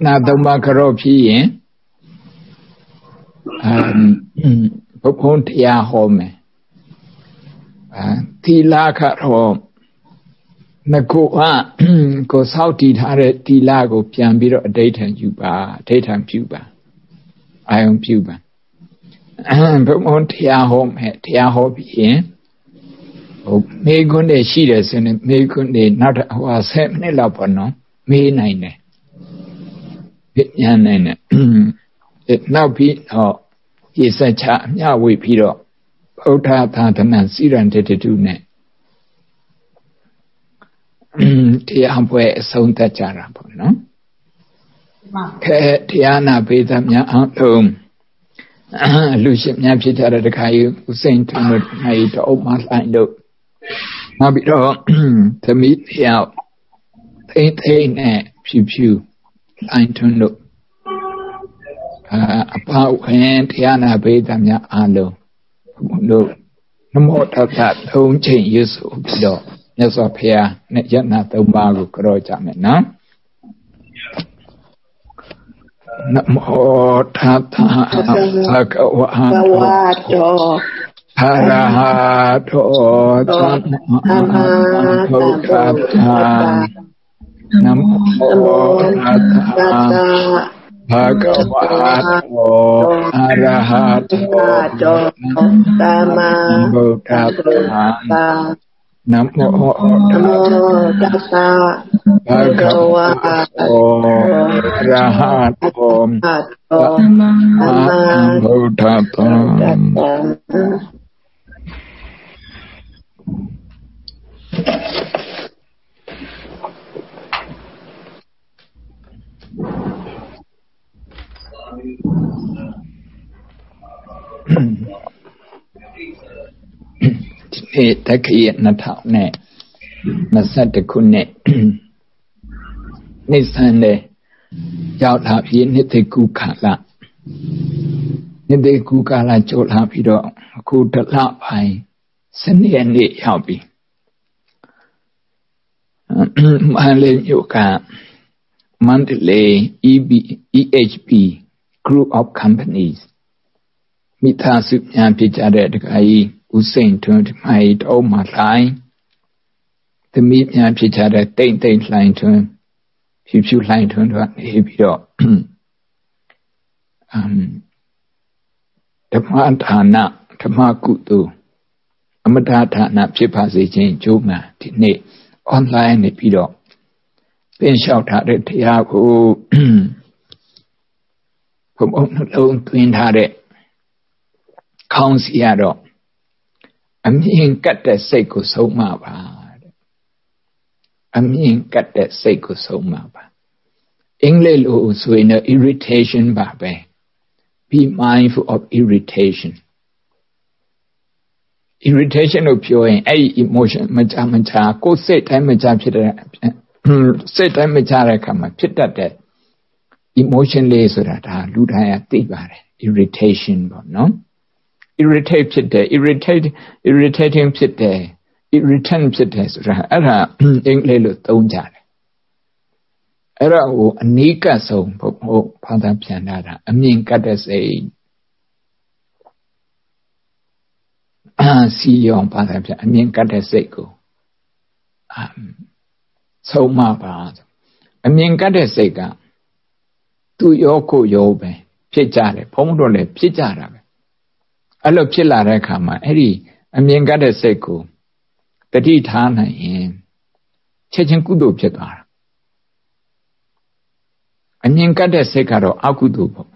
na toma karopi Popont ya home Tila karo Nakoa go Sauti Hare Tilago Piambiro a daytime puba I am puba Popont ya home tia hobby May Gunde Shidas and May Gunde not was happening lapano, May 9. It now be he said, Ya we Piro, Ota Tantana, Siran Tetune. Tiampwe Sonta Charapo, no? Tiana Betamia home. Lucian Yapita the Caillou, Saint Tumut, I to Oma Lindo. Now be to meet here. Pew. Line turned up. About when Tiana Betamia Alo. No more of that. Don't change use of the door. Yes, up here. Not yet not the Mago Crojaman, no? Namo Tata Bhagavato Arahato Sammasambuddhassa Namo Tata Bhagavato Arahato Sammasambuddhassa Namo Tassa Bhagavato Arahato Sammasambuddhassa Takiyat Natal ne Masata Kune Nisande Yaut Happy Nite Kukala Nite Kukala Chot Happy Dog Kuta Lapai Sani and Lit Happy Male Yoka Mandalay EHP Group of Companies Mita Supnya Pichare Kai Usain turned my oh my line. The meat and Pichare Tain line turn. Few line turned on heavy dog. The Mantana, Tamakutu, Amadata, Napchipasi, Juma, Tine, online the pido. Then shout out at Tiago from on twin had it. Counts Yado. I mean, got that sake so mapa. I mean, got that sake so mapa. English also in the irritation, babe. Be mindful of irritation. Irritation of pure any emotion, macha, go say time macha, say time macha, come, pit that emotionless or that, Ludaya tibare, irritation, no? Irritate irritating pit there, irritant pit there, Era English don't jar. Era o Nika so, Pada Pianada, I mean, got as a see you on Pada Pian, I mean, got as a go. So Mapa, I mean, got as a go. To Yoko Yobe, Pichare, Pomodole, Pichara. I love Chilla Rekama, Eddie, I mean, got a seco. The Titana in Chechen Kudo Pietara. I mean, got a secaro, Akudo.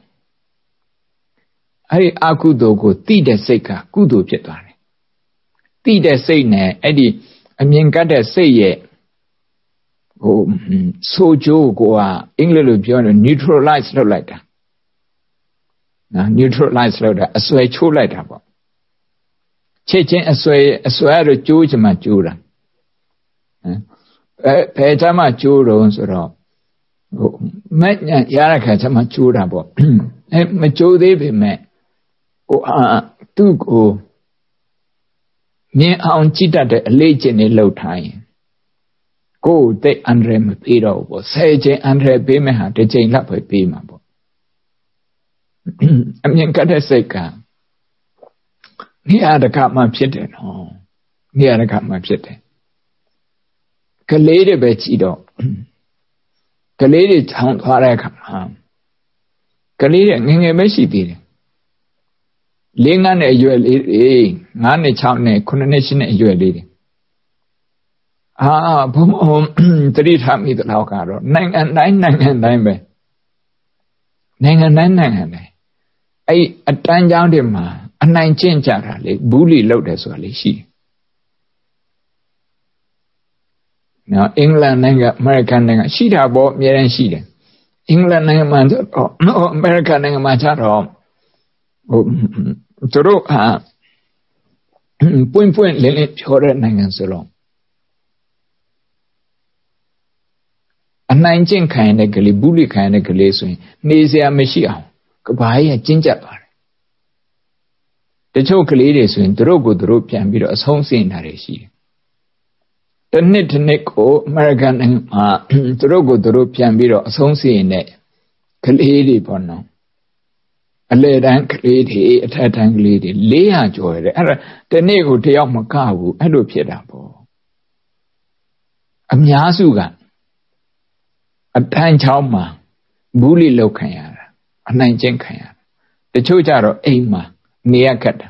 I Akudo go, Tida Seca, Kudo Pietare. Tida Sene, Eddie, I mean, got a say ye. Oh, so Joe go, English neutralize the letter. Neutralize loader, a sway chu later. Chechen a swear George Majura. Pejama Juro, so met Yaraka Majura. Majo David met. Oh, to go. Near on cheetah the legend in low time. ကိုယ်တိတ်အန္တရာယ်မပေးတော့ဘူး10ချိန်အန္တရာယ်ပေးမယ်ဟာတစ်ချိန်လောက်ပဲပေးမှာပေါ့အမြင်ကတဲ့စိတ်ကနေရာတကမှဖြစ်တယ်နော်နေရာတကမှဖြစ်တယ်ကလေးတွေပဲကြည့်တော့ကလေးတွေချောင်းသွားတဲ့အခါမှာကလေးတွေငယ်ငယ်ပဲရှိသေးတယ်၄-၅နှစ်အရွယ်လေးတွေ၅နှစ်၆နှစ်9နှစ်10နှစ်အရွယ်လေးတွေဘုံတတိထားမိသလောက်ကတော့နိုင်ငံတိုင်းပဲနိုင်ငံတိုင်းအဲ့အတန်းကျောင်းတွေမှာအနိုင်ကျင့်ကြတာလေဘူးလီလောက်တယ်ဆိုတာလေရှိတယ်နော်အင်္ဂလန်နိုင်ငံအမေရိကန်နိုင်ငံရှိတာပေါ့အများကြီးရှိတယ်အင်္ဂလန်နိုင်ငံမှာတော့အမေရိကန်နိုင်ငံမှာကျတော့သူတို့ပွင့်လင်းပြောတဲ့နိုင်ငံဆိုတော့အနိုင်ကျင့်ခံရတဲ့ကလေးဘူးလီခံရတဲ့ကလေးဆိုရင်နေစရာမရှိအောင်ကဘာကြီးကျဉ်ကြပ်သွားတယ်တချို့ကလေးတွေဆိုရင်သူတို့ကိုသူတို့ပြန်ပြီးတော့အဆုံးစင်တာတွေရှိတယ်တစ်နှစ်ကိုအမေရိကန်နိုင်ငံမှာသူတို့ကိုသူတို့ပြန်ပြီးတော့အဆုံးစင်တဲ့ကလေးတွေပေါ့နော်အလေတန်းကလေးတွေအထက်တန်းကလေးတွေ400ကျော်တယ်အဲ့ဒါတစ်နေ့ကိုတယောက်မကဘူးအဲ့လိုဖြစ်တာပေါ့အများစုကအတန်းချောင်းမှာဘူးလီလောက်ခံရတာအနိုင်ကျင့်ခံရတာတချို့ကြတော့အိမ်မှာနေရခက်တာ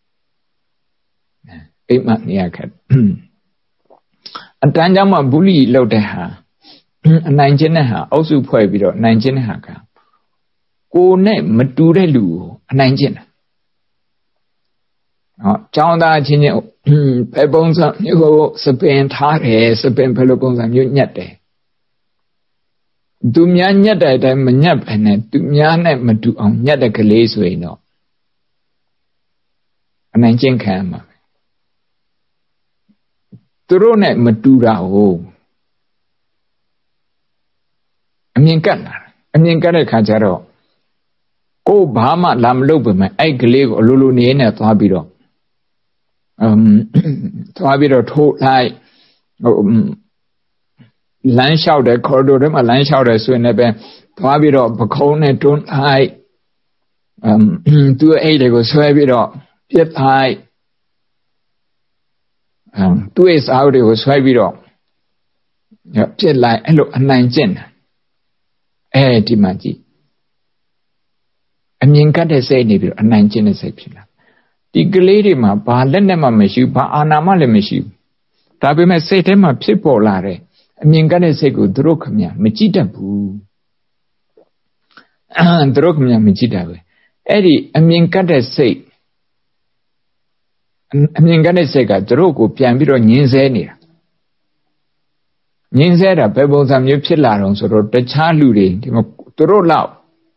အိမ်မှာနေရခက်အတန်းချောင်းမှာဘူးလီလောက်တဲ့ဟာအနိုင်ကျင့်တဲ့ဟာအုပ်စုဖွဲ့ပြီးတော့အနိုင်ကျင့်တဲ့ဟာကကိုနဲ့မတူတဲ့လူကိုအနိုင်ကျင့်တာဟောကျောင်းသားချင်းချင်းဘယ်ပုံစံမျိုးစပင်ထားတယ်စပင်ဘယ်လိုပုံစံမျိုးညက်တယ်သူများညက်တဲ့အတိုင်းမညက်ပဲနဲ့သူများနဲ့မတူအောင်ညက်တဲ့ကလေးဆိုရင်တော့အနိုင်ကျင့်ခံရမှာပဲသူတို့နဲ့မတူတာကိုအမြင်ကတ်လာအမြင်ကတ်တဲ့ခါကျတော့ကိုဘာမှလာမလုပ်ပါမယ်အဲ့ကလေးကိုအလိုလိုနေနဲ့သွားပြီးတော့ထိုးလိုက်လမ်းလျှောက်တယ်ခေါ်တိုထဲမှာလမ်းလျှောက်တယ်ဆိုရင်လည်းပဲသွားပြီးတော့ပခုံးနဲ့တွန်းလိုက်သူ့အိတ်တွေကိုဆွဲပြီးတော့ပြစ်လိုက်သူ့ရဲ့စားအုပ်တွေကိုဆွဲပြီးတော့ပြစ်လိုက်အဲ့လိုအနိုင်ကျင့်တယ်ဒီမှာကြည့်အမြင်ကတ်တဲ့စိတ်နေပြီးတော့အနိုင်ကျင့်တဲ့စိတ်ဖြစ်လာဒီကလေးတွေမှာဘာလက်နဲ့မှမရှိဘူးဘာအာဏာမှလည်းမရှိဘူးဒါပေမဲ့စိတ်ထဲမှာဖြစ်ပေါ်လာတဲ့အမြင်ကတ်တဲ့စိတ်ကိုသူတို့ခမမကြည့်တတ်ဘူးသူတို့ခမမကြည့်တတ်ဘူးအဲ့ဒီအမြင်ကတ်တဲ့စိတ်ကသူတို့ကိုပြန်ပြီးတော့ညှင်းဆဲနေတာညှင်းဆဲတာဘယ်ပုံစံမျိုးဖြစ်လာတော့ဆိုတော့တခြားလူတွေဒီမှာသူတို့လောက်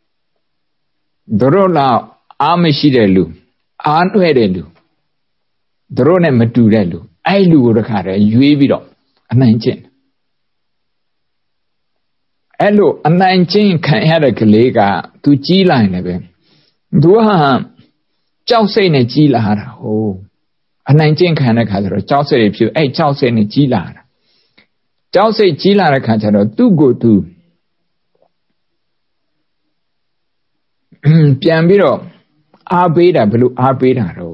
အားမရှိတဲ့လူအားနွဲ့တဲ့လူသူတို့နဲ့မတူတဲ့လူအဲ့လူကိုတခါတည်းရွေးပြီးတော့အနိုင်ကျင့်အဲ့လိုအနိုင်ကျင့်ခံရတဲ့ကလေးကသူကြီးလာရင်လည်းပဲသူဟာကြောက်စိတ်နဲ့ကြီးလာတာဟိုအနိုင်ကျင့်ခံတဲ့ခါကျတော့ကြောက်စိတ်ဖြစ်အဲ့ကြောက်စိတ်နဲ့ကြီးလာတာကြောက်စိတ်ကြီးလာတဲ့ခါကျတော့သူ့ကိုယ်သူပြန်ပြီးတော့အားပေးတာဘယ်လိုအားပေးတာတော့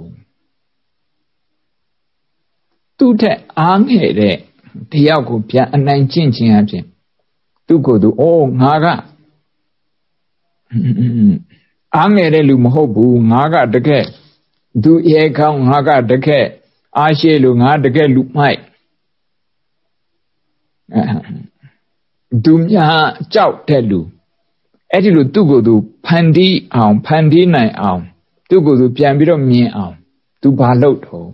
သူ့ထက်အားငယ်တဲ့တယောက်ကိုပြန်အနိုင်ကျင့်ခြင်းအပြင်သူ့ကိုယ်သူငါကအားငယ်တဲ့လူမဟုတ်ဘူးငါကတကယ်သူရဲကောင်းငါကတကယ်အားရှိလို့ငါတကယ်လူမိုက်သူများကြောက်တဲ့လူအဲ့ဒီလိုသူ့ကိုယ်သူဖန်တီးနိုင်အောင်သူ့ကိုယ်သူပြန်ပြီးတော့မြင်အောင်သူဘာလုပ်တော့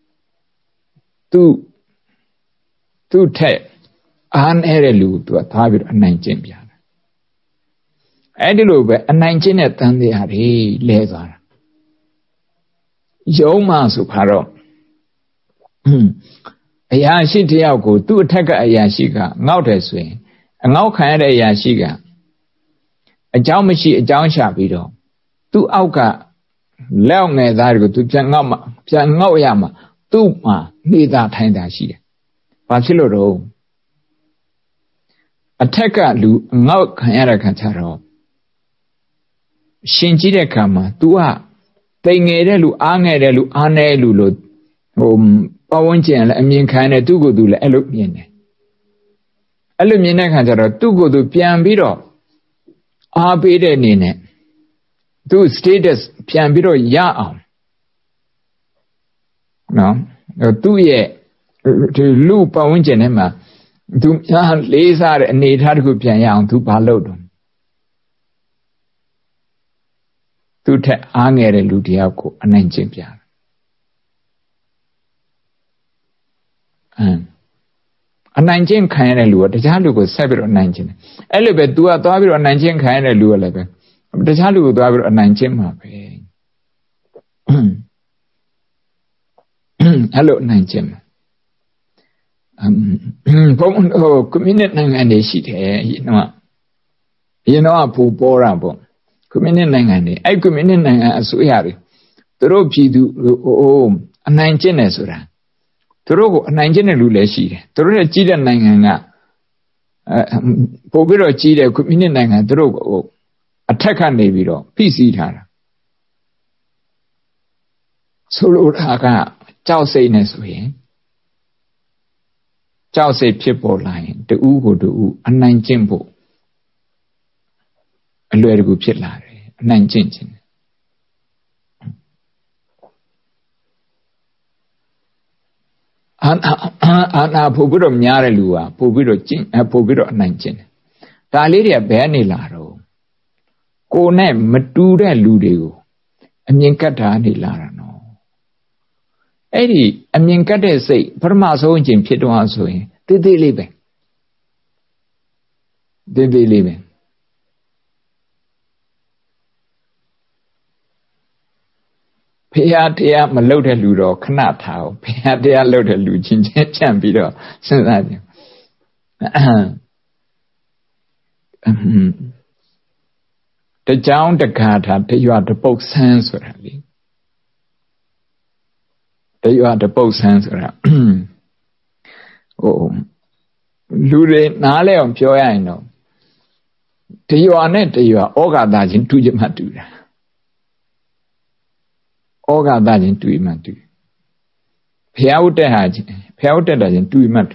သူ့ထက်အားနည်းတဲ့လူသူကသားပြီးတော့အနိုင်ကျင့်ပြတာအဲ့ဒီလိုပဲအနိုင်ကျင့်တဲ့တန်တရားတွေလဲသွားတာယုံမှဆိုခါတော့အရာရှိတယောက်ကိုသူ့အထက်ကအရာရှိကငေါ့တယ်ဆိုရင်အငေါ့ခံရတဲ့အရာရှိကအကြောင်းမရှိအကြောင်းရှာပြီးတော့သူ့အောက်ကလက်ငယ်သားတွေကိုသူပြန်ငေါ့ရမှာသူ့မှာနေသာထိုင်တာရှိတယ်။ဘာဖြစ်လို့တော့အထက်ကလူငေါ့ခံရတဲ့ခါကျတော့ရှင်ကြည့်တဲ့ခါမှာ तू ကတိမ်ငယ်တဲ့လူအားငယ်တဲ့လူအားနည်းလူလို့ပတ်ဝန်းကျင်လည်းအမြင်ခံတယ်သူ့ကိုယ်သူလည်းအဲ့လိုမြင်တယ်အဲ့လိုမြင်တဲ့ခါကျတော့သူ့ကိုယ်သူပြန်ပြီးတော့အားပေးတဲ့အနေနဲ့သူ status ပြန်ပြီးတော့ရအောင်နော်သူ့ရဲ့ဒီလူပတ်ဝန်းကျင်ထဲမှာသူလေးစားတဲ့အနေထားတစ်ခုပြန်ရအောင်သူဘာလုပ်တော့သူထက်အားငယ်တဲ့လူတယောက်ကိုအနိုင်ကျင့်ပြအနိုင်ကျင့်ခံရတဲ့လူကတခြားလူကိုဆက်ပြီးတော့အနိုင်ကျင့်တယ်အဲ့လိုပဲ तू ကသွားပြီးတော့အနိုင်ကျင့်ခံရတဲ့လူကလည်းပဲတခြားလူကိုသွားပြီးတော့အနိုင်ကျင့်မှာပဲအဲ့လိုအနိုင်ကျင့်မှာဘုံကွန်မြူနစ်နိုင်ငံတွေရှိတယ်အရင်တော့ပူပေါ်တာပေါ့ကွန်မြူနစ်နိုင်ငံတွေအဲ့ကွန်မြူနစ်နိုင်ငံအစိုးရတွေသူတို့ပြည်သူအနိုင်ကျင့်တယ်ဆိုတာသူတို့ကိုအနိုင်ကျင့်တဲ့လူလည်းရှိတယ်သူတို့ရဲ့ကြီးတဲ့နိုင်ငံကပို့ပြီးတော့ကြီးတဲ့ကွန်မြူနစ်နိုင်ငံသူတို့ကိုအထက်ကနေပြီးတော့ဖိစီးထားတာဆိုလိုတာကကြောက်စိတ်နဲ့ဆိုရင်ကြောက်စိတ်ဖြစ်ပေါ်လာရင်တူကိုတူအနိုင်ကျင့်ဖို့အလွယ်တကူဖြစ်လာတယ်အနိုင်ကျင့်ခြင်းအာနာပို့ပြီးတော့များတဲ့လူကပို့ပြီးတော့ကျင့်ပို့ပြီးတော့အနိုင်ကျင့်တယ်ဒါလေးတွေကဘယ်နေလာတော့ကိုယ်နဲ့မတူတဲ့လူတွေကိုအမြင်ကတ်တာနေလာတာနော်အဲ့ဒီအမြင်ကတ်တဲ့စိတ်ပထမဆုံးအချိန်ဖြစ်တော့ဆိုရင်တေးသေးလေးပဲတေးသေးလေးပဲဖရာတရားမလုပ်တဲ့လူတော့ခဏထားအောင်ဖရာတရားလုပ်တဲ့လူချင်းချင်းဖြန့်ပြီးတော့စဉ်းစားကြည့်တကြောင်တခါထားတရွာတပုတ်ဆန်းဆိုတာလေတရွာတပုတ်ဆန်းဆိုတာလူတွေနားလဲအောင်ပြောရရင်တော့တရွာနဲ့တရွာဩဃာတချင်းတူကြမှတူတာဩဃာတချင်းတူမှတူဘုရားဥတ္တဟာချင်းဘုရားဥတ္တတာချင်းတူမှတူ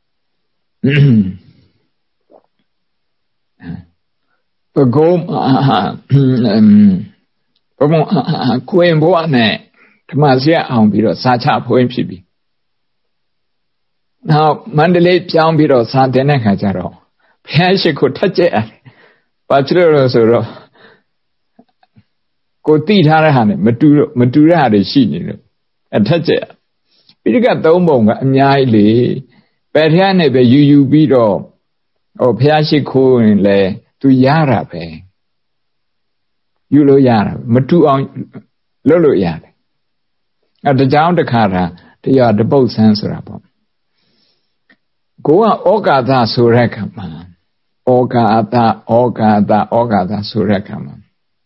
ဘဂုံဘုံကိုရင်ဘဝနဲ့ဓမ္မစရအောင်ပြီးတော့စာချဖွင့်ဖြစ်ပြီနောက်မန္တလေးပြောင်းပြီးတော့စာတင်တဲ့ခါကျတော့ဘုရားရှိခိုးထက်ကျက်ရတယ်ဘာဖြစ်လို့ဆိုတော့ကိုတိထားတဲ့ဟာနဲ့မတူတဲ့ဟာတွေရှိနေလို့အထက်ကျက်ပိဋကသုံးပုံကအများကြီးလေပယ်ထရနဲ့ပဲယူပြီးတော့ဘုရားရှိခိုးရင်လေသူရတာပဲယူလို့ရတာမတူအောင်လုပ်လို့ရတယ်တကြောင်တစ်ခါတရားတပုတ်ဆန်းဆိုတာပေါ့ကိုကဩဃာတဆိုတဲ့ခါမှာဩဃာတဆိုတဲ့ခါမှာ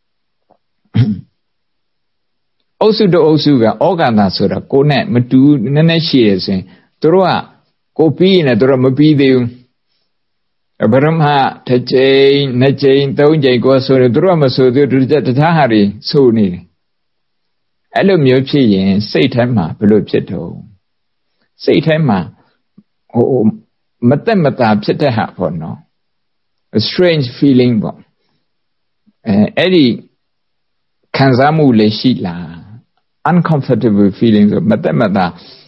အုပ်စုတို့အုပ်စုကဩဃာတဆိုတာကိုနဲ့မတူနည်းနည်းရှိရဆိုရင်တို့ကကိုပြီးရင်လည်းတို့မပြီးသေးဘူးဗရမတစ်ကြိမ်နှစ်ကြိမ်သုံးကြိမ်ကိုဆိုရင်တို့မဆိုသေးဘူးတခြားဟာတွေဆိုနေတယ်အဲ့လိုမျိုးဖြစ်ရင်စိတ်ထဲမှာဘယ်လိုဖြစ်တော့စိတ်ထဲမှာမတက်မတာဖြစ်တဲ့ဟာပေါ့နော် a strange feeling ပေါ့အဲ့ဒီခံစားမှုလည်းရှိလား uncomfortable feeling ဆိုမတက်မတာ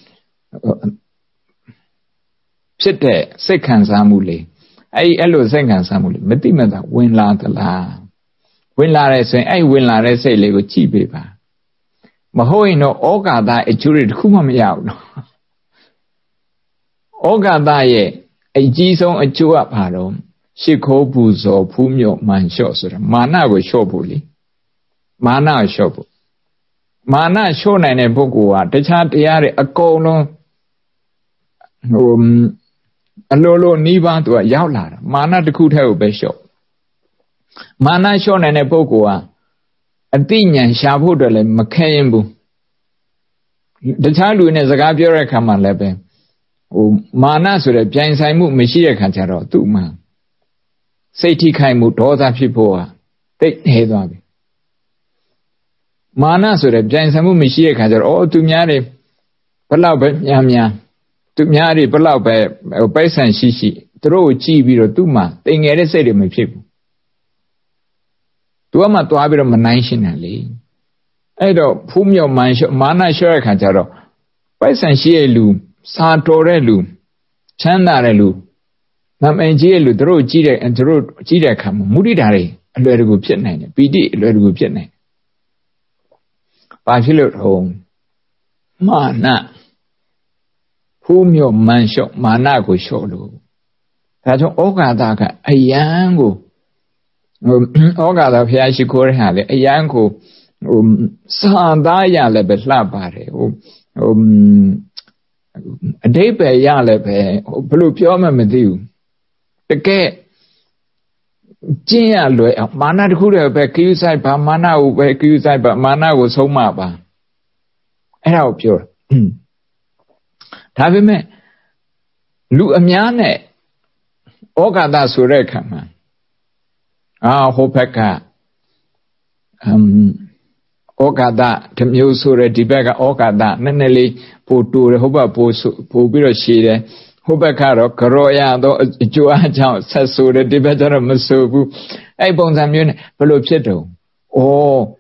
ဖြစ်တဲ့စိတ်ခံစားမှုလေအဲ့လိုစိတ်ခံစားမှုလေမတိမတာဝင်လာသလားဝင်လာတဲ့ဆိုရင်အဲ့ဝင်လာတဲ့စိတ်လေးကိုကြည့်ပေးပါမဟုတ်ရင်တော့ဩဃာတအကျိုးတွေတစ်ခုမှမရဘူးနော်ဩဃာတရဲ့အကြီးဆုံးအကျိုးကဘာတော့ရှ िख ိုးပူဇော်ဖူးမြော့မှန်လျှော့ဆိုတာမာနကိုလျှော့ဖို့လေမာနကိုလျှော့ဖို့မာနလျှော့နိုင်တဲ့ပုဂ္ဂိုလ်ကတခြားတရားတွေအကုန်လုံးအလိုလိုနှီးပါးသူကရောက်လာတာမာနတစ်ခုတည်းကိုပဲလျှော့မာနလျှော့နိုင်တဲ့ပုဂ္ဂိုလ်ကအတိညာဏ်ရှာဖို့အတွက်လည်းမခဲရင်ဘူးတခြားလူနဲ့စကားပြောတဲ့အခါမှာလည်းပဲမာနဆိုတဲ့ပြိုင်ဆိုင်မှုမရှိတဲ့ခါကျတော့သူ့မှာ Sati kai mu dosa people, take head of it. Mana so that Jansamu Mishia Kajar, oh, to Miari, Palau Yamya, to Miari, Palau by San Shishi, throw chi biro tuma, thing at a city, my people. Tuama to Abira Manationally. I don't, whom your mana sure Kajaro, by San Shielu, Santorelu, Chandarelu. Nam Angelu, throw Chida and throw Chida come, Muridari, a very good pitney, PD, a very good pitney. Bachelor home. Mana. Whom your man shot, Mana go sholo. That's Ogadaka, a yango. Ogada Piashikor had a yango. Sandaya lebeslabare. A day by Yalepe, blue pioma medu. The gate Gia Mana could have a Qside, but Mana would be Qside, but Mana was home up. And how pure. Tavime Lu Amiane Ogada Surekama. Ah, Hopeka Ogada, Temusure, Tibega Ogada, Nanelli, Putu, Hoba Pubiro Shide. Hubakaro, Karoya, Joaja, Sassura, Dibetara Masubu, Ebonzamun, Pelopcheto. Oh,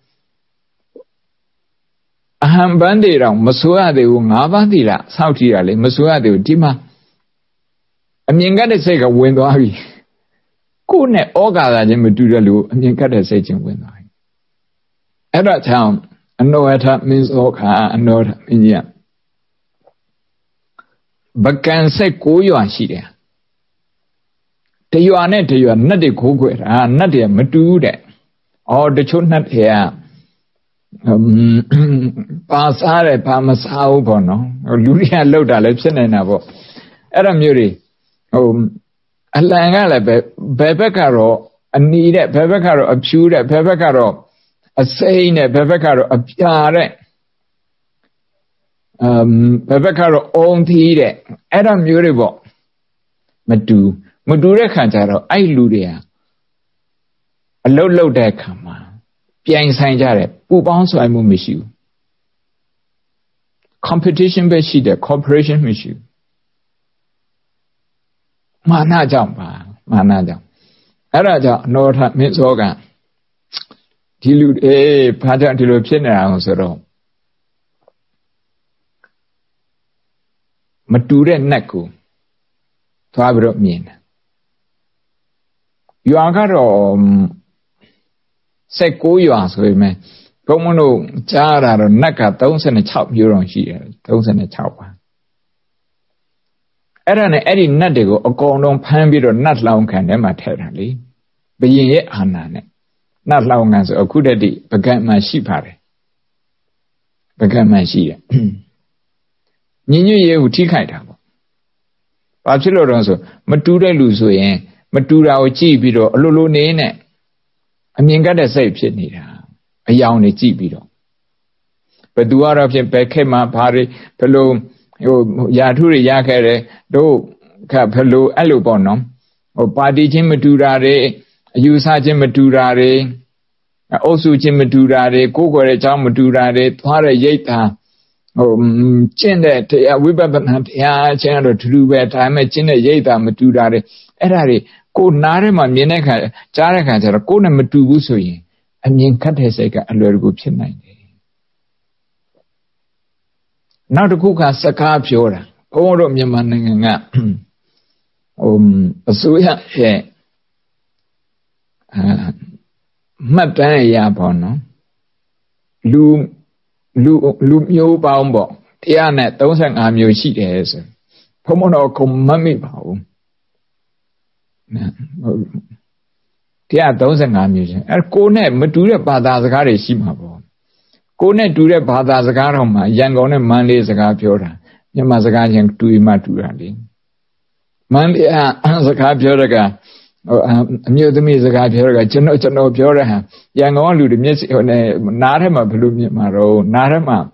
Ahambandira, Masua de Ungavandira, Sautirali, Masua de Tima. I mean, got to say a window. Couldn't Ogada Jimudulu, I mean, got to say a window. At that town, I know it means Oka, I know it means. But can say go you are here. You are not you are not a cook, not a matude, or the children not here. Pasare Pamas Aubono, or Luria Loda Lepson and Avo. Eramuri, a Langala Bebecaro, a needed Bebecaro, a pure Bebecaro, a saying a Bebecaro, a piare. Bebecaro own tea, Adam Muribo. Madu, Madura Cantaro, I Ludia. A low deck, Piang Saint Jared, who bounce I will miss you. Competition by she, the cooperation miss you. Mana jumpa, Mana jump. Araja, North Miss Organ. Dilute a pattern to look in around the room. Mature Naku Fabro mean. You are got say go you answer me. Comono Chara Naka, 1,000 chop euro here, 1,000 chop. Eran Eddie Nadigo or go on Pambiro, not long can them materially. Being yet Hanane. Not long as a good idea, began my sheep. Began my sheep. Ninu ye Utikaita. Bachelor also, Matura Lusuye, Matura or Chibiro, Lulu Nene. I mean, got a safe nida, a young Chibiro. But do our of your Pekema Pari, Pelo, Yaturi Yakare, do Capello Alubono, or Padi Jimaturare, Usa Jimaturare, also Jimaturare, Kokore Jamaturare, Para Yeta. Chin that we better ya channel to do better. I'm a chin a yeta matudare. Erari, go narema mineka, Jaraka, Kona Matubusoy. I mean, cut his egg a little good chin. Now to cook a saka pura. All of your manning so yeah, Mataya Bono. Loop you baumbo. Tianet, those and your sheet has. Pomono come mummy bow. Tia, those and I'm using. Er Kone, Matura Badazagari Shimabo. Kone Dure Badazagarom, young on a Monday Zagapura. Yamazagajan to Maturali. Monday Zagapuraga. New to me is a guy here, General Pura, young only the music on a Narama Blue Maro, Narama.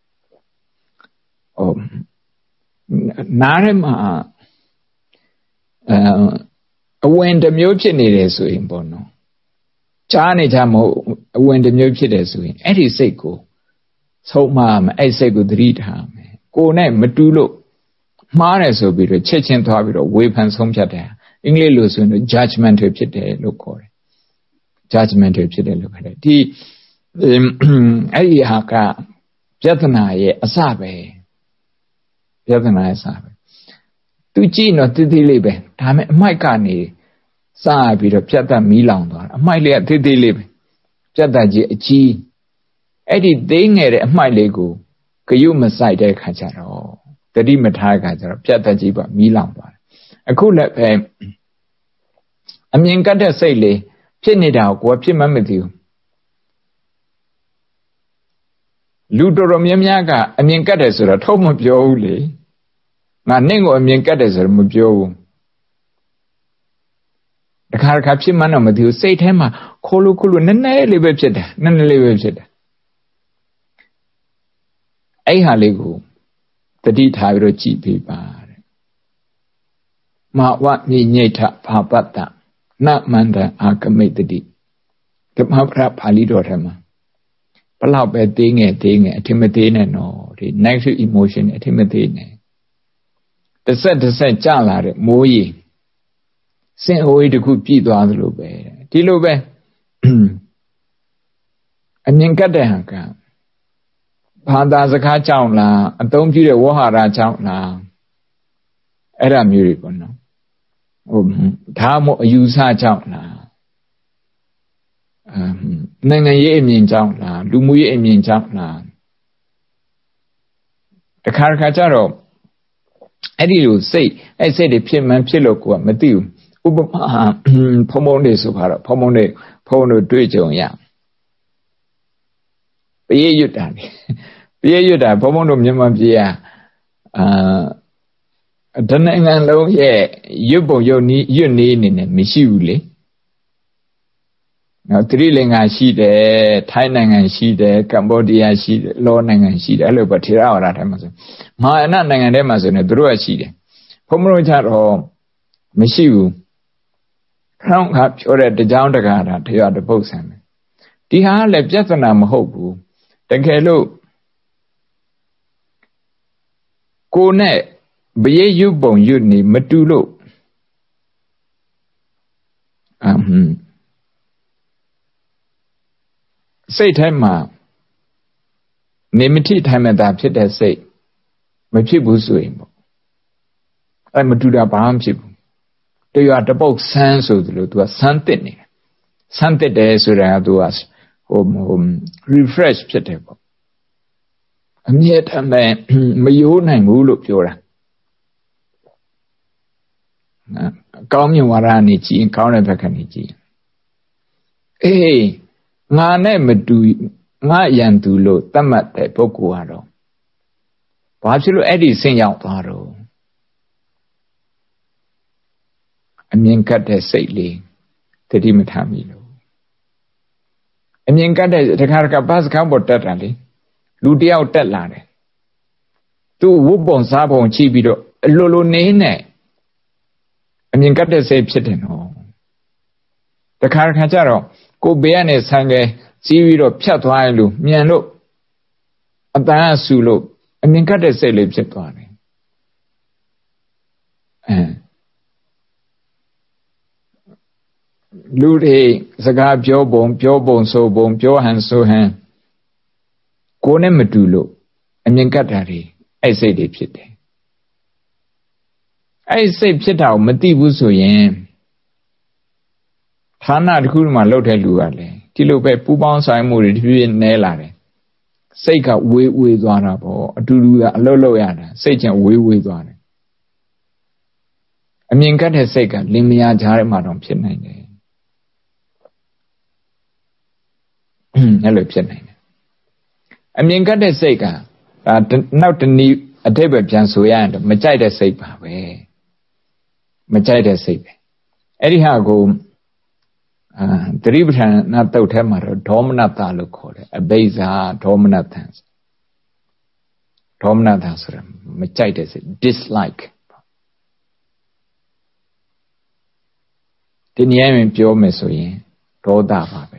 Oh, Narama အဝင်တစ်မျိုးဖြစ်နေတယ်ဆိုရင်ပေါ့နော်ကြားနေကြမဟုတ်အဝင်တစ်မျိုးဖြစ်တယ်ဆိုရင်အဲ့ဒီစိတ်ကိုဆုံးမမယ်အဲ့စိတ်ကိုသတိထားမယ်ကိုယ်နဲ့မတူလို့မှားတယ်ဆိုပြီးတော့ချက်ချင်းသွားပြီးတော့ဝေဖန်ဆုံးဖြတ်တယ်အင်္ဂလိပ်လိုဆိုရင် judgment ဖြစ်တယ်လို့ခေါ်တယ် judgment ဖြစ်တယ်လို့ခေါ်တယ်ဒီအဲ့ဒီဟာကပြဿနာရဲ့အစပဲပြဿနာရဲ့အစပဲသူကြည့်တော့တိတိလေးပဲဒါပေမဲ့အမိုက်ကနေစပြီးတော့ပြတ်သက်မီးလောင်သွားတာအမိုက်လေးကတိတိလေးပဲပြတ်သက်ကြီးအကြီးအဲ့ဒီသိငယ်တဲ့အမိုက်လေးကိုဂယုမဆိုင်တဲ့ခါကျတော့တတိမထားတဲ့ခါကျတော့ပြတ်သက်ကြီးပါမီးလောင်သွားတယ်အခုလည်းပဲအမြင်ကတ်တဲ့စိတ်လေးဖြစ်နေတာကိုကဖြစ်မှမသိဘူးလူတော်တော်များများကအမြင်ကတ်တယ်ဆိုတော့ထုတ်မပြောဘူးလေငါနဲ့ကိုအမြင်ကတ်တယ်ဆိုတော့မပြောဘူးတခါတခါဖြစ်မှန်းတော့မသိဘူးစိတ်ထဲမှာခိုးလို့ခိုးလို့နည်းနည်းလေးပဲဖြစ်တယ်နည်းနည်းလေးပဲဖြစ်တယ်အဲ့ဟာလေးကိုတတိထားပြီးတော့ကြည်ပေးပါတဲ့မဝညိညိဋ္ဌဘာပတ္တနမန္တအာကမိတ်တိဓမ္မပဒပါဠိတော်ထဲမှာဘလောက်ပဲသေးငယ်အထင်မသေးနဲ့နော်ဒီ negative emotion အထင်မသေးနဲ့တစ်ဆက်ကြလာတဲ့မိုးရေစင်အိုးတခုပြည့်သွားသလိုပဲဒီလိုပဲအမြင်ကတ်တဲ့ဟာကဘာသာစကားကြောင့်လားအသုံးပြုတဲ့ဝဟရာကြောင့်လားအဲ့ဒါမျိုးတွေပေါ့နော်ဒါမှမဟုတ်အယူဆကြောင့်လားနိုင်ငံရေးအမြင်ကြောင့်လားလူမှုရေးအမြင်ကြောင့်လားတခါကြတော့အဲ့ဒီလိုစိတ်တွေဖြစ်မှန်းဖြစ်လို့ကိုကမသိဘူးဥပမာဖုံတွေဆိုပါတော့ဖုံတို့တွေ့ကြုံရပရိရွတ်တာဖုံတို့မြန်မာပြည်တနိုင်ငံလုံးရဲ့ရွတ်ပုံရွတ်နေအနေနဲ့မရှိဘူးလေနော်သီရိလင်္ကာရှိတယ်ထိုင်းနိုင်ငံရှိတယ်ကမ္ဘောဒီးယားရှိတယ်လောနိုင်ငံရှိတယ်အဲ့လိုပဲထေရဝါဒထဲမှာဆိုမဟာယာနနိုင်ငံထဲမှာဆိုနေသူတို့ကရှိတယ်ဘုံမလို့ကြတော့မရှိဘူးခေါင်းကပြောတဲ့တကြောင်တကားတာတရားတပုတ်ဆံတယ်ဒီဟာကလည်းပြဿနာမဟုတ်ဘူးတကယ်လို့ကိုနဲ့ဘယေရွတ်ပုံရွတ်နေမတူလို့စိတ်ထဲမှာနေမထိထိုင်မသာဖြစ်တဲ့စိတ်မဖြစ်ဘူးဆိုရင်ပေါ့အဲ့မတူတာဘာမှဖြစ်ဘူးတရားတပုတ်ဆန်းဆိုသလို तू ကဆန်းတစ်နေတယ်ဆန်းတစ်တယ်ဆိုတာက तू ကrefresh ဖြစ်တယ်ပေါ့အမြဲတမ်းမယိုးနိုင်ဘူးလို့ပြောတာကောင်းမြင်ဝါဒနေကြည့်ကောင်းတဲ့ဘက်ကနေကြည့်အေးငါနဲ့မတူငါရန်သူလို့သတ်မှတ်တဲ့ပုဂ္ဂိုလ်ကတော့ဘာဖြစ်လို့အဲ့ဒီဆင့်ရောက်သွားတော့အမြင်ကတ်တဲ့စိတ်လေးတတိမထားမိလို့အမြင်ကတ်တဲ့တခါဘတ်စကားပေါ်တက်တာလေလူတယောက်တက်လာတယ်သူ့ဝုတ်ပုံစားပုံချိပြီးတော့အလိုနေနဲ့အမြင်ကတ်တဲ့စိတ်ဖြစ်တယ်နော်တခါကြတော့ကိုဘေးကနေဆန်းကဲစီးပြီးတော့ဖြတ်သွားရင်လို့မြန်လို့အတန်းအဆူလို့အမြင်ကတ်တဲ့စိတ်လေးဖြစ်သွားတယ်လူတွေစကားပြောပုံဆိုပုံပြောဟန်ဆိုဟန်ကိုယ်နဲ့မတူလို့အမြင်ကတ်တာတွေအဲ့စိတ်တွေဖြစ်တယ်အဲ့စိတ်ဖြစ်တာကိုမသိဘူးဆိုရင်ဌာနတစ်ခုမှလှုပ်တဲ့လူကလည်းဒီလိုပဲပူပေါင်းဆိုင်မှုတွေတဖြည်းဖြည်းနည်းလာတယ်စိတ်ကဝေးသွားတာပေါ့အတူတူကအလှုပ်လှုပ်ရတာစိတ်ချင်းဝေးသွားတယ်အမြင်ကတ်တဲ့စိတ်ကလင်မယားကြားထဲမှာတော့ဖြစ်နိုင်တယ်အဲ့လိုဖြစ်နိုင်တယ်အမြင်ကတ်တဲ့စိတ်ကနောက်တနည်းအထိပ္ပယ်ပြန်ဆိုရရင်မကြိုက်တဲ့စိတ်ပါပဲမကြိုက်တဲ့စိတ်ပဲအဲ့ဒီဟာကိုသတိပဋ္ဌာန်တုတ်ထဲမှာတော့ဒေါမနတလို့ခေါ်တယ်အဘိဇာဒေါမနတဆိုတာမကြိုက်တဲ့စိတ် dislike ဒီနေရာမှာပြောမယ်ဆိုရင်ဒေါသပါပဲ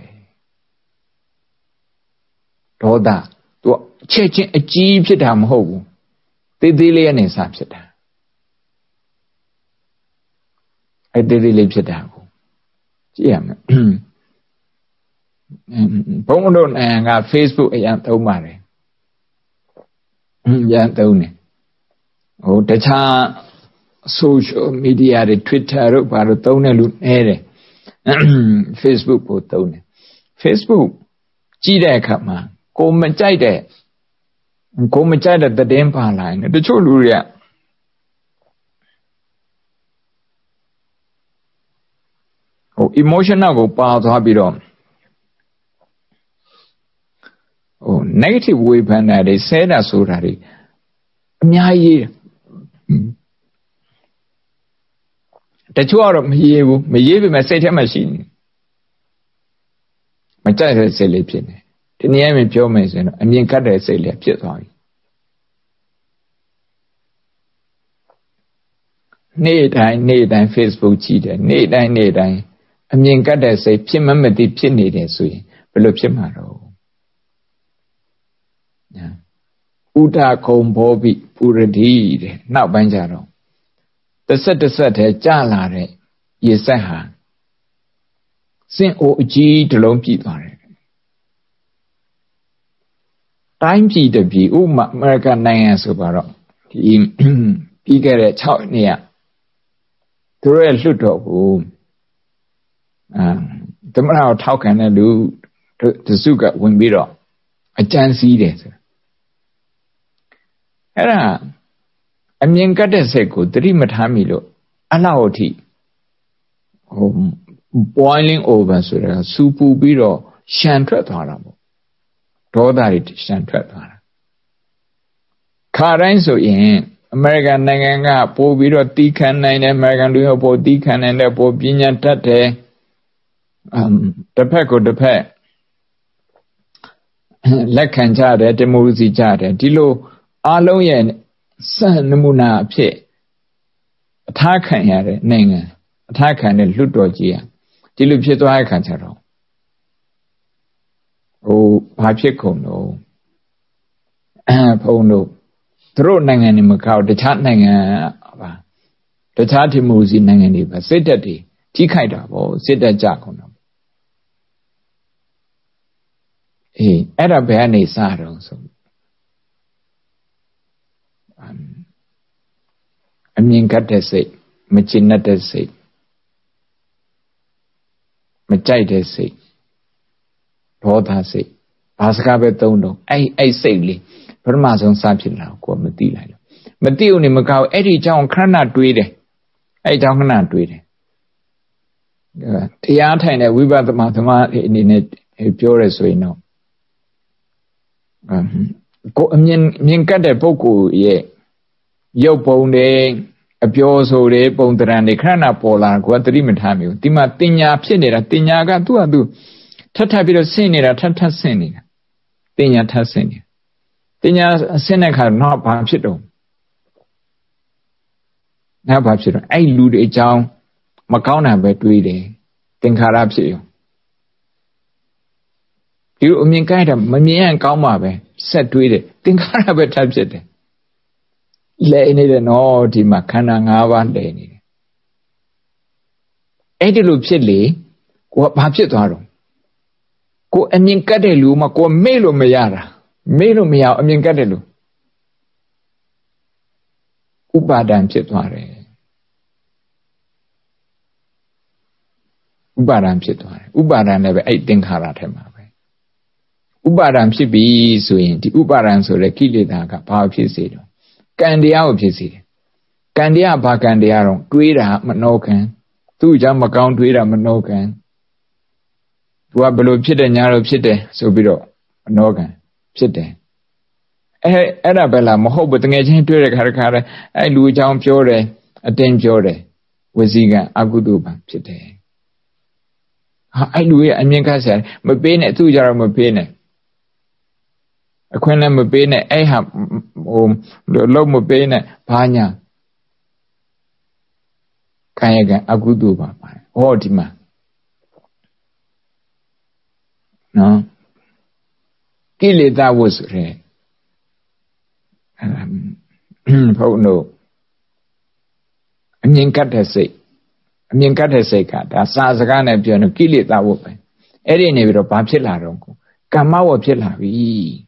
ဒေါသသူချက်ချင်းအကြီးဖြစ်တာမဟုတ်ဘူးသေးသေးလေးနဲ့စဖြစ်တာအဲ့သေးသေးလေးဖြစ်တာကိုကြည့်ရမယ်ဘုန်းတို့နိုင်ငံက Facebook အရင်သုံးပါတယ်ရန်သုံးတယ်ဟိုတခြား social media တွေ Twitter တို့ဘာလို့သုံးတယ်လို့နဲတယ်Facebook ကိုသုံးတယ် Facebook ကြည့်တဲ့အခါမှာကိုမကြိုက်တဲ့သတင်းပါလာရင်တချို့လူတွေကဟို emotional ကိုပါသွားပြီးတော့ဟို negative ဝေဖန်တာတွေဆဲတာဆိုတာတွေအများကြီးတချို့ကတော့မရေးဘူးမရေးပေမဲ့စိတ်ထဲမှာရှိနေမကြိုက်တဲ့စိတ်လေးဖြစ်နေဒီနေ့မှပြောမယ်ဆိုရင်တော့အမြင်ကတ်တဲ့စိတ်လေးဖြစ်သွားပြီနေ့တိုင်း Facebook ကြည့်တယ်နေ့တိုင်းအမြင်ကတ်တဲ့စိတ်ဖြစ်မသိဖြစ်နေတယ်ဆိုရင်ဘယ်လိုဖြစ်မှာတော့ဥဒခုံဘောပိပူရတိတဲ့နောက်ပိုင်းကျတော့တစ်ဆက်တည်းကြာလာတဲ့ရေဆက်ဟာစင်အိုအကြီးတစ်လုံးပြည့်သွားတယ်တိုင်းပြည်တစ်ပြည်ဥပမာအမေရိကန်နိုင်ငံဆိုပါတော့ဒီပြီးခဲ့တဲ့6နှစ်သူတို့ရဲ့လွှတ်တော်ကိုသမ္မတကိုထောက်ခံတဲ့လူတစုကဝင်ပြီးတော့အကြမ်းစီးတယ်ဆိုအဲ့ဒါအမြင်ကတ်တဲ့စိတ်ကိုသတိမထားမိလို့အလောက်အထိဟို boiling over ဆိုတာစူပူပြီးတော့ရှန်ထွက်သွားတာပေါ့ဒေါသတွေရှန်ထွက်သွားတာခါတိုင်းဆိုရင်အမေရိကန်နိုင်ငံကပို့ပြီးတော့တီးခံနိုင်တယ်အမေရိကန်လူမျိုးပို့တီးခံနိုင်တယ်ပို့ပညာတတ်တယ်တစ်ဖက်ကိုတစ်ဖက်လက်ခံကြတယ်ဒီမိုကရေစီကြတယ်ဒီလိုအားလုံးရဲ့စံနမူနာအဖြစ်အထားခံရတဲ့နိုင်ငံအထားခံတဲ့လွတ်တော်ကြီးอ่ะဒီလိုဖြစ်သွားတဲ့ခါကျတော့ဟိုဘာဖြစ်ကုန်တော့ဘုံတို့သူတို့နိုင်ငံတွေမကောက်တခြားနိုင်ငံပါတခြားဒီမိုကရေစီနိုင်ငံတွေပါစစ်တပ်တွေထိခိုက်တာပေါ့စစ်တပ်ကြကုန်တော့အေးအဲ့ဒါဘယ်ကနေစတော့ဆိုအမြင်ကတ်တဲ့စိတ်မချင်တဲ့စိတ်မကြိုက်တဲ့စိတ်ဒေါသစိတ်ဘာစကားပဲသုံးတော့အဲ့စိတ်လေးပထမဆုံးစဖြစ်လာကိုမသိလိုက်လို့မသိဦးနေမကောက်အဲ့ဒီအကြောင်းခဏတွေးတယ်အဲ့အကြောင်းခဏတွေးတယ်တရားထိုင်တဲ့ဝိပဿနာသမားအနေနဲ့ပြောရဆိုရင်တော့ကိုအမြင်ကတ်တဲ့ပုဂ္ဂိုလ်ရဲ့ရုပ်ပုံတွေအပြောဆိုတွေပုံသဏ္ဍာန်တွေခဏပေါ်လာကိုကသတိမထားမိဘူးဒီမှာတင်ညာဖြစ်နေတာတင်ညာကသူ့ဟာသူထပ်ပြီးတော့ဆင့်နေတာထပ်ဆင့်နေတာတင်ညာထပ်ဆင့်နေတင်ညာဆင့်တဲ့ခါတော့ဘာဖြစ်တော့နောက်ဘာဖြစ်တော့အဲ့လူတွေအကြောင်းမကောင်းတာပဲတွေးတယ်သင်္ခါရဖြစ်ရောဒီလိုအမြင်ကိုက်တာမမြင်ရင်ကောင်းမှာပဲဆက်တွေးတယ်သင်္ခါရပဲထပ်ဖြစ်တယ်လဲနေတယ်နော်ဒီမှာခန္ဓာ၅ပါးလဲနေတယ်အဲ့ဒီလိုဖြစ်လေကိုကဘာဖြစ်သွားတော့ကိုအမြင်ကတ်တဲ့လူမှကိုမေ့လို့မရတာမေ့လို့မရအောင်အမြင်ကတ်တဲ့လူဥပါဒံဖြစ်သွားတယ်ဥပါဒံဖြစ်သွားတယ်ဥပါဒံလည်းပဲအဲ့သင်္ခါရထဲမှာပဲဥပါဒံဖြစ်ပြီဆိုရင်ဒီဥပါဒံဆိုတဲ့ကိလေသာကဘာဖြစ်စေတော့ကံတရားကိုဖြစ်စေတယ်ကံတရားဘာကံတရားတော့တွေးတာမနှောခံသူ့ကြောင့်မကောင်းတွေးတာမနှောခံသူကဘလို့ဖြစ်တယ်ညာလို့ဖြစ်တယ်ဆိုပြီးတော့မနှောခံဖြစ်တယ်အဲ့ဒါပဲလားမဟုတ်ဘူးတကယ်ချင်းတွေ့တဲ့ခါတခါတည်းအဲ့လူအကြောင်းပြောတယ်အတင်းပြောတယ်ဝစီကံအကုသိုလ်ပါဖြစ်တယ်ဟာအဲ့လူရဲ့အမြင်ကဆရာမပေးနဲ့သူ့ကြတော့မပေးနဲ့အခွင့်လည်းမပေးနဲ့အဲ့ဟာဟိုလုံးမပေးနဲ့ဘာညာကာယကံအကုသိုလ်ပါဟောဒီမှာနော်ကိလေသာဝတ်ဆိုရဲဘုန်းတို့အမြင်ကတ်တဲ့စိတ်အမြင်ကတ်တဲ့စိတ်ကဒါစာစကားနဲ့ပြောရင်ကိလေသာဝတ်ပဲအဲ့ဒီနေပြီးတော့ဘာဖြစ်လာတော့ကမ္မဝတ်ဖြစ်လာပြီ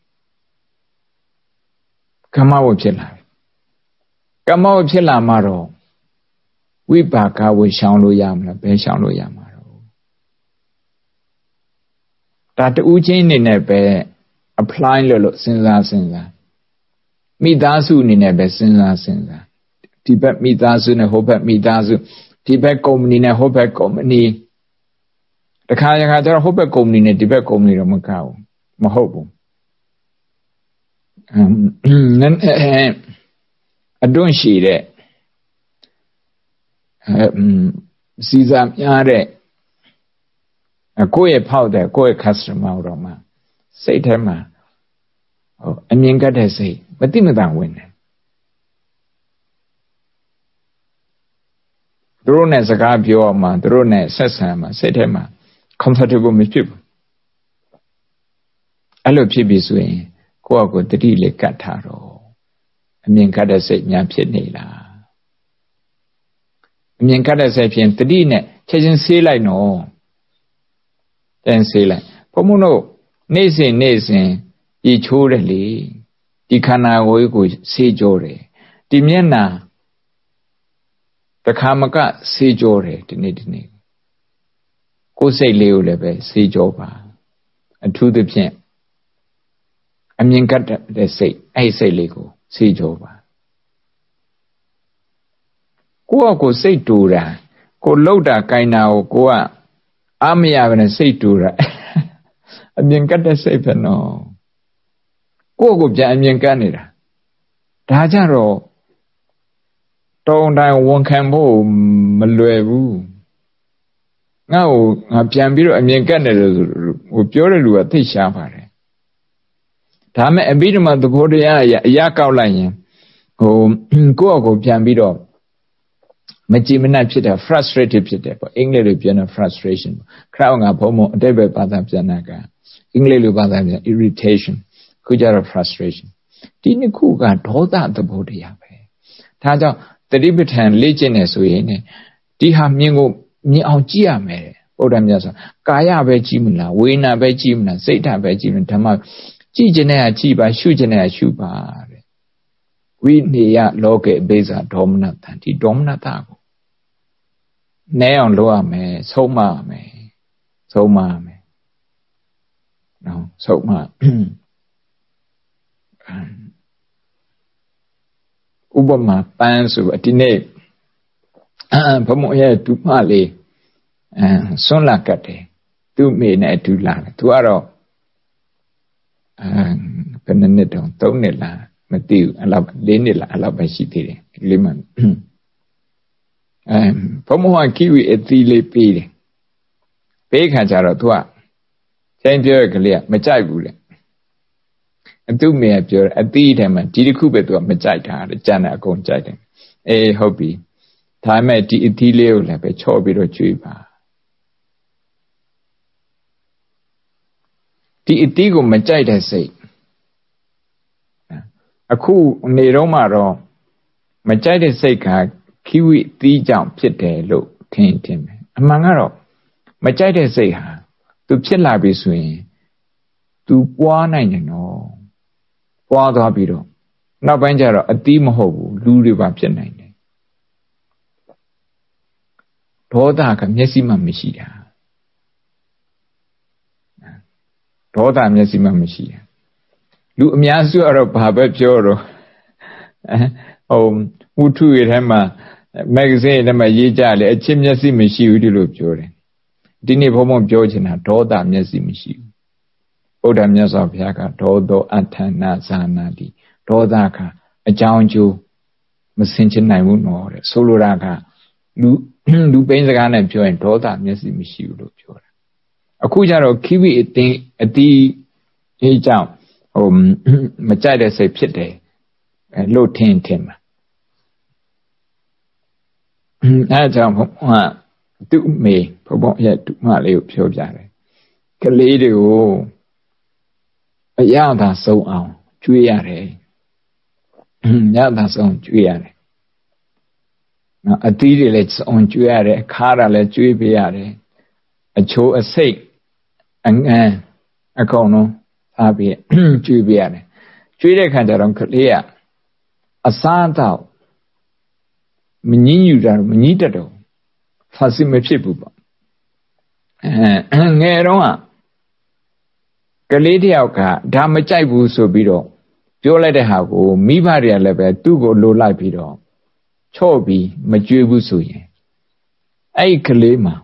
ကမ္မဝတ်ဖြစ်လာပြီကမ္မဝတ်ဖြစ်လာမှတော့ဝိပါကဝတ်ရှောင်လို့ရမလားဘယ်ရှောင်လို့ရမှာတော့ဒါတူးချင်းနေနဲ့ပဲ apply လို့စဉ်းစားမိသားစုအနေနဲ့ပဲစဉ်းစားဒီဘက်မိသားစုနဲ့ဟိုဘက်မိသားစုဒီဘက်ကုမ္ပဏီနဲ့ဟိုဘက်ကုမ္ပဏီတခါကျတော့ဟိုဘက်ကုမ္ပဏီနဲ့ဒီဘက်ကုမ္ပဏီတော့မကောက်ဘူးမဟုတ်ဘူးအတွန်းရှိတဲ့စီစာများတဲ့ကိုယ့်ရဲ့ဖောက်တဲ့ကိုယ့်ရဲ့ customer တော့မှစိတ်ထဲမှာအမြင်ကတ်တဲ့စိတ်မတိမတန်ဝင်တယ်သူတို့နဲ့စကားပြောမှသူတို့နဲ့ဆက်ဆံမှစိတ်ထဲမှာ comfortable မဖြစ်ဘူးအဲ့လိုဖြစ်ပြီဆိုရင်ကိုယ့်အကိုတတိလေးကတ်ထားတော့အမြင်ကတ်တဲ့စိတ်များဖြစ်နေလားအမြင်ကတ်တဲ့စိတ်ဖြင့်တတိနဲ့ချက်ချင်းဆေးလိုက်နော်တန်ဆေးလိုက်ဘုံမတို့နေ့စဉ်ဒီချိုးတယ်လေဒီခန္ဓာကိုယ်ကိုဆေးကြောတယ်ဒီမျက်နှာတခါမကဆေးကြောတယ်ဒီနေ့ကိုယ်စိတ်လေးကိုလည်းပဲဆေးကြောပါအထူးသဖြင့်အမြင်ကတ်တဲ့စိတ်အဲ့စိတ်လေးကိုဆေးကြောပါကိုယ့်အကိုစိတ်တူတာကိုလှုပ်တာကိုင်တာကိုကိုကအားမရဘဲနဲ့စိတ်တူတာအမြင်ကတ်တဲ့စိတ်ပဲနော်ကိုယ့်ကိုပြန်အမြင်ကတ်နေတာဒါကြတော့တုံတိုင်းဝန်ခံဖို့မလွယ်ဘူးငါပြန်ပြီးတော့အမြင်ကတ်နေတယ်ဟိုပြောတဲ့လူကသိရှားပါတယ်ဒါမဲ့အဘိဓမ္မာသဘောတရားအရာကောက်လိုက်ရင်ဟိုကိုယ့်အကိုပြန်ပြီးတော့မကြည်မနှက်ဖြစ်တယ် frustrated ဖြစ်တယ်ပေါ့အင်္ဂလိပ်လိုပြောရင် frustration ခရောင်းငါဘုံဘုံအတိတ်ပဲဘာသာပြန်တာကအင်္ဂလိပ်လိုဘာသာပြန် irritation ခုကြတော့ frustration ဒီနှစ်ခုကဒေါသသဘောတရားပဲဒါကြောင့်သတိပဋ္ဌာန်လေ့ကျင့်နေဆိုရင်ဒီဟာမြင်အောင်ကြည့်ရမယ်ဗုဒ္ဓမြတ်စွာကာယပဲကြည့်မလားဝေဒနာပဲကြည့်မလားစိတ်ဓာတ်ပဲကြည့်မလားဓမ္မကြည့်ခြင်းနဲ့ကြည့်ပါရှုခြင်းနဲ့ရှုပါတဲ့ဝိနည်းလောကေအဘိဇာဒေါမနတံဒီဒေါမနတကိုနဲအောင်လုပ်ရမယ်ဆုံးမရမယ်နော်ဆုံးမဥပမာပန်းဆိုဒီနေ့ဘုံမရဲ့ဒုမလေးဆွန်းလာကတ်တယ်သူ့မိနဲ့အတူလာတယ်သူကတော့ဘယ်နှစ်တုန်း3နှစ်လားမသိဘူးအဲ့လောက်4နှစ်လားအဲ့လောက်ပဲရှိသေးတယ်ဒီလေးမှဘုံမကကီဝီအသီးလေးပေးတယ်ပေးခါကျတော့သူကချိန်ပြောရကလေးကမကြိုက်ဘူးတဲ့အသူ့မိကပြောအသီးထဲမှာဒီတစ်ခုပဲသူကမကြိုက်တာတဲ့ကြံတယ်အကုန်ကြိုက်တယ်အေးဟုတ်ပြီဒါမဲ့ဒီအသီးလေးကိုလည်းပဲချော့ပြီးတော့ကျွေးပါဒီအသီးကိုမကြိုက်တဲ့စိတ်အခုနေတော့မှတော့မကြိုက်တဲ့စိတ်ကခိဝိသီးကြောင့်ဖြစ်တယ်လို့ထင်မယ်အမှန်ကတော့မကြိုက်တဲ့စိတ်ဟာသူဖြစ်လာပြီဆိုရင်သူပွားနိုင်တယ်နော်ပွားသွားပြီးတော့နောက်ပိုင်းကျတော့အသီးမဟုတ်ဘူးလူတွေပါဖြစ်နိုင်တယ်ဒေါသကမျက်စိမှမရှိတာဒေါသမျက်စိမှမရှိတာလူအများစုကတော့ဘာပဲပြောတော့ဝတ္ထုရထဲမှာမဂ္ဂဇင်းထဲမှာရေးကြလေအချင်းမျက်စိမရှိဘူးဒီလိုပြောတယ်ဒီနေ့ဘုံဘုံပြောချင်တာဒေါသမျက်စိမရှိဘူးဗုဒ္ဓမြတ်စွာဘုရားကဒေါသောအဋ္ဌနာဇာနာတိဒေါသကအကြောင်းကျိုးမစင်ချင်နိုင်ဘူးနော်တဲ့ဆိုလိုတာကလူပိန်းစကားနဲ့ပြောရင်ဒေါသမျက်စိမရှိဘူးလို့ပြောတာအခုကျတော့ခိဝိအသီးအေးကြောင့်မကြိုက်တဲ့စိတ်ဖြစ်တယ်လို့ထင်မှာအဲကြောင့်သူ့မေဘုံဘုံရဲ့ဒုမလေးကိုပြောပြတယ်ကလေးတွေကိုအရသာဆုံးအောင်ကျွေးရတယ်ရသာဆုံးကျွေးရတယ်နော်အသီးတွေလည်းစုံကျွေးရတယ်ခါးတာလည်းကျွေးပေးရတယ်အချိုးအစိတ်အငန်းအကုန်လုံးထားပြီးကျွေးပေးရတယ်ကျွေးတဲ့ခါကျတော့ကလေးကအစားအသောက်မငြင်းယူတာမငြင်းတတ်တော့ဖာစီမဖြစ်ဘူးပေါ့ငယ်တော့ကလေးတယောက်ကဒါမကြိုက်ဘူးဆိုပြီးတော့ပြောလိုက်တဲ့ဟာကိုမိဘတွေကလည်းပဲသူ့ကိုလိုလိုက်ပြီးတော့ချော့ပြီးမကြွေးဘူးဆိုရင်အဲ့ဒီကလေးမှာ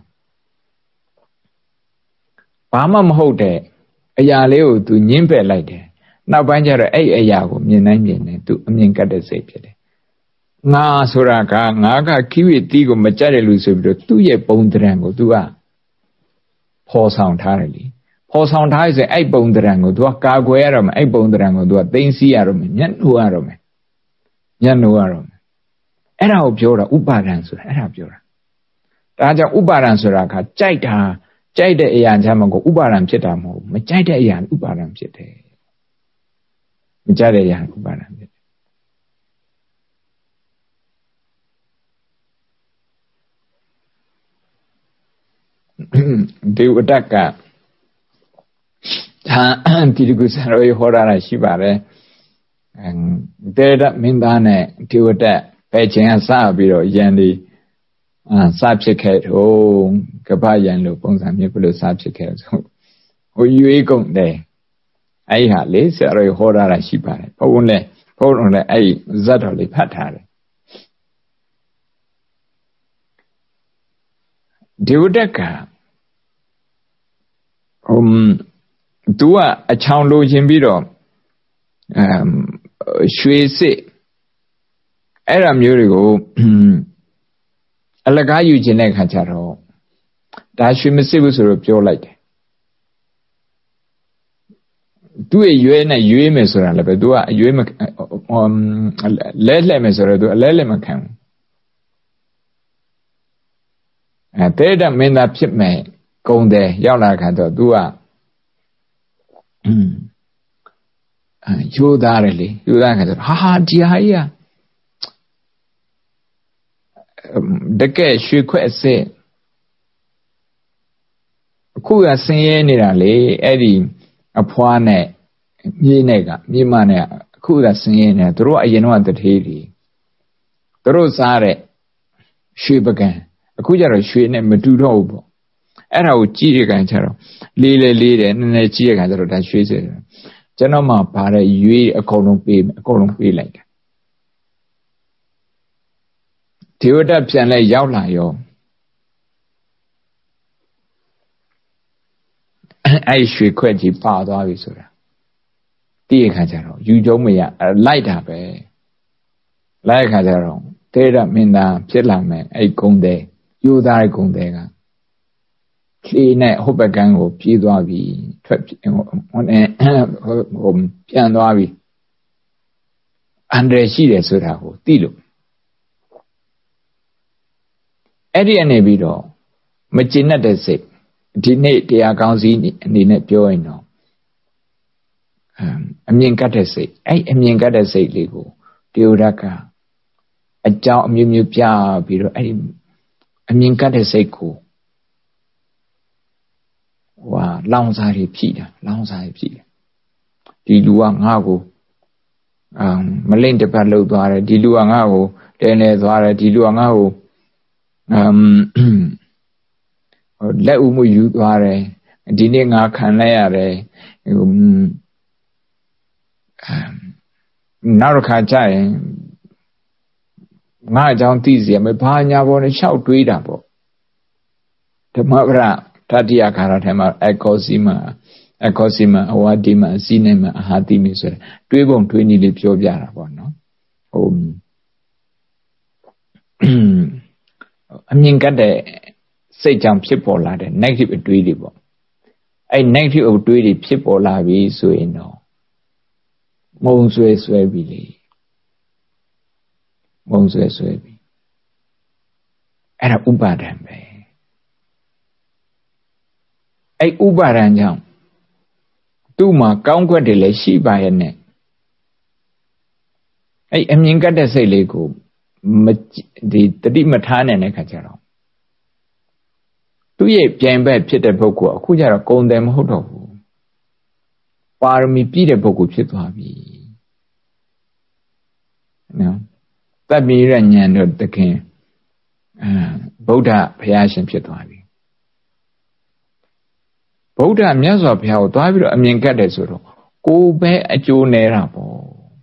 ဘာမှမဟုတ်တဲ့အရာလေးကိုသူညှင်းပယ်လိုက်တယ်နောက်ပိုင်းကျတော့အဲ့အရာကိုမြင်နိုင်သူအမြင်ကတ်တဲ့စိတ်ဖြစ်တယ်ငါဆိုတာကငါကခိဝိတီးကိုမကြက်တယ်လို့ဆိုပြီးတော့သူ့ရဲ့ပုံတရံကိုသူကဖော်ဆောင်ထားတယ်လေဖော်ဆောင်ထားရင်အဲ့ပုံတရံကိုသူကကာကွယ်ရတော့မယ်အဲ့ပုံတရံကိုသူကသိမ်းဆည်းရတော့မယ်ညှနှိုးရတော့မယ်အဲ့ဒါကိုပြောတာဥပါဒံဆိုတာအဲ့ဒါပြောတာဒါကြောင့်ဥပါဒံဆိုတာကကြိုက်တဲ့အရာချမ်းကိုဥပါဒံဖြစ်တာမဟုတ်ဘူးမကြိုက်တဲ့အရာဥပါဒံဖြစ်တယ်မကြိုက်တဲ့အရာဥပါဒံဖြစ်ဒေဝတ္တကဒီကုစရောဟောရတာရှိပါတယ်တေရမင်းသားနဲ့ဒေဝတ္တပဲချင်းကစပြီးတော့ယံဒီစဖြစ်ခဲ့တော့ကပ္ပယံလို့ပုံစံမျိုးဘယ်လိုစဖြစ်ခဲ့ဆိုဟိုရွေးကုန်တယ်အဲ့ဟာလေဆရာတော်ဟောရတာရှိပါတယ်ဘုန်းလည်းအဲ့ဇတ်တော်လေးဖတ်ထားတယ်ဒေဝတ္တကသူကအချောင်လိုချင်ပြီးတော့ရွှေစစ်အဲ့ဒါမျိုးတွေကိုအလကားယူခြင်းတဲ့ခါကျတော့ဒါရွှေမစစ်ဘူးဆိုတော့ပြောလိုက်တယ်သူ့ရဲ့ရွေးနဲ့ရွေးမယ်ဆိုတာလည်းပဲသူကအရွေးမလဲလှဲ့မယ်ဆိုတော့သူအလဲလှဲ့မခံဘူးတေတမင်းသားဖြစ်မယ်ကုံတယ်ရောက်လာခါတော့သူကယူသားတယ်လေယူသားခါကျတော့ဟာဒီဟာကြီးတကယ်ရွှေခွက်အစစ်အခုကဆင်းရဲနေတာလေအဲ့ဒီအဖွားနဲ့မြေမနဲ့အခုကဆင်းရဲနေသူတို့အရင်တော့တထေးတွေသူတို့စားတဲ့ရွှေပကံအခုကျတော့ရွှေနဲ့မတူတော့ဘူးပေါ့အဲ့ဒါကိုကြည့်ရကန်ကျတော့လေးတယ်နည်းနည်းကြည့်ရကန်ကျတော့ဒါရွှေစစ်ကျွန်တော်မှဗါတဲ့ရွေးအကုန်လုံးပေးလိုက်တယ်ဒေဝတ္တပြန်လဲရောက်လာရောအဲ့ရွှေခွက်ကြီးပါသွားပြီဆိုတာတိရခါကျတော့ယူကြုံမရလိုက်တာပဲလိုက်ခါကျတော့တေရမင်းသားဖြစ်လာမယ်အဲ့ဂုံတဲ့ယူသားဂုံတဲ့ကလှေနဲ့ဟိုဘက်ကန်းကိုပြေးသွားပြီထွက်ဟိုပြန်သွားပြီအန္တရာယ်ရှိတယ်ဆိုတာကိုသိလို့အဲ့ဒီအနေပြီးတော့မကျင်တဲ့စိတ်ဒီနေ့တရားကောင်းစီအနေနဲ့ပြောရင်တော့အမြင်ကတ်တဲ့စိတ်အဲ့အမြင်ကတ်တဲ့စိတ်လေးကိုတေဝရကအကြောင်းအမျိုးမျိုးပြပြီးတော့အဲ့ဒီအမြင်ကတ်တဲ့စိတ်ကိုလောင်စာတွေဖြည့်တာဒီလူကငါ့ကိုမလိမ့်တပတ်လှုပ်သွားတယ်ဒီလူကငါ့ကိုလဲသွားတယ်ဒီလူကငါ့ကိုလက်ဥမှုယူသွားတယ်ဒီနေ့ငါခံလိုက်ရတယ်နောက်တစ်ခါကျရင်ငါအကြောင်းသိစီရမယ်ဘာညာပေါ်နဲ့ရှောက်တွေးတာပေါ့ဓမ္မပရတတိယခါရထဲမှာအကောစီမအဝတိမအစီနေမအဟာတိမဆိုတဲ့တွေးပုံတွေးနည်းလေးပြောပြတာပေါ့နော်အမြင်ကတဲ့စိတ်ကြောင့်ဖြစ်ပေါ်လာတဲ့ negative အတွေးတွေပေါ့အဲ့ negative အတွေးတွေဖြစ်ပေါ်လာပြီဆိုရင်တော့ငုံဆွဲပြီလေငုံဆွဲပြီအဲ့ဒါဥပါဒံပဲ aiဥပါဒံကြောင့်သူ့မှာကောင်းကွက်တွေလည်းရှိပါရဲ့နဲ့အဲ့အမြင်ကတ်တဲ့စိတ်လေးကိုဒီတတိမထားနိုင်တဲ့ခါကျတော့သူ့ရဲ့ပြိုင်ဘက်ဖြစ်တဲ့ပုဂ္ဂိုလ်အခုကျတော့ကုံတယ်မဟုတ်တော့ဘူးပါရမီပြည့်တဲ့ပုဂ္ဂိုလ်ဖြစ်သွားပြီနော်တပ္ပိရဉာဏ်တို့တခင်ဗုဒ္ဓဘုရားရှင်ဖြစ်သွားပြီဗုဒ္ဓမြတ်စွာဘုရားကိုသွားပြီးတော့အမြင်ကတ်တယ်ဆိုတော့ကိုယ်ပဲအကျိုးနေတာပေါ့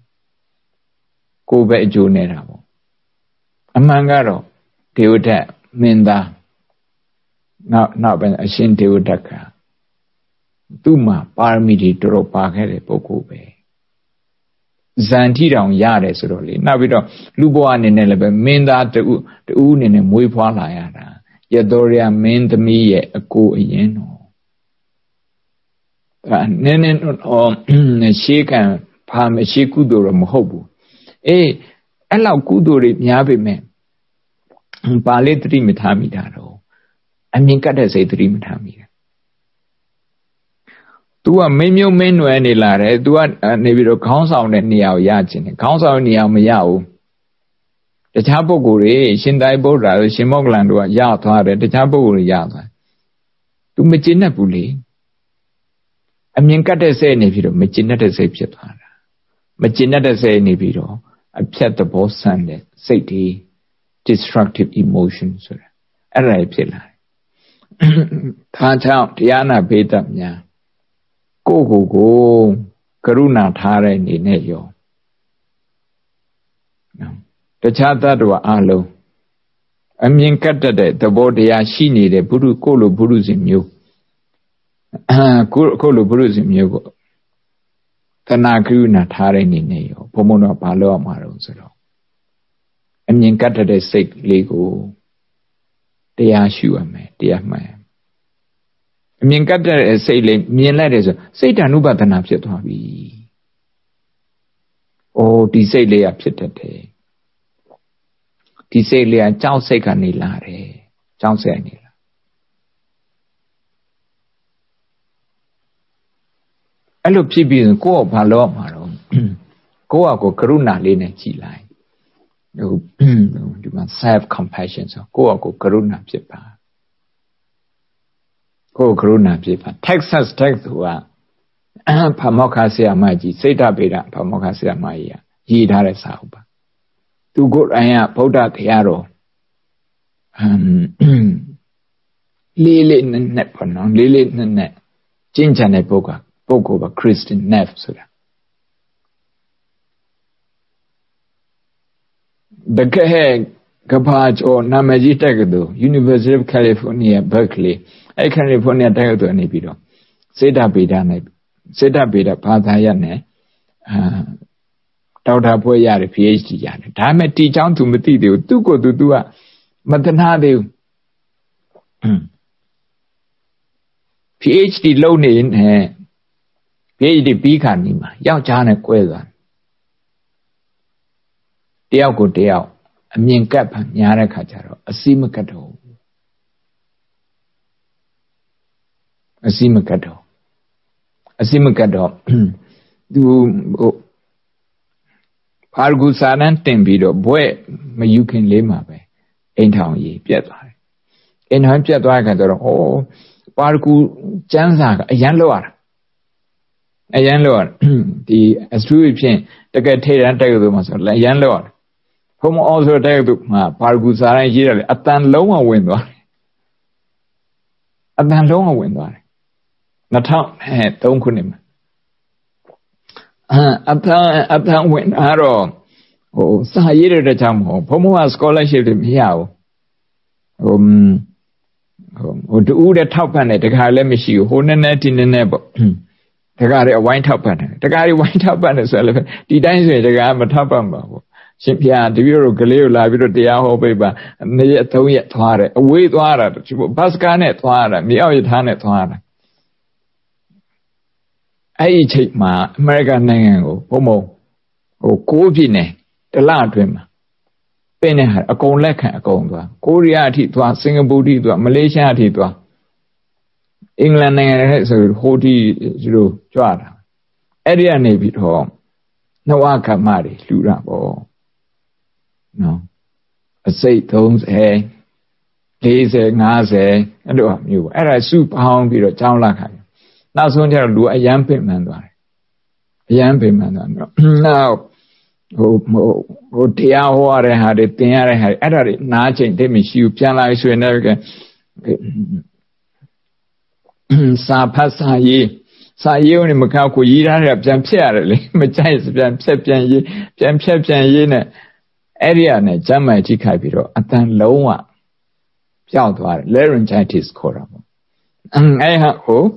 ကိုယ်ပဲအကျိုးနေတာပေါ့အမှန်ကတော့ဒေဝဒတ်မင်းသားနောက်ပဲအရှင်ဒေဝဒတ်ကသူ့မှာပါရမီတွေတော်တော်ပါခဲ့တဲ့ပုဂ္ဂိုလ်ပဲဇန်တိတောင်ရတယ်ဆိုတော့လေနောက်ပြီးတော့လူဘဝအနေနဲ့လည်းပဲမင်းသားတူအနေနဲ့မွေးဖွားလာရတာယသောရမင်းသမီးရဲ့အကိုအရင်တော်နည်းနည်းရှေးကံဖာမရှိကုသိုလ်တော့မဟုတ်ဘူးအဲ့လောက်ကုသိုလ်တွေများပေမဲ့ပါဠိသတိမထားမိတာတော့အမြင်ကတ်တဲ့စိတ်သတိမထားမိတာ तू ကမင်းမျိုးမင်းနွယ်နေလာတယ် तू ကနေပြီးတော့ခေါင်းဆောင်တဲ့နေရာကိုရချင်တယ်ခေါင်းဆောင်နေရာမရဘူးတခြားပုဂ္ဂိုလ်တွေရှင်သာရိပုတ္တရာတို့ရှင်မောဂလန်တို့ကရသွားတယ်တခြားပုဂ္ဂိုလ်တွေရသွား तू မကျင့်တတ်ဘူးလေအမြင်ကတ်တဲ့စိတ်နေပြီးတော့မကျင့်တတ်တဲ့စိတ်ဖြစ်သွားတာမကျင့်တတ်တဲ့စိတ်နေပြီးတော့အဖြတ်သဘောဆန်တဲ့စိတ်တွေ destructive emotion ဆိုတာအဲ့ဒါဖြစ်လာတယ်ဒါကြောင့်တရားနာပေးတတ်များကိုကရုဏာထားတဲ့အနေနဲ့ရောတခြားသတ္တဝါအလုံးအမြင်ကတ်တဲ့သဘောတရားရှိနေတဲ့ဘုရုကိုလိုဘုရုရှင်မျိုးကိုလိုဘုရုရှင်မျိုးကိုတဏှာကရုဏာထားတဲ့အနေနဲ့ရောဘုံဘုံတော့ဘာလို့ရမှာတော့ဆိုတော့အမြင်ကတ်တဲ့စိတ်လေးကိုတရားရှုရမယ်တရားမှန်အမြင်ကတ်တဲ့စိတ်လေးမြင်လိုက်တယ်ဆိုစိတ်ဓာနုပဒနာဖြစ်သွားပြီ။အိုးဒီစိတ်လေးကဖြစ်တတ်တယ်။ဒီစိတ်လေးကကြောက်စိတ်ကနေလာတယ်။ကြောက်စိတ်နေလာ။အဲ့လိုဖြစ်ပြီးရင်ကိုယ့်ကဘာလို့မှာတော့ကိုယ့်ကရုဏာလေးနဲ့ကြည်လိုက်။ဒီမှာ self compassion ဆိုကိုယ့်ကရုဏာဖြစ်ပါကိုယ်ကရုဏာဖြစ်ပါ Texas Tech ဆိုတာဖာမောက္ခဆရာမကြီးစိတ်ဓာပေဒဖာမောက္ခဆရာမကြီးရေးထားတဲ့စာဟုတ်ပါသူကိုယ်တိုင်ကဗုဒ္ဓတရားတော်လေးနက်ပေါ့နော်လေးနက်ကျင့်ကြံတဲ့ပုဂ္ဂိုလ်ပါ Christian Neff ဆိုတာတကယ်ကဘာကျော်နာမည်ကြီးတက္ကသိုလ် University of California Berkeley အဲ့ California တက္ကသိုလ်နေပြီးတော့စေတဗေဒဘာသာရပ်နဲ့ဒေါက်တာဘွဲ့ရတယ် PhD ရတယ်ဒါပေမဲ့တီချောင်းသူမသိသေးဘူးသူ့ကိုယ်သူကမတနာသေးဘူးPhD လုပ်နေနဲ့ PhD ပြီးခါနီးမှာယောက်ျားနဲ့꿰သွားတယောက်ကိုတယောက်အမြင်ကပ်များတဲ့ခါကျတော့အစည်းမကတ်တော့သူဘာကူစာတန်းတင်ပြီးတော့ဘွဲ့မယူခင်လေးမှာပဲအိမ်ထောင်ကြီးပြတ်သွားတယ်အိမ်ထောင်ပြတ်သွားတဲ့ခါကျတော့ပါကူကျန်းစာကအရန်လောက်ရတာဒီအစထူးဖြင့်တကယ်ထိရန်တက်လို့မှာဆိုအရန်လောက်ရတယ်ဘုံအောင်ဆိုတဲ့သူမှာပါကူစာတန်းရေးတယ်အတန်လုံးဝဝင်သွားတယ်2003ခုနှစ်မှာအတန်ဝင်တော့စာရေးတဲ့ကြောင့်မဟုတ်ဘုံက scholarship တွေမရဘူးတူတဲ့ထောက်ပံ့တယ်တခါလည်းမရှိဘူးဟိုနည်းနည်းဒီနည်းနည်းပေါ့တခါလည်းအဝိုင်းထောက်ပံ့တယ်တခါလည်းဝိုင်းထောက်ပံ့တယ်ဆိုလည်းဒီတိုင်းဆိုရင်တခါမထောက်ပံ့ပါဘူးရှင်ဖျားတပည့်တို့ကလေးကိုလာပြီးတော့တရားဟောပေးပါ2ရက်3ရက်သွားတယ်အဝေးသွားတာဘတ်စကားနဲ့သွားတာမြေအောက်ရထားနဲ့သွားတာအဲ့ဒီချိန်မှာအမေရိကန်နိုင်ငံကိုဘုံ6ပြည်နယ်တလအတွင်းမှာပင်းနေတာအကုန်လက်ခံအကုန်သွားကိုရီးယားအထိသွားစင်ကာပူအထိသွားမလေးရှားအထိသွား Englandနိုင်ငံဆိုဟိုဒီလိုကြွတာအဲ့ဒီကနေပြီးတော့နှဝကမ္မတွေလှူတာပေါ့နော်အစိတ်30 40 50အဲ့လိုမျိုးအဲ့ဒါစုပေါင်းပြီးတော့ကျောင်းလာခိုင်းနောက်ဆုံးကျတော့လူအယမ်းပင်ပန်းသွားတယ်အယမ်းပင်ပန်းသွားတော့နောက်ဟိုတရားဟောရတဲ့ဟာတွေသင်ရတဲ့ဟာတွေအဲ့ဒါတွေနားချိန်သိမရှိဘူးပြန်လာဆိုရင်လည်းစာဖတ်စာရေးဦးနေမကောက်ကိုရေးထားတယ်ပြန်ဖြတ်ရတယ်လေမကြိုက်ပြန်ဖြတ်ပြန်ရေးပြန်ဖြတ်ပြန်ရေးနဲ့အဲ့ဒီကနေကျမ်းမာကြည့်ခိုက်ပြီးတော့အတန်လုံးဝပျောက်သွားတယ် laryngitis ခေါ်တာပေါ့အဲ့ဟာဟို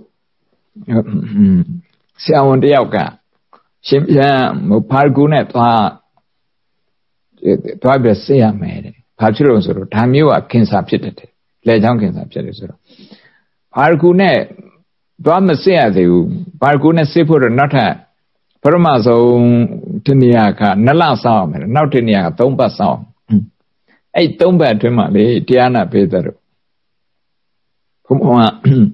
ဆရာဝန်တယောက်ကရှင်ပြန်ဖာကူနဲ့သွားပြီးဆေးရမယ်တဲ့ဘာဖြစ်လို့ဆိုတော့ဒါမျိုးကကင်ဆာဖြစ်တယ်လက်ချောင်းကင်ဆာဖြစ်တယ်ဆိုတော့ဖာကူနဲ့သွားမဆေးရသေးဘူးဖာကူနဲ့ဆေးဖို့တော့နောက်ထပ်ပထမဆုံးတနည်းက2 လစောင့်ရမယ်နောက်တနည်းက3 ပတ်စောင့်အဲ့3 ပတ်အတွင်းမှာလေတရားနာပေးတဲ့တော့ဘုံကဟို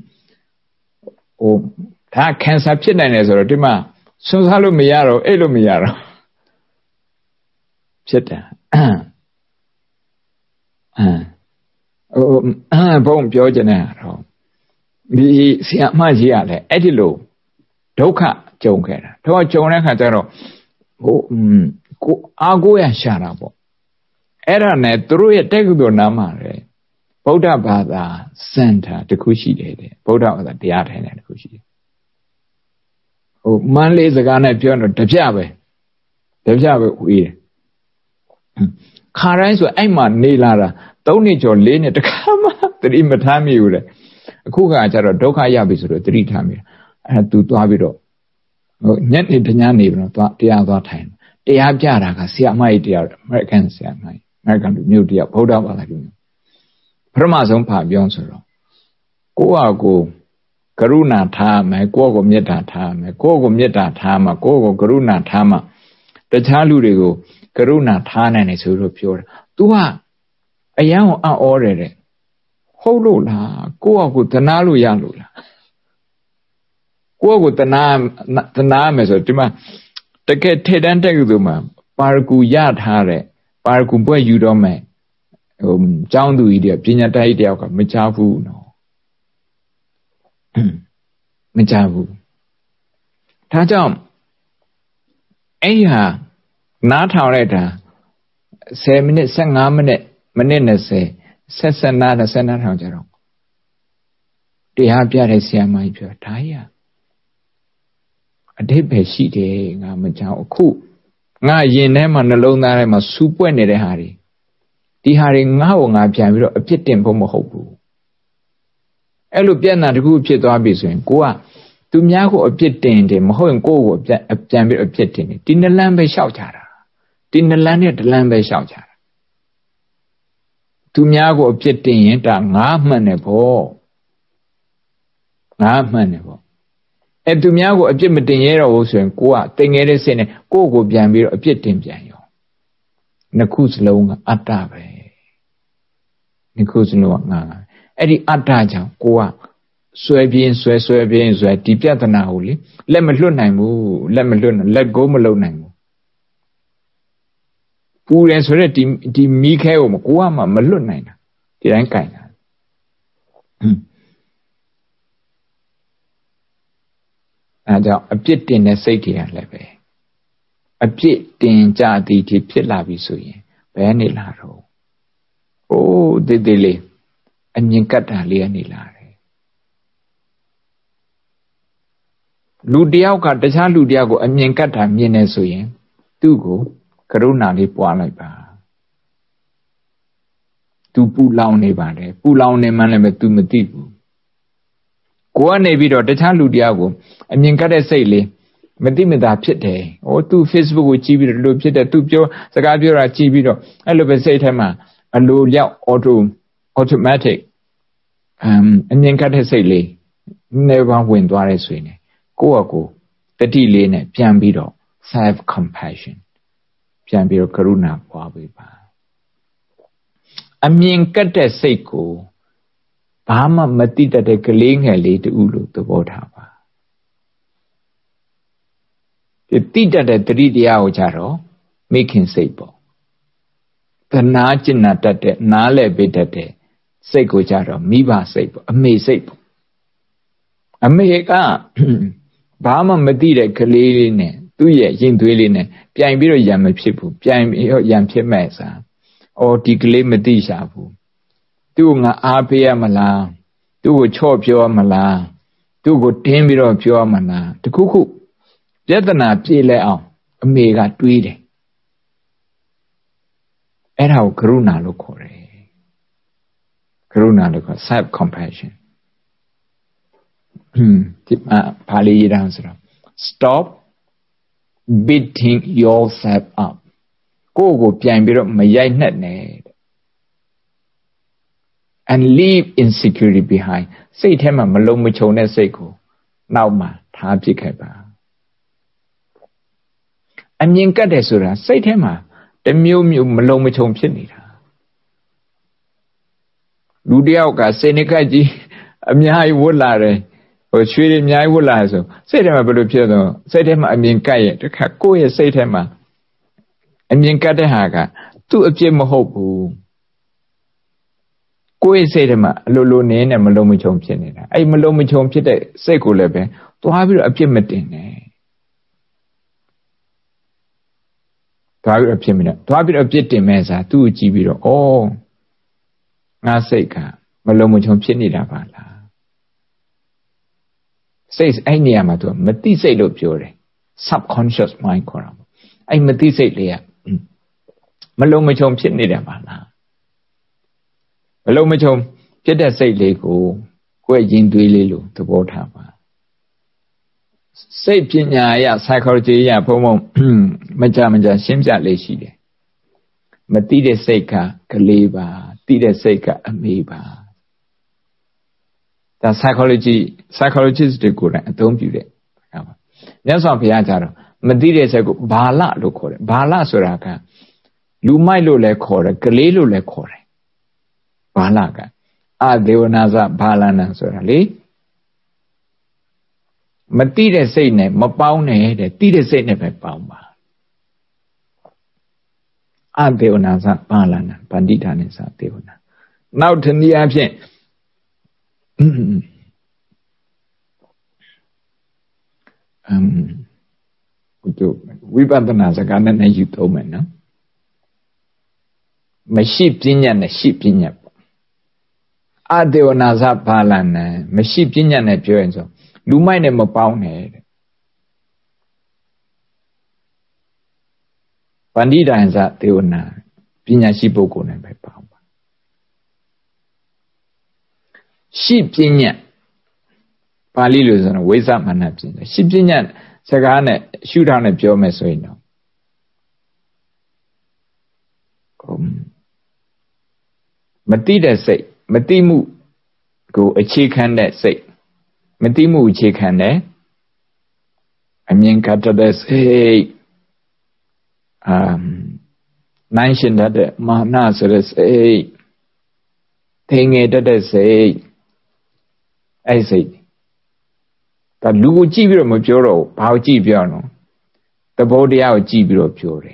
ဒါကင်ဆာဖြစ်နိုင်တယ်ဆိုတော့ဒီမှာဆွမ်းစားလို့မရတော့အဲ့လိုမရတော့ဖြစ်တယ်ဘုံပြောကြတယ်တော့ဒီဆရာမကြီးကလည်းအဲ့ဒီလိုဒုက္ခကြုံခဲ့တာတော့ကြုံတဲ့ခါကျတော့ဟိုကိုအာကိုရရှာတာပေါ့အဲ့ဒါနဲ့သူတို့ရဲ့တက္ကသိုလ်နားမှာလေဗုဒ္ဓဘာသာစင်တာတခုရှိတယ်တဲ့ဗုဒ္ဓဘာသာတရားထိုင်တယ်တခုရှိတယ်ဟိုမန်းလေးစကားနဲ့ပြောတော့တပြပဲဝေးတယ်ခါတိုင်းဆိုအဲ့မှာနေလာတာ3 နှစ်ကျော်4 နှစ်တခါမှသတိမထားမိဘူးလေအခုကကျတော့ဒုက္ခရပြီဆိုတော့သတိထားမိတယ်အဲ့သူသွားပြီးတော့ဟိုညနေတညနေပြီးတော့တရားသွားထိုင်တရားပြတာကဆရာမကြီးတရားအမေရိကန်ဆရာမကြီးအမေရိကန်လူမျိုးတရားဗုဒ္ဓဘာသာလူမျိုးပထမဆုံးဖာပြောဆိုတော့ကိုယ့်ဟာကိုကရုဏာထားမယ်ကိုယ့်ကိုမေတ္တာထားမယ်ကိုယ့်ကိုမေတ္တာထားမှကိုယ့်ကိုကရုဏာထားမှတခြားလူတွေကိုကရုဏာထားနိုင်တယ်ဆိုလို့ပြောတယ် तू ကအယံကိုအံ့ဩတယ်တဲ့ဟုတ်လို့လားကိုယ့်ဟာကိုသနာလို့ရလို့လားကိုယ့်ကိုသနာမယ်ဆိုဒီမှာတကယ်ထေတန်းတက်ယူသူမှာပါရဂူရထားတဲ့ပါရဂူဘွဲ့ယူတော့မယ်ဟိုကျောင်းသူကြီးတွေပညာတတ်ကြီးတယောက်ကမချဘူးနော်မချဘူးဒါကြောင့်အဲ့ဟာနားထောင်လိုက်တာ10 မိနစ်15 မိနစ်မိနစ်20ဆက်နာထောင်ကြတော့တရားပြတဲ့ဆရာမကြီးပြောဒါကြီးအတိတ်ပဲရှိတယ်ငါမကြောက်အခုငါရင်ထဲမှာနှလုံးသားထဲမှာစူးပွက်နေတဲ့ဟာတွေဒီဟာတွေငါ့ကိုငါပြန်ပြီးတော့အပြစ်တင်ဖို့မဟုတ်ဘူးအဲ့လိုပြန်တာတခုဖြစ်သွားပြီဆိုရင်ကိုကသူများကိုအပြစ်တင်တယ်မဟုတ်ရင်ကိုယ့်ကိုပြန်ပြီးအပြစ်တင်တယ်ဒီနှလန်းပဲလျှောက်ကြတာဒီနှလန်းနဲ့ဒလန်းပဲလျှောက်ကြတာသူများကိုအပြစ်တင်ရင်ဒါငါမှန်တယ်ပေါ့ငါမှန်တယ်ပေါ့အဲ့သူများကိုအပြစ်မတင်ရတော့ဘူးဆိုရင်ကိုကတင်ငယ်တဲ့စိတ်နဲ့ကိုယ့်ကိုပြန်ပြီးတော့အပြစ်တင်ပြန်ရောနှစ်ခုစလုံးကအတ္တပဲနှစ်ခုစလုံးကငါအဲ့ဒီအတ္တကြောင့်ကိုကဆွဲပြင်းဒီပြဿနာကိုလေလက်မလွတ်နိုင်ဘူးလက်ကိုမလုံနိုင်ဘူးပူတယ်ဆိုတော့ဒီမီးခဲကိုကိုကမှမလွတ်နိုင်တာဒီတိုင်းကြိုင်တာအဲကြောင့်အပြစ်တင်တဲ့စိတ်တွေကလည်းပဲအပြစ်တင်ကြသည်ဒီဖြစ်လာပြီဆိုရင်ဘယ်နေလာတော့အိုးတေးလေးအမြင်ကတ်တာလေးကနေလာတယ်လူတယောက်ကတခြားလူတယောက်ကိုအမြင်ကတ်တာမြင်နေဆိုရင်သူ့ကိုကရုဏာလေးပွားလိုက်ပါသူပူလောင်နေပါတယ်ပူလောင်နေမှလည်းပဲသူမသိဘူးကိုကနေပြီးတော့တခြားလူတယောက်ကိုအမြင်ကတ်တဲ့စိတ်လေးမတိမတာဖြစ်တယ်ဟိုသူ Facebook ကိုကြည့်ပြီးတော့လို့ဖြစ်တယ်သူပြောစကားပြောတာကြည့်ပြီးတော့အဲ့လိုပဲစိတ်ထဲမှာအလိုလျောက် automatic အမြင်ကတ်တဲ့စိတ်လေးနေပါဝင်သွားတဲ့ဆိုရင်ကိုယ့်အကိုတတိလေးနဲ့ပြန်ပြီးတော့ self compassion ပြန်ပြီးတော့ကရုဏာပွားပေးပါအမြင်ကတ်တဲ့စိတ်ကို Bama matita de galing heli to ulu the botava. The tita de 3 diao making sable. The Najina tate, Nale bitate, Seko jaro, Miba sable, a me sable. A meka Bama matita galine, 2 years in dwelling, Piambiro yam people, Piam yam mesa, or declare medishabu. Do nga apia mala, do chop your mala, do go timbiro pure mana, the cuckoo. Jetana pile out, a mega tweede. And how Karuna look for Karuna look self compassion. Pali answer. Stop beating yourself up. Go piambiro mayai net need. And leave insecurity behind. Say tema malomachone seko. Now ma tabjikaba. And yinka desura, say tema, the mew malomachone pinita. Ludiauka, Senekaji, a miai woolare, or treating miai woolazo. Say tema belupiano, say tema a minkaya, the kakoya say tema. And yinka de haga, to a gem hope. Koi say them a lolo name and malomachom pinita. I malomachom pita seculebe to have you a pimetin. To have a pimina, to have a pitin mesa, 2 GB. Oh, Naseka, malomachom pinita pala. Says any amateur, Matisse lo pure, subconscious mind coram. I Matisse lea malomachom pinita pala. Hello, Mitchell. Get that say lego. Go in duello to boat hapa. Say pinya ya psychology ya pomo majamaja seems at lazy. Matide seka kaleba, tide seka amoeba. The psychologists do good and don't do it. That's on Piazaro. Matide seko bala locore, bala soraka. Lumailo le core, galelo le core. Balaga. Deonaza balana sorali. Matide say ne, mapaune, the tide say never pamba. Deonaza balana, pandita nesa deona. Now to the absent. We bandanaza ganan and you told me, no? My sheep in and a sheep in ya. Deonaza palan, my sheep in and a joinzo. Lumine mo pound head. Pandita and that deona, Pina shipoko never pound. Sheep in ya. Palilus and ways up my napkin. Sheep in ya, Sagana, shoot on a pure mesoino. Matida say, Matimu go a chicken that say, Matimu chicken eh? I mean, Catada say, mention that the Manasar say, thing it say, I say, that Lugu Gibiro Mojoro, Pau Gibiano, the body out Gibiro Pure.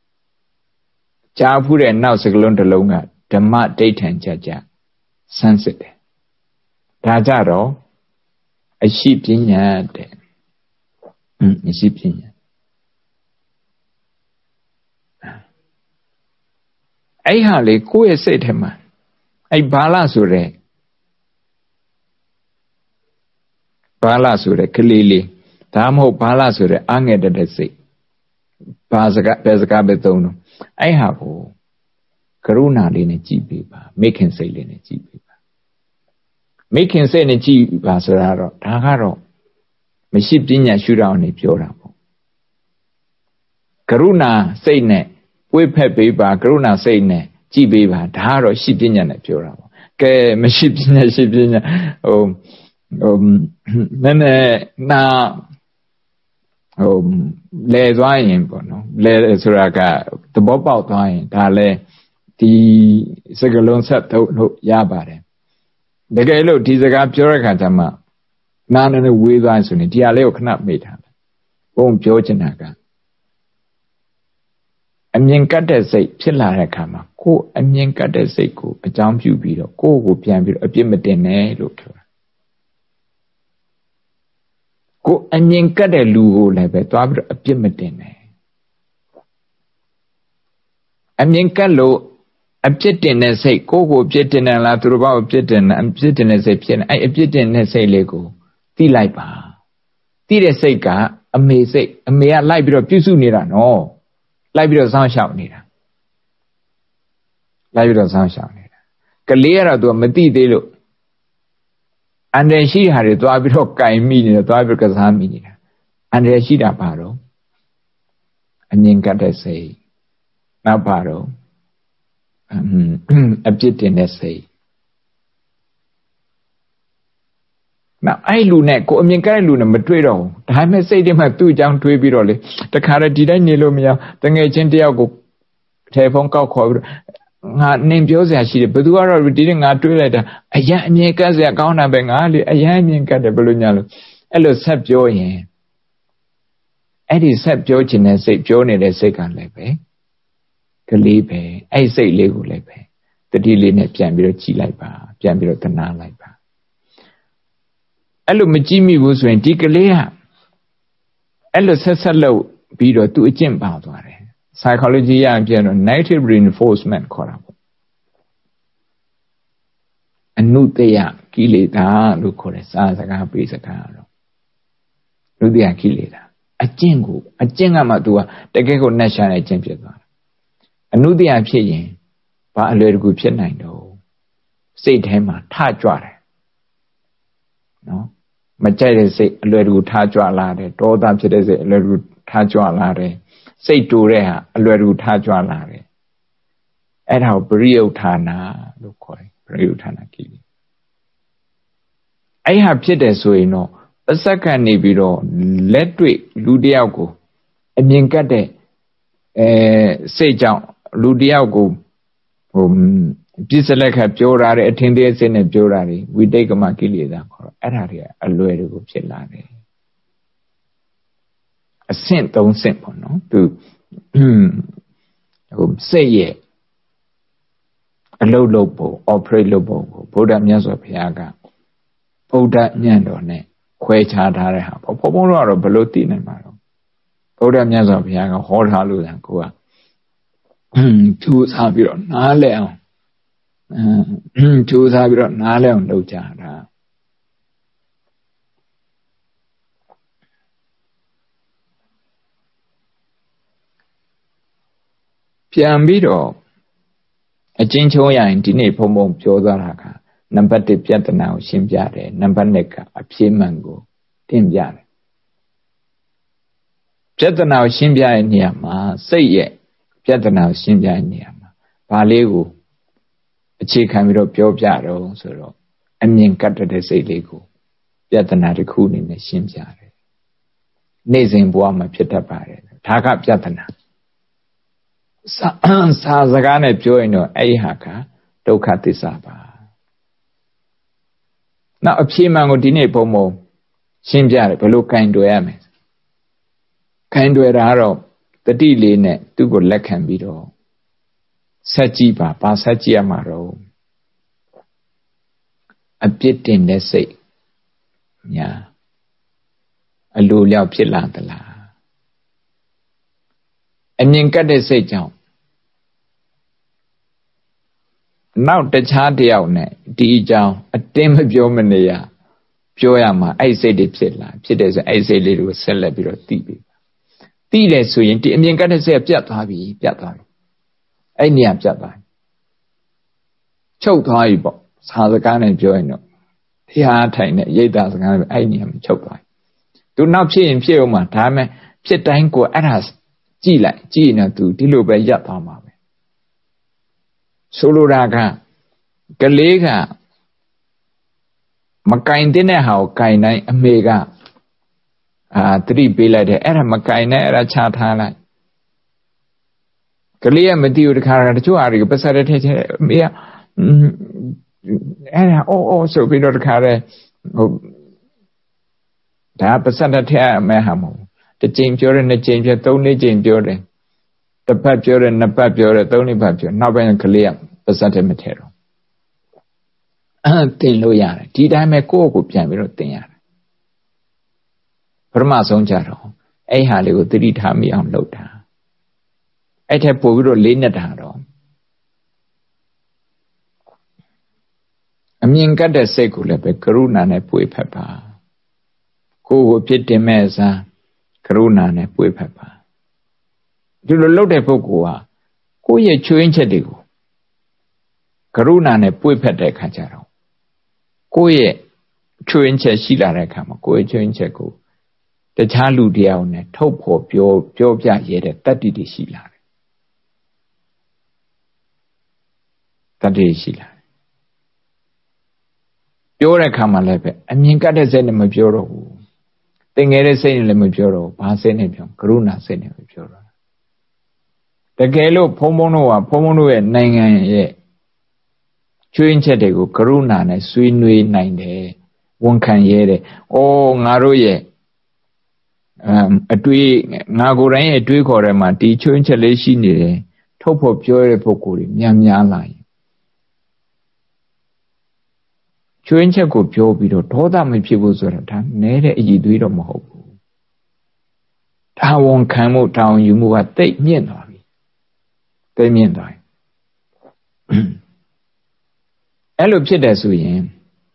Chapur and now Seglunda Longa. The mat daytime jaja, sunset. Tajaro, a sheep in yard. A sheep in yard. I hardly go said him. I balasure. Balasure, clearly. Tamo balasure, anged the sea. Pasagabetono. I have. Karuna lene jibiba, making say lene jibiba. Making say ne jibiba soraro, tagaro. Me ship dinya shoot on a pure. Karuna say ne, we pepiba, Karuna say ne, jibiba, taro ship dinya ne pure. Ke me ship dinya, nene na, le dwaying, no, le suraga, the bob out dwaying, tale. The Segalon set out no yabare. The Galo Tizaga Purakatama Nan and a wave answer, Dialeo cannot meet her. Won't Georgianaga. A Yankata say, Chilla Kama, go and Yankata say, go, a jump you beat, go, Piambi, a Pimatene, look. Go and Yankata Lugo, Lebe, to have a Pimatene. A Yankalo. Objecting and say, go objecting and la to about objecting, objecting and say, I objecting and say, Lego, the lipa. Did say, a may say, a may like your pisu near no. Like your sound shout near. Like your sound shout near. Calera to a mati de look. And then she had it to have it okay, meaning to have because I'm meaning. And then she da paro. And then got to say, now paro. Objecting essay. Now I lune, go Minka luna, Matrado. Time I say them have 2 young to be rolly. The car did I nilomia, the agent Diago. Telephone call name Joseph, she, but you are reading our 2 letter. A young Yankas, they are gone a bengali, a young Yanka de Bologna. Hello, Sap Joy. Eddie Sap George and say Johnny the second lebe. Kalipe, I say Lego lepe. The dealing at Jambiro Chilaipa, Jambiro Tana Laipa. Hello, Majimi was when Tikalea. Hello, Sessalo, Pido to a gym bound. Psychology and general native reinforcement corrupt. And no they are Kilita, Lucores, Azaga, Pisacaro. Ludia Kilita. A jingo, a jingamatua, the Gego National Champion. A new the appearing, but a little good night, no. Say to him, Tajware. No, Machete say a little Tajwa lade, told them to say a little Tajwa lade, say to Rea, a little Tajwa lade. And how Brio Tana, look, Brio Tana Kili. I have said so, you know, a second Nibiro, let wait, Ludiago, and Yankade, say down. Ludiago, Pisalek have Jorari, attended in a Jorari, we take a Makili, Araria, a lawyer of Chilari. A cent on simple, no? To say ye a low lobo or pray lobo, Poda Miazo Piaga, Poda Nyandone, Quachadare, or Pomoro or Belotin and Maro. Poda Miazo Piaga, Hor Halu and Goa. Choose have your Naleo. Choose have your Naleo, no Jara. Piambiro a Jinchoya in Dine Pomo Piozaraka, number de Piatanao, Shimbiare, number Neca, a Piemango, Timbiare. Piatanao Shimbia in Yama, say ye. Piatanao Shimbia in Yama, Palego, a Chicamiro Piojaro, so I mean Cata de say Lego, Piatanati cool in the Shimbiare. Nazing Boama Pietapare, Taka Piatana. Sazagane Pioino, Ahaka, Dokatisaba. Now a Pimango Dine Pomo, Shimbiare, Peluca into Ames. Kind of arrow. The dealing to go like and bedo. Sajiba, Pasajia Maro. A bit in the say. Yeah. A lulia pilantala. And you got to say, John. Now the charty out, Dijon, a dame of Yomania. Joyama, I said it, Pitas, I said it was celebrity. Tide so in the Indian got to say a Piatavi, Piatavi. I near Piatavi. Choke Haibo, Sazagan and Joino. He had taken Yedas and I near Choke. Do not see in Pioma, Time, Pietanko at us, Gila, Gina to Diluba Yatama. Soluraga, Galega, Makain dinner how Kaina Omega. 3 ပေးလိုက်တယ်အဲ့ဒါမကင်နဲ့အဲ့ဒါချထားလိုက်ကလေးကမသိဘူးတခါတချို့အားတွေပတ်စက်တဲ့ထည့်ချင်မေး so we don't carry that percent at here, Mahamo. The change you're in the change, only change you're in. The pap you're in the pap you're at only pap you're not very clear percent material. Tin Loyara, did I make go good piano thing? Permason Jaro, a hali would read Hammy on Lota. At a poor Lina Daro. I mean, got a secular, but Karuna and a pui pepper. Go pit mesa, Karuna and a pui pepper. Do the load a pokua. Go ye chewing chedigo. Karuna and a pui pete cajaro. Go ye chewing cheshila recama, go chewing checo. The chalu diaone, top of your yet 30 shila. 30 shila. You're a camalepe, I mean, got a zen of Joro. Thing is saying lemon Joro, Pasenemium, Karuna Senem Joro. The Galo Pomono at 9 ye. Chewing Chedego, Karuna, and a swinway 9 day. One can ye, oh, Naroye. A tree, Nagoran, a tree or a mati, chewing Chaleshini, top of Joy Pokuri, Yam Yalai. Chewing Chaco Pio Bido, told them if people were a time, neither a do of Mohobu. Town camo town, you move at take me and I. They mean I. Hello, Pedasuin.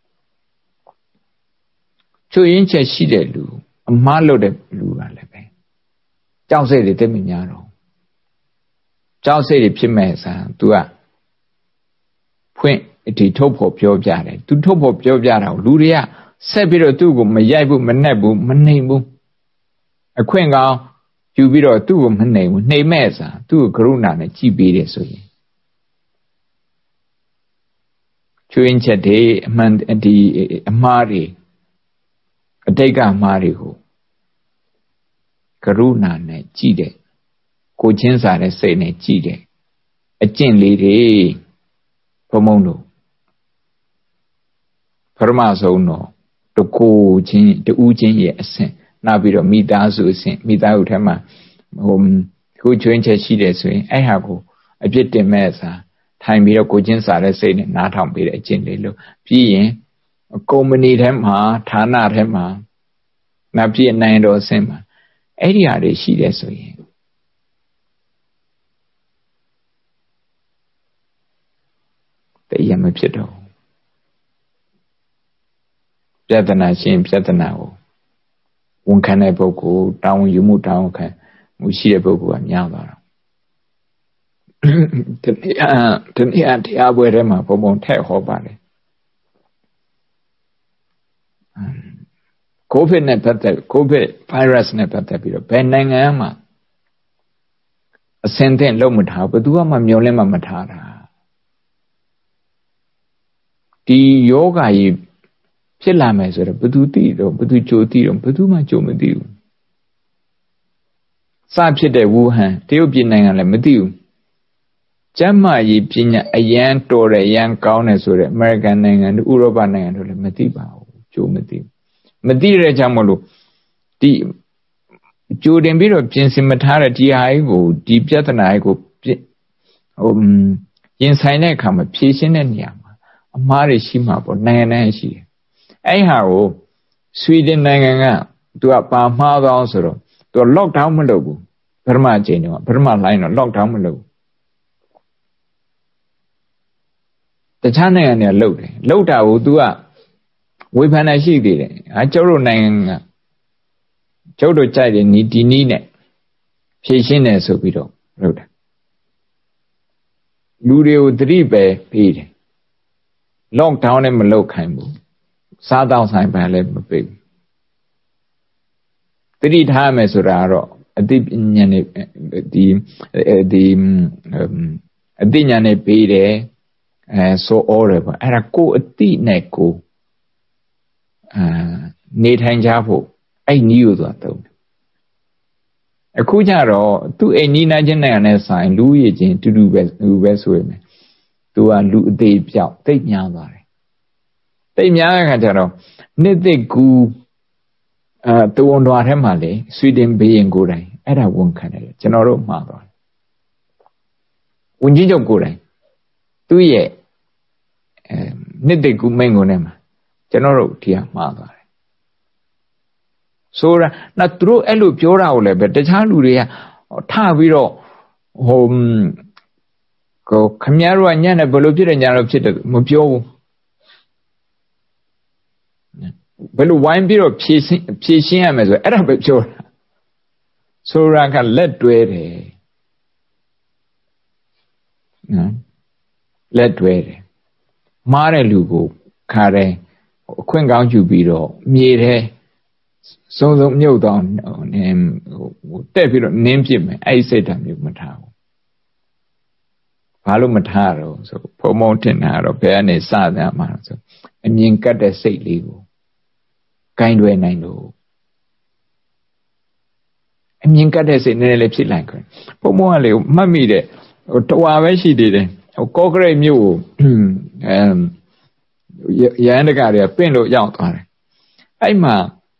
Chewing Chashide. A malo de Lura Lepe. Chow say the Teminiano. Chow say the Pimesa, to a point a top of your jare, to top of your jara, Luria, Sebiro Tugo, Mayabu, Manebu, Manebu. A quengal, Jubiro Tugo, Manebu, Ne Mesa, to Corona, and Chibide Soy. Chewing Chate, Man, and the Mari. A dega Mario Karuna ne Chide. Cochinsa ne say ne Chide. A chin lady Pomono Permaso no. The coachin, the Ujin yes. Nabiro Midazu sing, without him. Who change a Chide swing. I have a bit de mesa. Time be a cochinsa ne say not on be a chin little. Being. Community him, Tana him, Napi and 9 or same. Area she does so. The Yamapito Jatana, shame Jatana. One can I go down, you move down, we see a book and Yama. The Abuema for Monte Hobari. COVID nepata, COVID virus nepata biro. Penangama. A sentence lomutha, but do a mamulema matara. The yoga yi pilames or Buduti or Buduchoti or Buduma Jomadu. Sapsi de Wuhan, Teopinang and Lamadu. Jamma yi pina a yan tore a yan couners or American and Uroban and Matiba. Madira Jamolo, the Jordan Biro Pinsimatara Tiago, Deep Jatanago, Inside come a patient and Yama, a Marishima or Nangashi. Anyhow, Sweden Nanga, to a palm also, to a lockdown logo, Perma Genua, Perma line or lockdown logo. The China and their loading, Loda will do a we panashi did it. I told Nang Chodo Chide Nidine. Patient so below. Road. Ludio 3 bear paid. Long town and Malo Kimbo. Sat outside by a big. 3 times as raro. A deep in the Dinyane paid so horrible. And I go a tea neck. Need hang chapel. I knew that though. A Kujaro, to a Nina Jana sign, Louis to do best with me. သူကလူအသေးပြောက်သိပ်များသွားတယ်သိပ်များတဲ့အခါကျတော့နှစ်သိကူသူဝန်တော်ထဲမှာလေဆွီဒင်ဘီရင်ကိုယ်တိုင်အဲ့ဒါဝန်ခံတယ်ကျွန်တော်တို့မှားသွားတယ်ဝန်ကြီးချုပ်ကိုယ်တိုင်သူ့ရဲ့နှစ်သိကူမိန့်ခွန်းထဲမှာကျွန်တော်တို့ဒီဟာမှားသွားတယ်ဆိုတာနော်သူတို့အဲ့လိုပြောတာကိုလည်းပဲတခြားလူတွေကထပြီးတော့ခမည်းတော်ကညံ့တယ်ဘယ်လိုဖြစ်တယ်ညာလို့ဖြစ်တယ်မပြောဘူးဘယ်လိုဝိုင်းပြီးတော့ဖြည့်ရှင်းရမယ်ဆိုအဲ့ဒါပဲပြောတာဆိုတာကလက်တွဲတယ်နော်လက်တွဲတယ်မားတဲ့လူကိုခါတယ်အခွင့်ကောင်းယူပြီးတော့မြေတယ်စုံမြုပ်တော့တက်ပြီးတော့နင်းပြစ်မယ်အဲ့ဒီစိတ်ဓာတ်မျိုးမထားဘူးဘာလို့မထားတော့ဆိုဖုံမုံတင်တာတော့ဘယ်ကနေစသမ်းမှာဆိုအမြင်ကတ်တဲ့စိတ်လေးကိုဂိုင်းတွယ်နိုင်လို့အမြင်ကတ်တဲ့စိတ်နည်းနည်းလေးဖြစ်လိုက်ခွင့်ဖုံမုံကလေမှတ်မိတဲ့တဝါပဲရှိသေးတယ်ကောကရိတ်မြို့ကိုရဟန်းတကာတွေကပင့်လို့ရောက်သွားတယ်အဲ့မှာ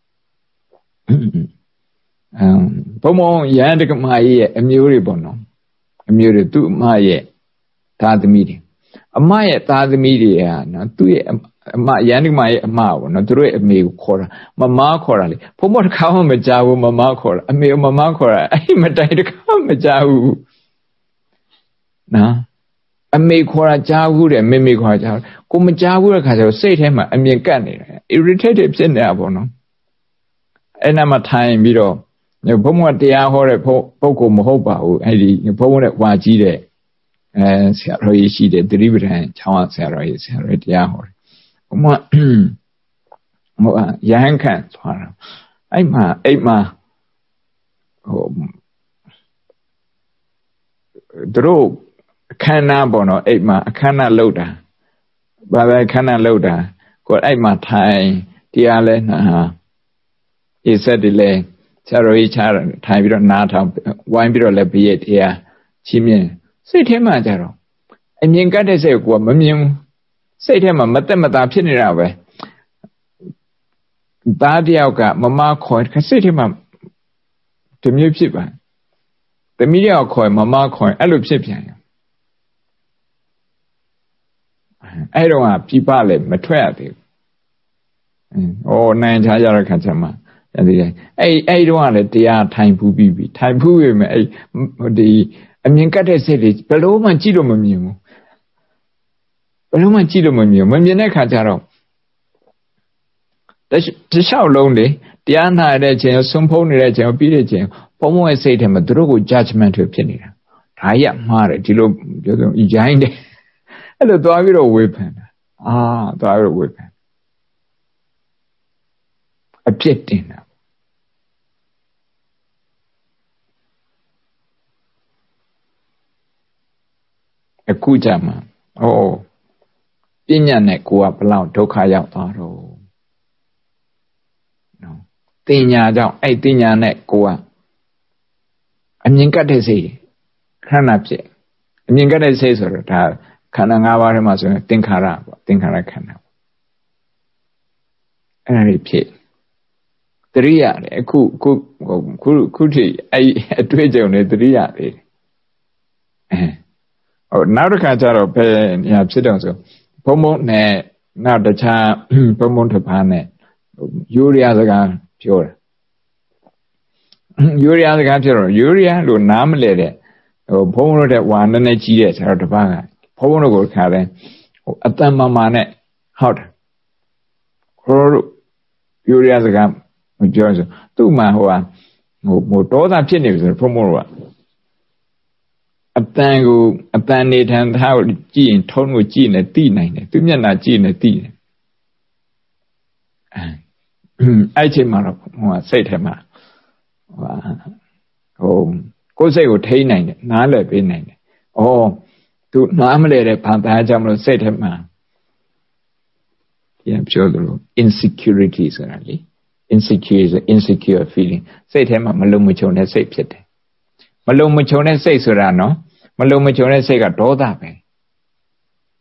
ဘုံဘုံရဟန်းတက္ကမကြီးရဲ့အမျိုးတွေပေါ့နော်အမျိုးတွေသူ့အမရဲ့သားသမီးတွေအမရဲ့သားသမီးတွေကနော်သူ့ရဲ့အမရဟန်းတက္ကမရဲ့အမပေါ့နော်သူတို့ရဲ့အမေကိုခေါ်တာမမခေါ်တာလေဘုံဘုံတစ်ခါမှမကြားဘူးမမခေါ်တာအမေမမခေါ်တာအဲ့မတိုင်တစ်ခါမှမကြားဘူးနော်အမေခေါ်တာကြားဘူးတဲ့မေခေါ်တာကြားကိုမကြားဘူးတဲ့ခါကျတော့စိတ်ထဲမှာအမြင်ကပ်နေတယ် irritated ဖြစ်နေတာပေါ့နော်အဲ့နာမှာထိုင်ပြီးတော့ဘုံဘုံတရားဟောတဲ့ပုဂ္ဂိုလ်မဟုတ်ပါဘူးအဲ့ဒီဘုံဘုံနဲ့ဝါကြီးတဲ့ဆရာတော်ကြီးရှိတယ်သတိပဋ္ဌာန်ချောင်းဆရာတော်ကြီးတရားဟောတယ်ဘုံဘုံရဟန်းခန့်သွားတာအဲ့မှာတို့အခမ်းအနားပေါ့နော်အဲ့မှာအခမ်းအနားလုပ်တာဘာပဲအခမ်းအနားလုပ်တာကိုအဲ့မှာထိုင်တရားလဲနာဧဆက်တွေလဲဆရာတော်ကြီးချထိုင်ပြီးတော့နားထောင်ဝိုင်းပြီးတော့လဲဘရဲ့တရားချင်းမြင်စိတ်ထဲမှာကြတော့အမြင်ကတ်တဲ့စိတ်ကိုမမြင်စိတ်ထဲမှာမသက်မသာဖြစ်နေတာပဲသားတယောက်ကမမခေါ်စိတ်ထဲမှာဒီမျိုးဖြစ်ပါသမီးတယောက်ခေါ်မမခေါ်အဲ့လိုဖြစ်ပြန်အဲ့တော့ပြပလည်းမထွက်ရသေးဘူးနိုင်ချကြတဲ့ခါကျမှအဲ့တော့ကလည်းတရားထိုင်ဖူးပြီးပြီထိုင်ဖူးပြီမယ်အဲ့ဒီအမြင်ကတ်တဲ့စိတ်တွေဘယ်လိုမှကြည့်လို့မမြင်ဘူးဘယ်လိုမှကြည့်လို့မမြင်တဲ့ခါကျတော့တခြားလုံးလေတရားနာတဲ့ချိန်ဆုံးဖုံးနေတဲ့ချိန်ပြီးတဲ့ချိန်ဘုံဘုံရဲ့စိတ်ထဲမှာသူတို့ကို judgment ဖြစ်နေတာဒါရမှားတယ်ဒီလိုပြောဆိုရိုင်းတယ်အဲ့လိုသွားပြီးတော့ဝေဖန်တာသွားပြီးတော့ဝေဖန်အပြစ်တင်တာအခုကြမှာပညာနဲ့ကိုကဘလောက်ဒုက္ခရောက်သွားတော့နော်တင်ညာကြောင့်အဲ့တင်ညာနဲ့ကိုကအမြင်ကတ်တဲ့စိတ်ခဏဖြစ်အမြင်ကတ်တဲ့စိတ်ဆိုတော့ဒါခန္ဓာ၅ပါးထဲမှာဆိုရင်သင်္ခါရပေါ့သင်္ခါရခန္ဓာအဲ့ဒါတွေဖြစ်တရိယာလေအခုထိအဲ့အတွေ့အကြုံတွေတရိယာတွေနောက်တစ်ခါကျတော့ဘယ်ညာဖြစ်တော့ဆိုဘုံဘုံနဲ့နောက်တခြားဘုံဘုံတစ်ပါးနဲ့ယူရီးယားစကားပြောတာယူရီးယားစကားပြောတော့ယူရီးယားလို့နားမလဲတဲ့ဘုံဘုံတို့တဲ့ဝါနည်းနည်းကြီးတဲ့ဆရာတော်တစ်ပါးကဘုံဘုံတို့ကိုခါတယ်အတန်မာနဲ့ဟုတ်တယ်ခေါ်လို့ယူရီးယားစကားမပြောဆိုသူ့မှာဟိုဒေါသဖြစ်နေပြီဆိုတော့ဘုံဘုံတို့ကအတန်နေထန်ထားကိုကြည့်ရင်ထုံးကိုကြည့်နေသိနိုင်တယ်သူမျက်နှာကြည့်နေသိတယ်အဲ့ချိန်မှာတော့စိတ်ထဲမှာကိုယ်စိတ်ကိုထိန်းနိုင်တယ်နားလည်ပေးနိုင်တယ်သူနားမလဲတဲ့ဘာသာကြောင့်မလို့စိတ်ထဲမှာပြန်ပြောလို့ insecurity ဆိုတာလေ insecure feeling စိတ်ထဲမှာမလုံမခြုံတဲ့စိတ်ဖြစ်တယ်မလုံမခြုံတဲ့စိတ်ဆိုတာနော်မလုံမခြုံတဲ့စိတ်ကဒေါသပဲ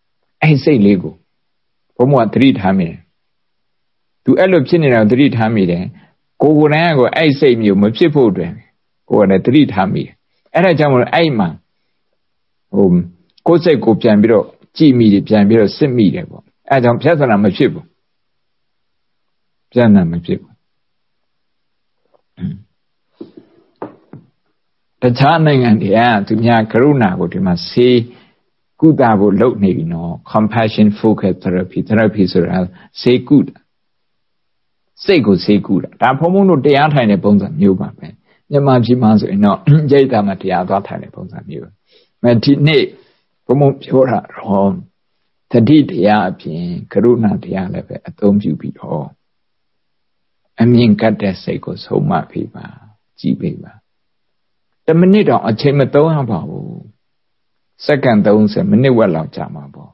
aiစိတ်လေးကိုဘုံဘုံကသတိထားမိတယ်သူအဲ့လိုဖြစ်နေတာသတိထားမိတယ်ကိုယ်တိုင်ကအဲ့စိတ်မျိုးမဖြစ်ဖို့အတွက်ကိုယ်ကလည်းသတိထားမိတယ်အဲ့ဒါကြောင့်မလို့အဲ့မှာကိုယ်စိတ်ကိုပြန်ပြီးတော့ကြည်မိတယ်ပြန်ပြီးတော့စစ်မိတယ်ပေါ့အဲ့ဒါကြောင့်ပြဿနာမဖြစ်ဘူးပြဿနာမဖြစ်ဘူးတခြားနိုင်ငံတွေကသူများကရုဏာကိုဒီမှာဆေးကုသဖို့လုပ်နေပြီနော် compassion focused therapy ဆိုတာဆေးကုတာစိတ်ကိုဆေးကုတာဒါဘုံဘုံတို့တရားထိုင်တဲ့ပုံစံမျိုးပါပဲမြန်မာပြည်မှာဆိုရင်တော့ရိတ်တာမှာတရားသွားထိုင်တဲ့ပုံစံမျိုးပဲဒီနေ့ဘုံဘုံပြောတာတော့တတိတရားအပြင်ကရုဏာတရားလည်းပဲအသုံးပြုပြီးတော့အမြင်ကတ်တဲ့စိတ်ကိုဆုံးမပေးပါကြည်ပေးပါ10မိနစ်တော့အချိန်မသုံးရပါဘူးစက္ကန့်30မိနစ်ဝက်လောက်ကြာမှာပေါ့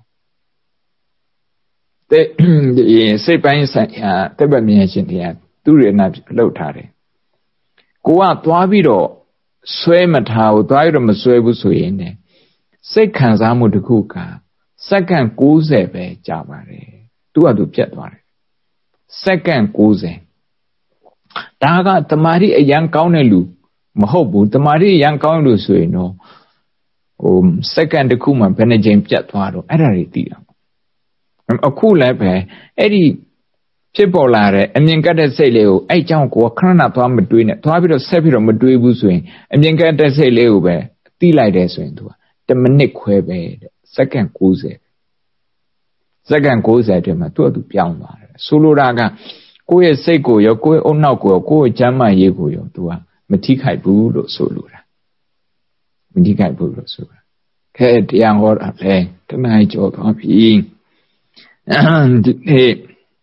ဒီစိတ်ပိုင်းဆိုင်ရာတပတ်မြင်ရှင်တရားသူရဏလှုပ်ထားတယ်ကိုကသွားပြီးတော့ဆွဲမထားဘူးသွားပြီးတော့မဆွဲဘူးဆိုရင်ねစိတ်ခံစားမှုတစ်ခုကစက္ကန့်60ပဲကြာပါတယ်သူကသူပြတ်သွားတယ်စက္ကန့်60ဒါကတမာတိအရန်ကောင်းတဲ့လူမဟုတ်ဘူးတမာတိအရန်ကောင်းလို့ဆိုရင်တော့စက္ကန့်တစ်ခုမှဘယ်နှကြိမ်ပြတ်သွားတော့အဲ့ဒါတွေသိတာအခုလည်းပဲအဲ့ဒီဖြစ်ပေါ်လာတဲ့အမြင်ကတ်တဲ့စိတ်လေးကိုအဲ့ကြောင့်ကိုခဏသွားမတွေးနဲ့သွားပြီးတော့ဆက်ပြီးတော့မတွေးဘူးဆိုရင်အမြင်ကတ်တဲ့စိတ်လေးကိုပဲသိလိုက်တယ်ဆိုရင်သူက10မိနစ်ခွဲပဲတဲ့စက္ကန့်60စက္ကန့်60အတွင်းမှာသူ့အတူပြောင်းသွားတယ်ဆိုလိုတာကကိုယ့်ရဲ့စိတ်ကိုရောကိုယ့်ရဲ့အုံနောက်ကိုရောကိုယ့်ရဲ့ကျမ်းမာရေးကိုရောသူကမထိခိုက်ဘူးလို့ဆိုလိုတာမထိခိုက်ဘူးလို့ဆိုတာခဲတရားဟောတာလဲတမန်ကြောသွားပြီဒီနေ့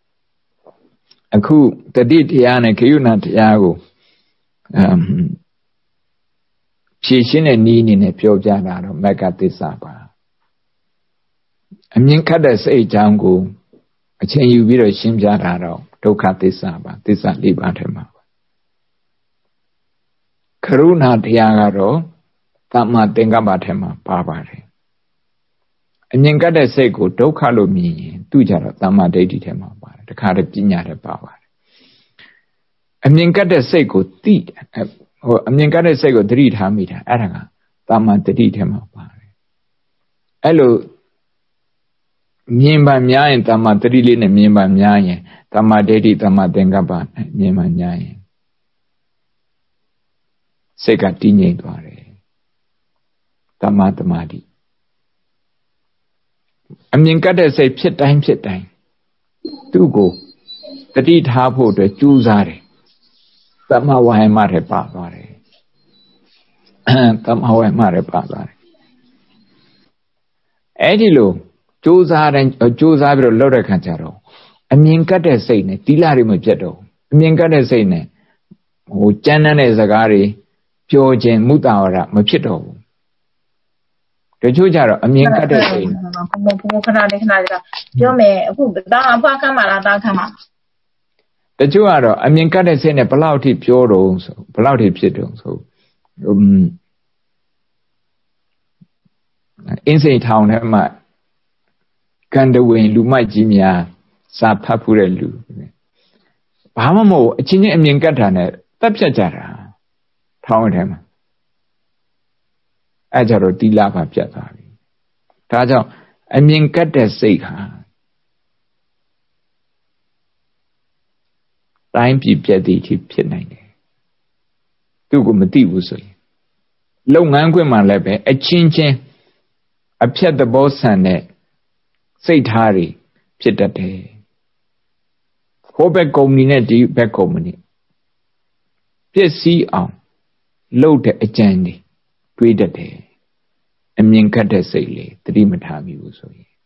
အခုတတိတရားနဲ့ခရုဏာတရားကိုဖြည့်ရှင်းတဲ့နည်းအနေနဲ့ပြောပြတာတော့မက္ကသစ္စာပါအမြင်ခတ်တဲ့စိတ်အကြောင်းကိုအချိန်ယူပြီးတော့ရှင်းပြတာတော့ဒုက္ခသစ္စာပါသစ္စာ၄ပါးထဲမှာပါခရုဏာတရားကတော့သမ္မာသင်္ကပ္ပထဲမှာပါပါတယ်အမြင်ကတ်တဲ့စိတ်ကိုဒုက္ခလို့မြင်ရင်သူကြတော့သမ္မာဒိဋ္ဌိထဲမှာပါတယ်တခါတည်းပညာထဲပါပါတယ်အမြင်ကတ်တဲ့စိတ်ကိုသိအမြင်ကတ်တဲ့စိတ်ကိုသတိထားမိတာအဲ့ဒါကသမ္မာတတိထဲမှာပါတယ်အဲ့လိုမြင်ပါများရင်သမ္မာတတိလေးနဲ့မြင်ပါများရင်သမ္မာဒိဋ္ဌိသမ္မာသင်္ကပ္ပမြင်ပါများရင်စိတ်ကတည်ငြိမ်သွားတယ်သမ္မာသမာဓိအမြင်ကတ်တဲ့စိတ်ဖြစ်တိုင်းသူ့ကိုတတိထားဖို့အတွက်ကြိုးစားတယ်သမ္မာဝါယမထဲပါသွားတယ်သမ္မာဝါယမထဲပါသွားတယ်အဲ့ဒီလိုကြိုးစားပြီးတော့လောက်တဲ့ခါကျတော့အမြင်ကတ်တဲ့စိတ်နဲ့တိလတွေမပြတ်တော့အမြင်ကတ်တဲ့စိတ်နဲ့ကြမ်းတမ်းတဲ့စကားတွေပြောခြင်းမုတာဝရမဖြစ်တော့ဘူးတချို့ကြတော့အမြင်ကတ်တဲ့စိတ်ဘုံခဏလေးပြောမယ်အခုဒါအဖွားခံမှာလားတားခံမှာတချို့ကတော့အမြင်ကတ်တဲ့စိတ်နဲ့ဘလောက်ထိပြောတော့ဆိုဘလောက်ထိဖြစ်တော့ဆိုအင်းစိန်ထောင်ထဲမှာကန်တဝင်လူမိုက်ကြီးများစာဖတ်ဖူးတဲ့လူဘာမှမဟုတ်အချင်းချင်းအမြင်ကတ်တာနဲ့တက်ဖြတ်ကြတာထောင်ထဲမှာအဲ့ကြတော့တိလပါပြတ်သွားပြီဒါကြောင့်အမြင်ကတ်တဲ့စိတ်ဟာတိုင်းပြည်ပြတ်သည့်အထိဖြစ်နိုင်တယ်သူ့ကိုမသိဘူးဆိုရင်လုပ်ငန်းခွင်မှာလည်းပဲအချင်းချင်းအဖြတ်သဘောဆန်တဲ့စိတ်ထားတွေဖြစ်တတ်တယ်ဟိုဘက်ကုမ္ပဏီနဲ့ဒီဘက်ကုမ္ပဏီပြည့်စည်အောင်လုပ်တဲ့အကြံတွေတွေးတတ်တယ်အမြင်ကတ်တဲ့စိတ်လေးသတိမထားမိဘူးဆိုရင်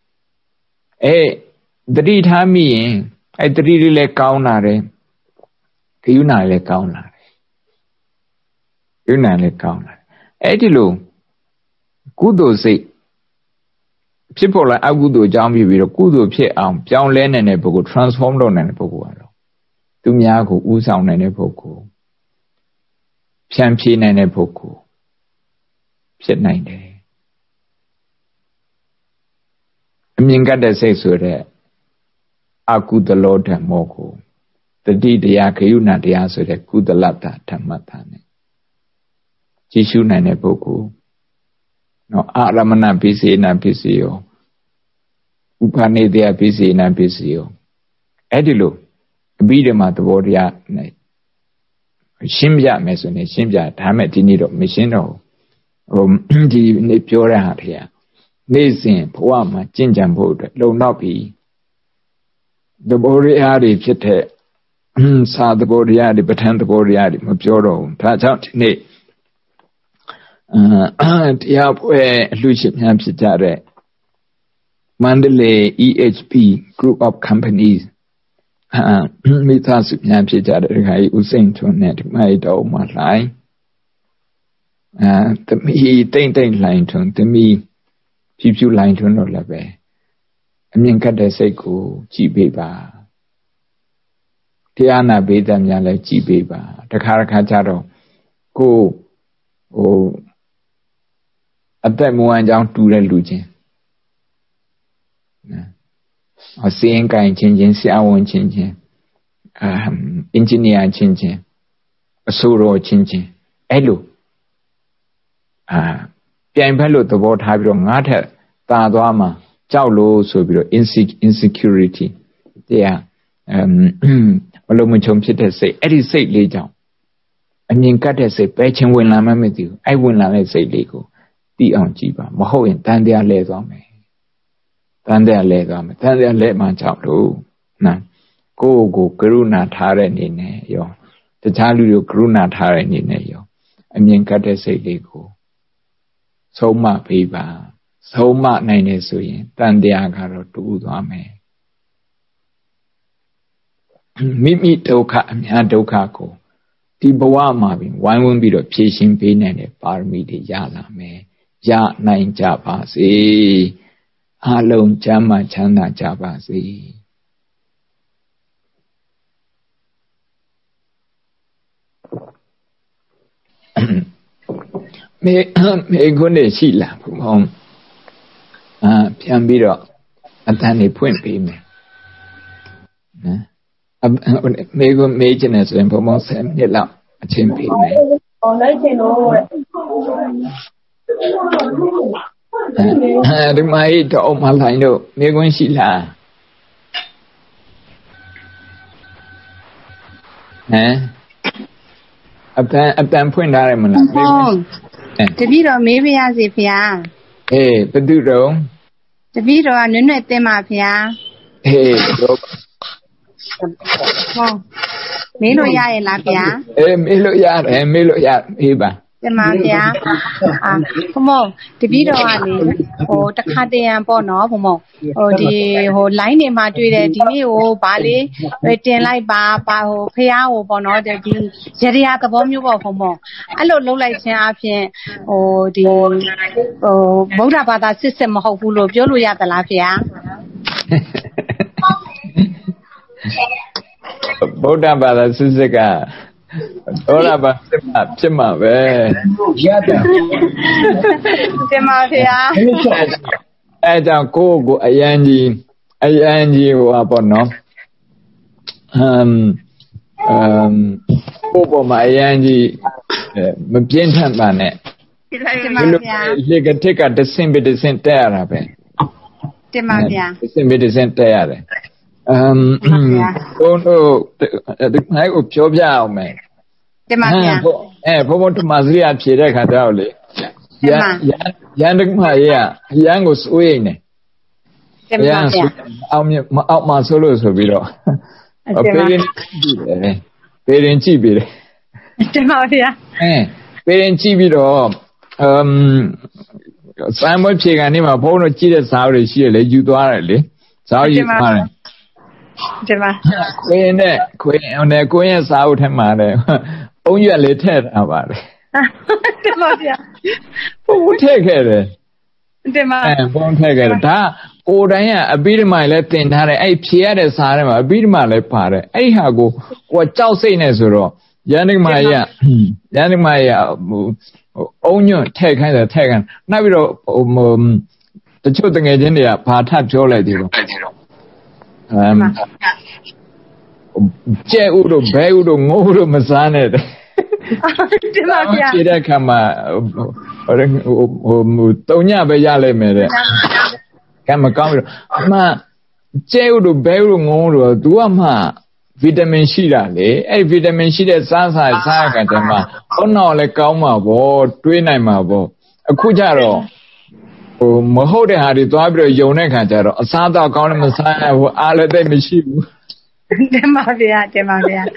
သတိထားမိရင်သတိလေးလည်းကောင်းလာတယ်ဂယုဏလည်းကောင်းလာတယ်ဂယုဏလည်းကောင်းလာတယ်အဲ့ဒီလိုကုသိုလ်စိတ်ဖြစ်ပေါ်လာအကုသိုလ်အကြောင်းဖြစ်ပြီးတော့ကုသိုလ်ဖြစ်အောင်ပြောင်းလဲနိုင်တဲ့ပုဂ္ဂိုလ် transform လုပ်နိုင်တဲ့ပုဂ္ဂိုလ်ကတော့သူများကိုဥဆောင်နိုင်တဲ့ပုဂ္ဂိုလ်ဖြန့်ဖြေးနိုင်တဲ့ပုဂ္ဂိုလ်ဖြစ်နိုင်တယ်အမြင်ကတဲ့စိတ်ဆိုတဲ့အကုသလောဓမ္မောကိုတတိတရားခရုဏတရားဆိုတဲ့ကုသလတ္တဓမ္မတာနဲ့ကြည့်ရှုနိုင်တဲ့ပုဂ္ဂိုလ်နော်အာရမဏပိစေနပိစေယောဥပနိဒေယပိစေနပိစေယောအဲ့ဒီလိုအဘိဓမ္မာသဘောတရားနဲ့ရှင်းပြမယ်ဆိုရင်ရှင်းပြဒါမဲ့ဒီနေ့တော့မရှင်းတော့ဘူးဒီနေ့ပြောတဲ့ဟာတွေကနေ့စဉ်ဘဝမှာကျင့်ကြံဖို့အတွက်လုံလောက်ပြီးသဘောတရားတွေဖြစ်တဲ့စာသဘောတရားတွေပဋ္ဌာန်းသဘောတရားတွေမပြောတော့ဘူးဒါကြောင့်ဒီနေ့တရားပွဲအလှရှင်များဖြစ်ကြတဲ့ Mandalay EHP Group of Companies မိသားစုများဖြစ်ကြတဲ့ခါကြီးဦးစိန်ထွန်းနဲ့ဒီမိုက်တော်မှာလှိုင်းသမီးတိမ့်လှိုင်းထွန်းသမီးဖြူလှိုင်းထွန်းတော့လည်းပဲအမြင်ကတဲ့စိတ်ကိုကြည်ပေးပါတရားနာပေးတဲ့များလည်းကြည်ပေးပါတခါကြတော့ကိုအသက်မွေးကြောင်းတူတဲ့လူချင်းနော်စီရင်ကိုင်ချင်းဆရာဝန်ချင်းအင်ဂျင်နီယာချင်းအစိုးရချင်းအဲ့လိုပြိုင်ဖက်လို့သဘောထားပြီးတော့ငါထက်တာသွားမှာကြောက်လို့ဆိုပြီးတော့ insecurity တရားမလုံးမချုံဖြစ်တဲ့စိတ်အဲ့ဒီစိတ်လေးကြောင့်အမြင်ကတ်တဲ့စိတ်ပဲချင်းဝင်လာမှမသိဘူးအဲ့ဝင်လာတဲ့စိတ်လေးကိုသိအောင်ကြည့်ပါမဟုတ်ရင်တန်တရားလဲသွားမယ်တန်တရားလဲမှကြောက်လို့နော်ကိုယ့်ကိုကရုဏာထားတဲ့အနေနဲ့ရောတခြားလူတွေကိုကရုဏာထားတဲ့အနေနဲ့ရောအမြင်ကတ်တဲ့စိတ်လေးကိုဆုံးမပေးပါဆုံးမနိုင်တယ်ဆိုရင်တန်တရားကတော့တူသွားမယ်မိမိဒုက္ခအများဒုက္ခကိုဒီဘဝမှာပြီးဝိုင်းဝန်းပြီးတော့ဖြည့်ရှင်းပေးနိုင်တဲ့ပါရမီတွေရလာမယ်ရနိုင်ကြပါစေအလုံးချမ်းသာချမ်းသာကြပါစေမေခွန်းနေရှိလားဘုံပြန်ပြီးတော့အတန်နေဖွင့်ပေးမယ်နော်မေခွန်းမေးချင်တယ်ဆိုရင်ဘုံ10မိနစ်လောက်အချိန်ပေးမယ်လိုက်ချင်လို့ဒီမှာတော့မလိုက်တော့မေခွန်းရှိလားအတန်ဖွင့်ထားရမလားတပည့်တော်မေးပါရစေဖေဟာဘယ်သူတော့တပည့်တော်ကနွဲ့တင်ပါဖေဟာတော့မေးလို့ရရဲ့လားဖေဟာမေးလို့ရတယ်မေးပါတင်ပါဗျာဘုမောတပည့်တော်ကလေတခါတရံပေါ့နော်ဘုမောဒီ line တွေမှာတွေ့တယ်ဒီနေ့ဗာလေးတင်လိုက်ပါဖះပေါ့နော်ဒီရရသဘောမျိုးပေါ့ဘုမောအဲ့လိုလုပ်လိုက်ခြင်းအပြင်ဒီဗုဒ္ဓဘာသာစစ်မဟုတ်ဘူးလို့ပြောလို့ရသလားဖေဟာဗုဒ္ဓဘာသာစစ်ကဒေါ်လာပါဖြစ်မှာပဲရတယ်တင်ပါဗျာအဲကြောင့်ကိုအရန်ကြီးဟိုပေါ့နော်ကိုပေါ်မှာအရန်ကြီးမပြင်းထန်ပါနဲ့တင်ပါဗျာလေကတိကတဆင့်တက်ရတာပဲတင်ပါဗျာတဆင့်တက်ရတယ်ဘုံတို့ဒီနိုင်ကိုပြောပြအောင်မယ်တင်ပါဗျာဘုံဓမ္မစရိယဖြေတဲ့ခါတော့လေရန်ဓမ္မရဲ့ရန်ကိုစိုးရိမ်နေတင်ပါဗျာအောက်မှာဆိုလို့ဆိုပြီးတော့ပေရင်ကြည့်တယ်တင်ပါဗျာပေရင်ကြည့်ပြီးတော့စိုင်းမွေးဖြေကနေမှာဘုံတို့ကြည့်တဲ့ဇာတ်တွေရှိရလေယူသွားတယ်လေဇာတ်ယူသွားတယ်တင်ပါခွေရဲ့စာအုပ်ထဲမှာလေအုံးရွက်လေးထည့်ထားပါတယ်တင်ပါဗျာဘုံထည့်ခဲ့တယ်တင်ပါဘုံထည့်ခဲ့တယ်ဒါကိုယ်တိုင်ကအဘိဓမ္မာလည်းတင်ထားတယ်အဲ့ဖြေရတဲ့စာထဲမှာအဘိဓမ္မာလည်းပါတယ်အဲ့ဟာကိုကြောက်စိတ်နေဆိုတော့ယန္တိမာယအုံညွန့်ထည့်ခိုင်းတယ်နောက်ပြီးတော့တချို့တငယ်ချင်းတွေကဘာထပ်ပြောလိုက်သေးတော့ကျဲဥတို့ဘဲဥတို့ငိုးတို့မစားနဲ့တဲ့တင်ပါဗျာခြေတဲ့ခါမှာတုံညပဲရလိုက်မယ်တဲ့ကဲမကောင်းဘူးအမှကျဲဥတို့ဘဲဥတို့ငိုးတို့ तू ကမှဗီတာမင်ရှိတာလေအဲ့ဗီတာမင်ရှိတဲ့စားကတည်းကဟောတော့လည်းကောင်းမှာပေါ့တွေးနိုင်မှာပေါ့အခုကျတော့မဟုတ်တဲ့ဟာတွေသွားပြီးတော့ယုံတဲ့ခါကျတော့အစားတော့ကောင်းလည်းမစားရဘူးအားလည်းသိမရှိဘူးတင်ပါဗျာတင်ပါဗျာ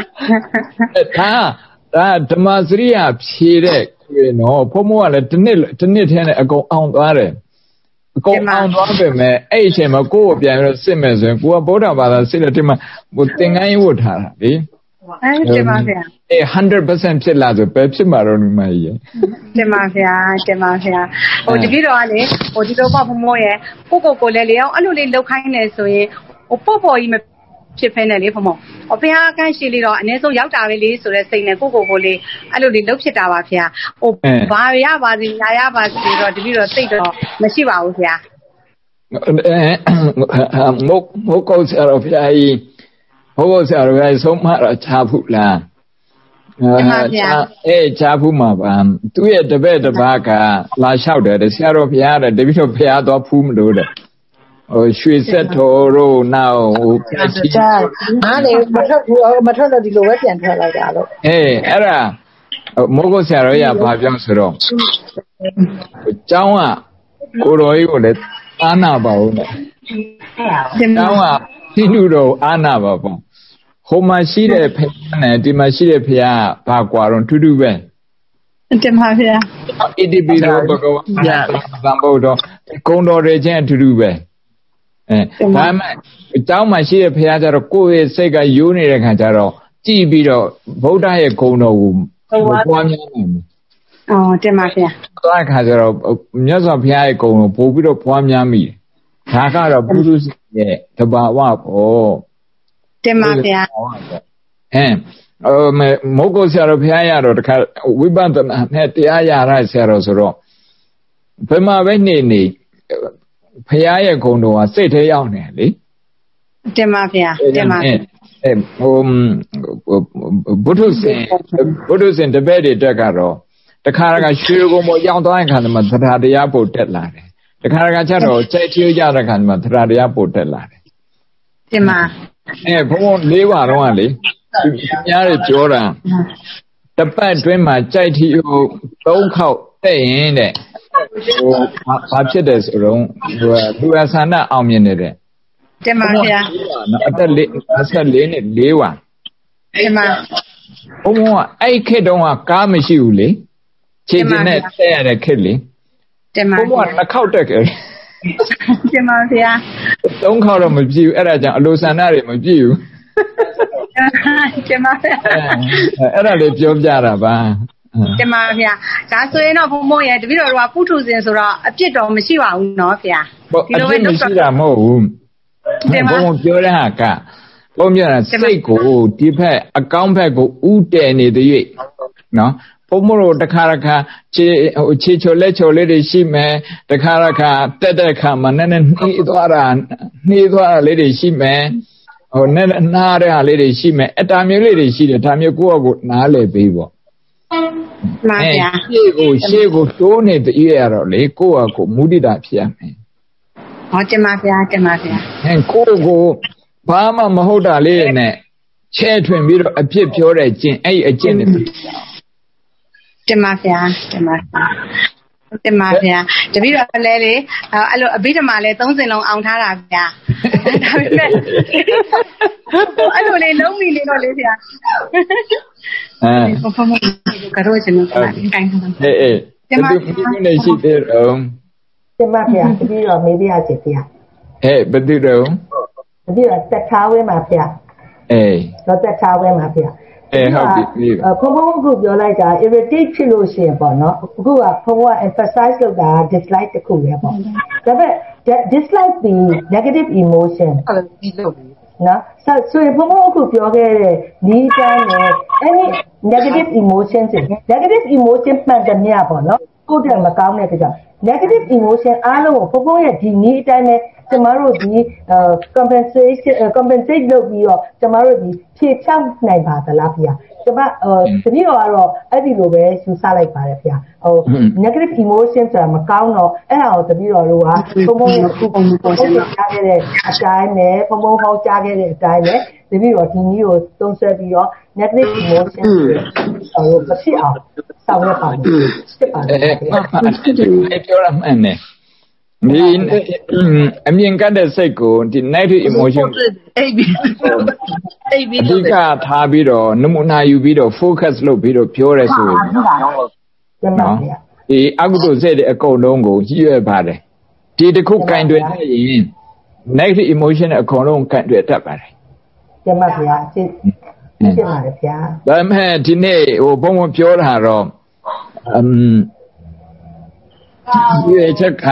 ဒါဓမ္မစရိယဖြေတဲ့ခွေနော်ဘုံဘုံကလည်းတစ်နှစ်ထဲနဲ့အကုန်အောင်သွားတယ်အကုန်အောင်သွားပြီမဲ့အဲ့အချိန်မှာကိုယ့်ကိုပြန်ပြီးတော့စစ်မယ်ဆိုရင်ကိုကဗုဒ္ဓဘာသာစစ်တဲ့ဒီမှာသင်္ကန်းဝတ်ထားတာလေတင်ပါဗျာ 100% ဖြစ်လာဆိုပဲဖြစ်မှာတော့ဒီမှာကြီးတင်ပါဗျာတင်ပါဗျာတပည့်တော်ကလေဒီတော့ဘုံဘုံရဲ့ကိုလည်းလေအောင်အဲ့လိုလေးလောက်ခိုင်းနေဆိုရင်ပေါ့ကြီးမဖြစ်ဖဲနဲ့လေဘုံဘုံဘုရားကန်းရှိလေတော့အနည်းဆုံးရောက်တာပဲလေဆိုတဲ့စိတ်နဲ့ကိုလေးအဲ့လိုလေးလှုပ်ဖြစ်တာပါဗျာဘာရပါစေညာရပါစေတော့တပည့်တော်စိတ်တော့မရှိပါဘူးဗျာမုတ်ကောဆရာတော်ဘုရားကြီးဆုံးမတော့ချဘူးလားချဘူးမှာပါသူ့ရဲ့တပည့်တစ်ပါးကလာလျှောက်တယ်ဆရာတော်ဘုရားတဲ့တပည့်တော်ဘုရားတော့ဖူးမလို့တဲ့ရွှေဆက်တော်တို့နောက်ပြချီအားလေမထွက်တော့ဒီလိုပဲပြန်ထွက်လိုက်တာလို့အဲ့ဒါမိုးကုတ်ဆရာတော်ရဘာပြောဆိုတော့ကျောင်းကကိုတော်ကြီးကိုလည်းအာနာပါဦးနဲ့ကျောင်းကဟိန္ဒူတော်အာနာပါပေါ့ဟိုမှာရှိတဲ့ဖခင်နဲ့ဒီမှာရှိတဲ့ဖခင်ကဘာကွာတော့တူတူပဲတင်ပါဗျာ ADP တော်ဘဂဝါသံဘုဒ္ဓဂုံတော်တွေချင်းအတူတူပဲဒါမှအเจ้าမှာရှိတဲ့ဘုရားကျတော့ကိုယ့်ရဲ့စိတ်ကယိုးနေတဲ့ခါကျတော့ကြည်ပြီးတော့ဗုဒ္ဓရဲ့ဂုဏ်တော်ကိုပွားများနိုင်တယ်။တင်ပါဗျာ။သွားခါကျတော့မြတ်စွာဘုရားရဲ့ဂုဏ်ကိုပို့ပြီးတော့ပွားများမိတယ်။ဒါကတော့ပုရုษရဲ့တဘာဝပေါ့။တင်ပါဗျာ။မုတ်ကိုဆရာတော်ဘုရားရတော့တခါဝိပဿနာနဲ့တရားရရဆရာတော်ဆိုတော့ဘယ်မှာပဲနေဖရာရဲ့ဂုဏ်တော်ဟာစိတ်ထဲရောက်နေလေတင်ပါဗျာတင်ပါဘုဒ္ဓဆင်တပည့်တွေတက်ကတော့တခါတခါရွှေကုံပေါ်ရောက်သွားတဲ့ခါမှာသရတရားပို့တက်လာတယ်တခါတခါကျတော့ကြိုက်ထီးရတဲ့ခါမှာသရတရားပို့တက်လာတယ်တင်ပါဘုံ၄ပါတော့ကလေသူများတွေပြောတာတပတ်အတွင်းမှာကြိုက်ထီးကို၃ခေါက်တက်ရင်တဲ့ဘာဖြစ်တယ်ဆိုတော့လူအဆန္ဒအောင်မြင်နေတဲ့တင်ပါဗျာအသက်54နှစ်4ဝါတင်ပါဘုံကအဲ့ခေတ်တုန်းကကားမရှိဘူးလေခြေကျင်နဲ့တက်ရတဲ့ခေတ်လေတင်ပါဘုံက2ခေါက်တက်ခဲ့တင်ပါဗျာ 3ခေါက်တော့မပြည့်ဘူးအဲ့ဒါကြောင့်အလိုဆန္ဒတွေမပြည့်ဘူးတင်ပါဗျာအဲ့ဒါလေးပြောပြတာပါတင်ပါဗျာဒါဆိုရင်တော့ဘုံဘုံရဲ့တပည့်တော်တို့ကပုထုဇဉ်ဆိုတော့အပြစ်တော်မရှိပါဘူးเนาะဗျာဒီလိုပဲမရှိတာမဟုတ်ဘူးဘုံပြောတဲ့ဟာကဘုံပြောတာစိတ်ကိုဒီဘက်အကောင်းဘက်ကိုဥတည်နေတဲ့၍နော်ဘုံမို့လို့တခါခြေချိုလက်ချိုလေးတွေရှိမယ်တခါတက်တဲ့ခါမှာနည်းနည်းနှီးသွားတာလေးတွေရှိမယ်နည်းနားတဲ့ဟာလေးတွေရှိမယ်အတာမျိုးလေးတွေရှိတယ်ဒါမျိုးကိုယ့်အကိုနားလည်ပေးပေါ့မှန်ဗျာရှေ့ကိုတိုးနေတဲ့ရတော့လေကိုယ့်အကိုမုဒိတာဖြစ်ရမယ်ဟောတင်ပါဗျာတင်ပါဗျာကိုယ့်ကိုဘာမှမဟုတ်တာလေးနဲ့ချဲ့ထွင်ပြီးတော့အဖြစ်ပြောတဲ့ကျင့်အဲ့အကျင့်တွေတင်ပါဗျာတင်ပါတင်ပါဗျာတပည့်တော်လည်းလေအဲ့လိုအဘိဓမ္မာလည်း3စင်လုံးအောင်ထားတာဗျာဒါပေမဲ့အဲ့လိုလေးလုံးမိနေတော့လေဗျာဘုံဘုံကတော့ကျွန်တော်ကတိုင်းတိုင်းတင်ပါဒီနေ့ရှိသေးတော့တင်ပါဗျာတပည့်တော်မေးပြရစီဗျာဘယ်သူတော့တပည့်တော်တက်ထားဝဲမှာဗျာတော့တက်ထားဝဲမှာဗျာဟုတ်ပြီဘုံဘုံကပြောလိုက်တာ irritate ဖြစ်လို့ရှိရင်ပေါ့နော်အခုကဘုံဘုံက emphasize လုပ်တာ dislike တခုပဲပေါ့ဒါပေမဲ့ dislike ပြီး negative emotion အဲ့လိုပြီးလို့နော်ဆိုရင်ဘုံဘုံကပြောခဲ့တဲ့ဒီတန်းနဲ့ any negative emotion မှန်တယ်များပေါ့နော်ကိုယ်တည်းမကောင်းတဲ့ကြောင့် negative emotion အားလုံးကိုဘုံရဲ့ဒီနည်းအတိုင်းပဲကျမတို့ဒီ compensate လုပ်ပြီးတော့ကျမတို့ဒီဖြည့်ဖြောင်းနိုင်ပါသလားဗျာကျမတတိယကတော့အဲ့ဒီလိုပဲယူဆလိုက်ပါတယ်ဗျာnegative emotion ဆိုတာမကောင်းတော့အဲ့ဒါကိုတတိယတို့ကဘုံရဲ့အခုပုံကြားခဲ့တဲ့အတိုင်းနဲ့ဘုံဟောကြားခဲ့တဲ့အတိုင်းနဲ့တတိယဒီနည်းကိုသုံးဆွဲပြီးတော့ negative emotion ကိုမဖြစ်အောင်ဆောင်ရွက်ပါမယ်ဖြစ်ပါတယ်ပြောရမှန်းနဲ့ဒီအမြင်ကတဲ့စိတ်ကိုဒီ negative emotion အဓိကထားပြီးတော့နမူနာယူပြီးတော့ focus လုပ်ပြီးတော့ပြောရဲဆိုရင်နော်ဒီအကုသိုလ်စိတ်တဲ့အကုန်လုံးကိုရည်ရွယ်ပါတယ်ဒီတစ်ခုကင်တွယ်နေရင် negative emotion အကုန်လုံးကင်တွယ်တတ်ပါတယ်ကျမဗျာရှင်းပါတယ်ဗျာဒါပေမဲ့ဒီနေ့ဘုံပြောတာတော့ဒီချက်က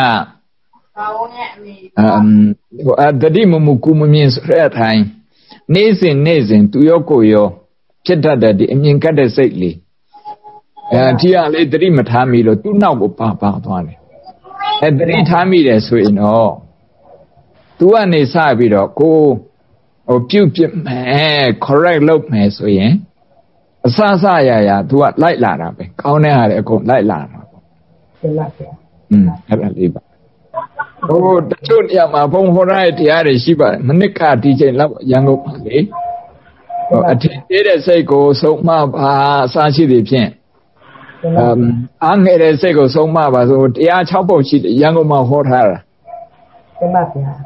တတိမမကူမမြင်တဲ့အထိုင်နေ့စဉ်သူရောကိုရောဖြစ်တတ်တဲ့ဒီအမြင်ကတဲ့စိတ်လေးဒီကလေးတတိမထားမိလို့သူ့နောက်ကိုပါသွားတယ်တတိထားမိတယ်ဆိုရင်တော့သူကနေစပြီးတော့ကိုပြုတ်ပြမယ် correct လုပ်မယ်ဆိုရင်အစရသူကလိုက်လာတာပဲကောင်းတဲ့ဟာတွေအကုန်လိုက်လာတာပေါ့ရှင်းပါဗျာအဲ့ဒါလေးပါတချို့နေရာမှာဘုံဟောရတဲ့တရားတွေရှိပါတယ်မနစ်ကဒီချိန်လောက်ရန်ကုန်ပါလေအထင်သေးတဲ့စိတ်ကိုဆုံးမပါအစရှိသည်ဖြင့်အားငယ်တဲ့စိတ်ကိုဆုံးမပါဆိုတရား6ပုဒ်ရှိတယ်ရန်ကုန်မှာဟောထားတာရှင်းပါဗျာ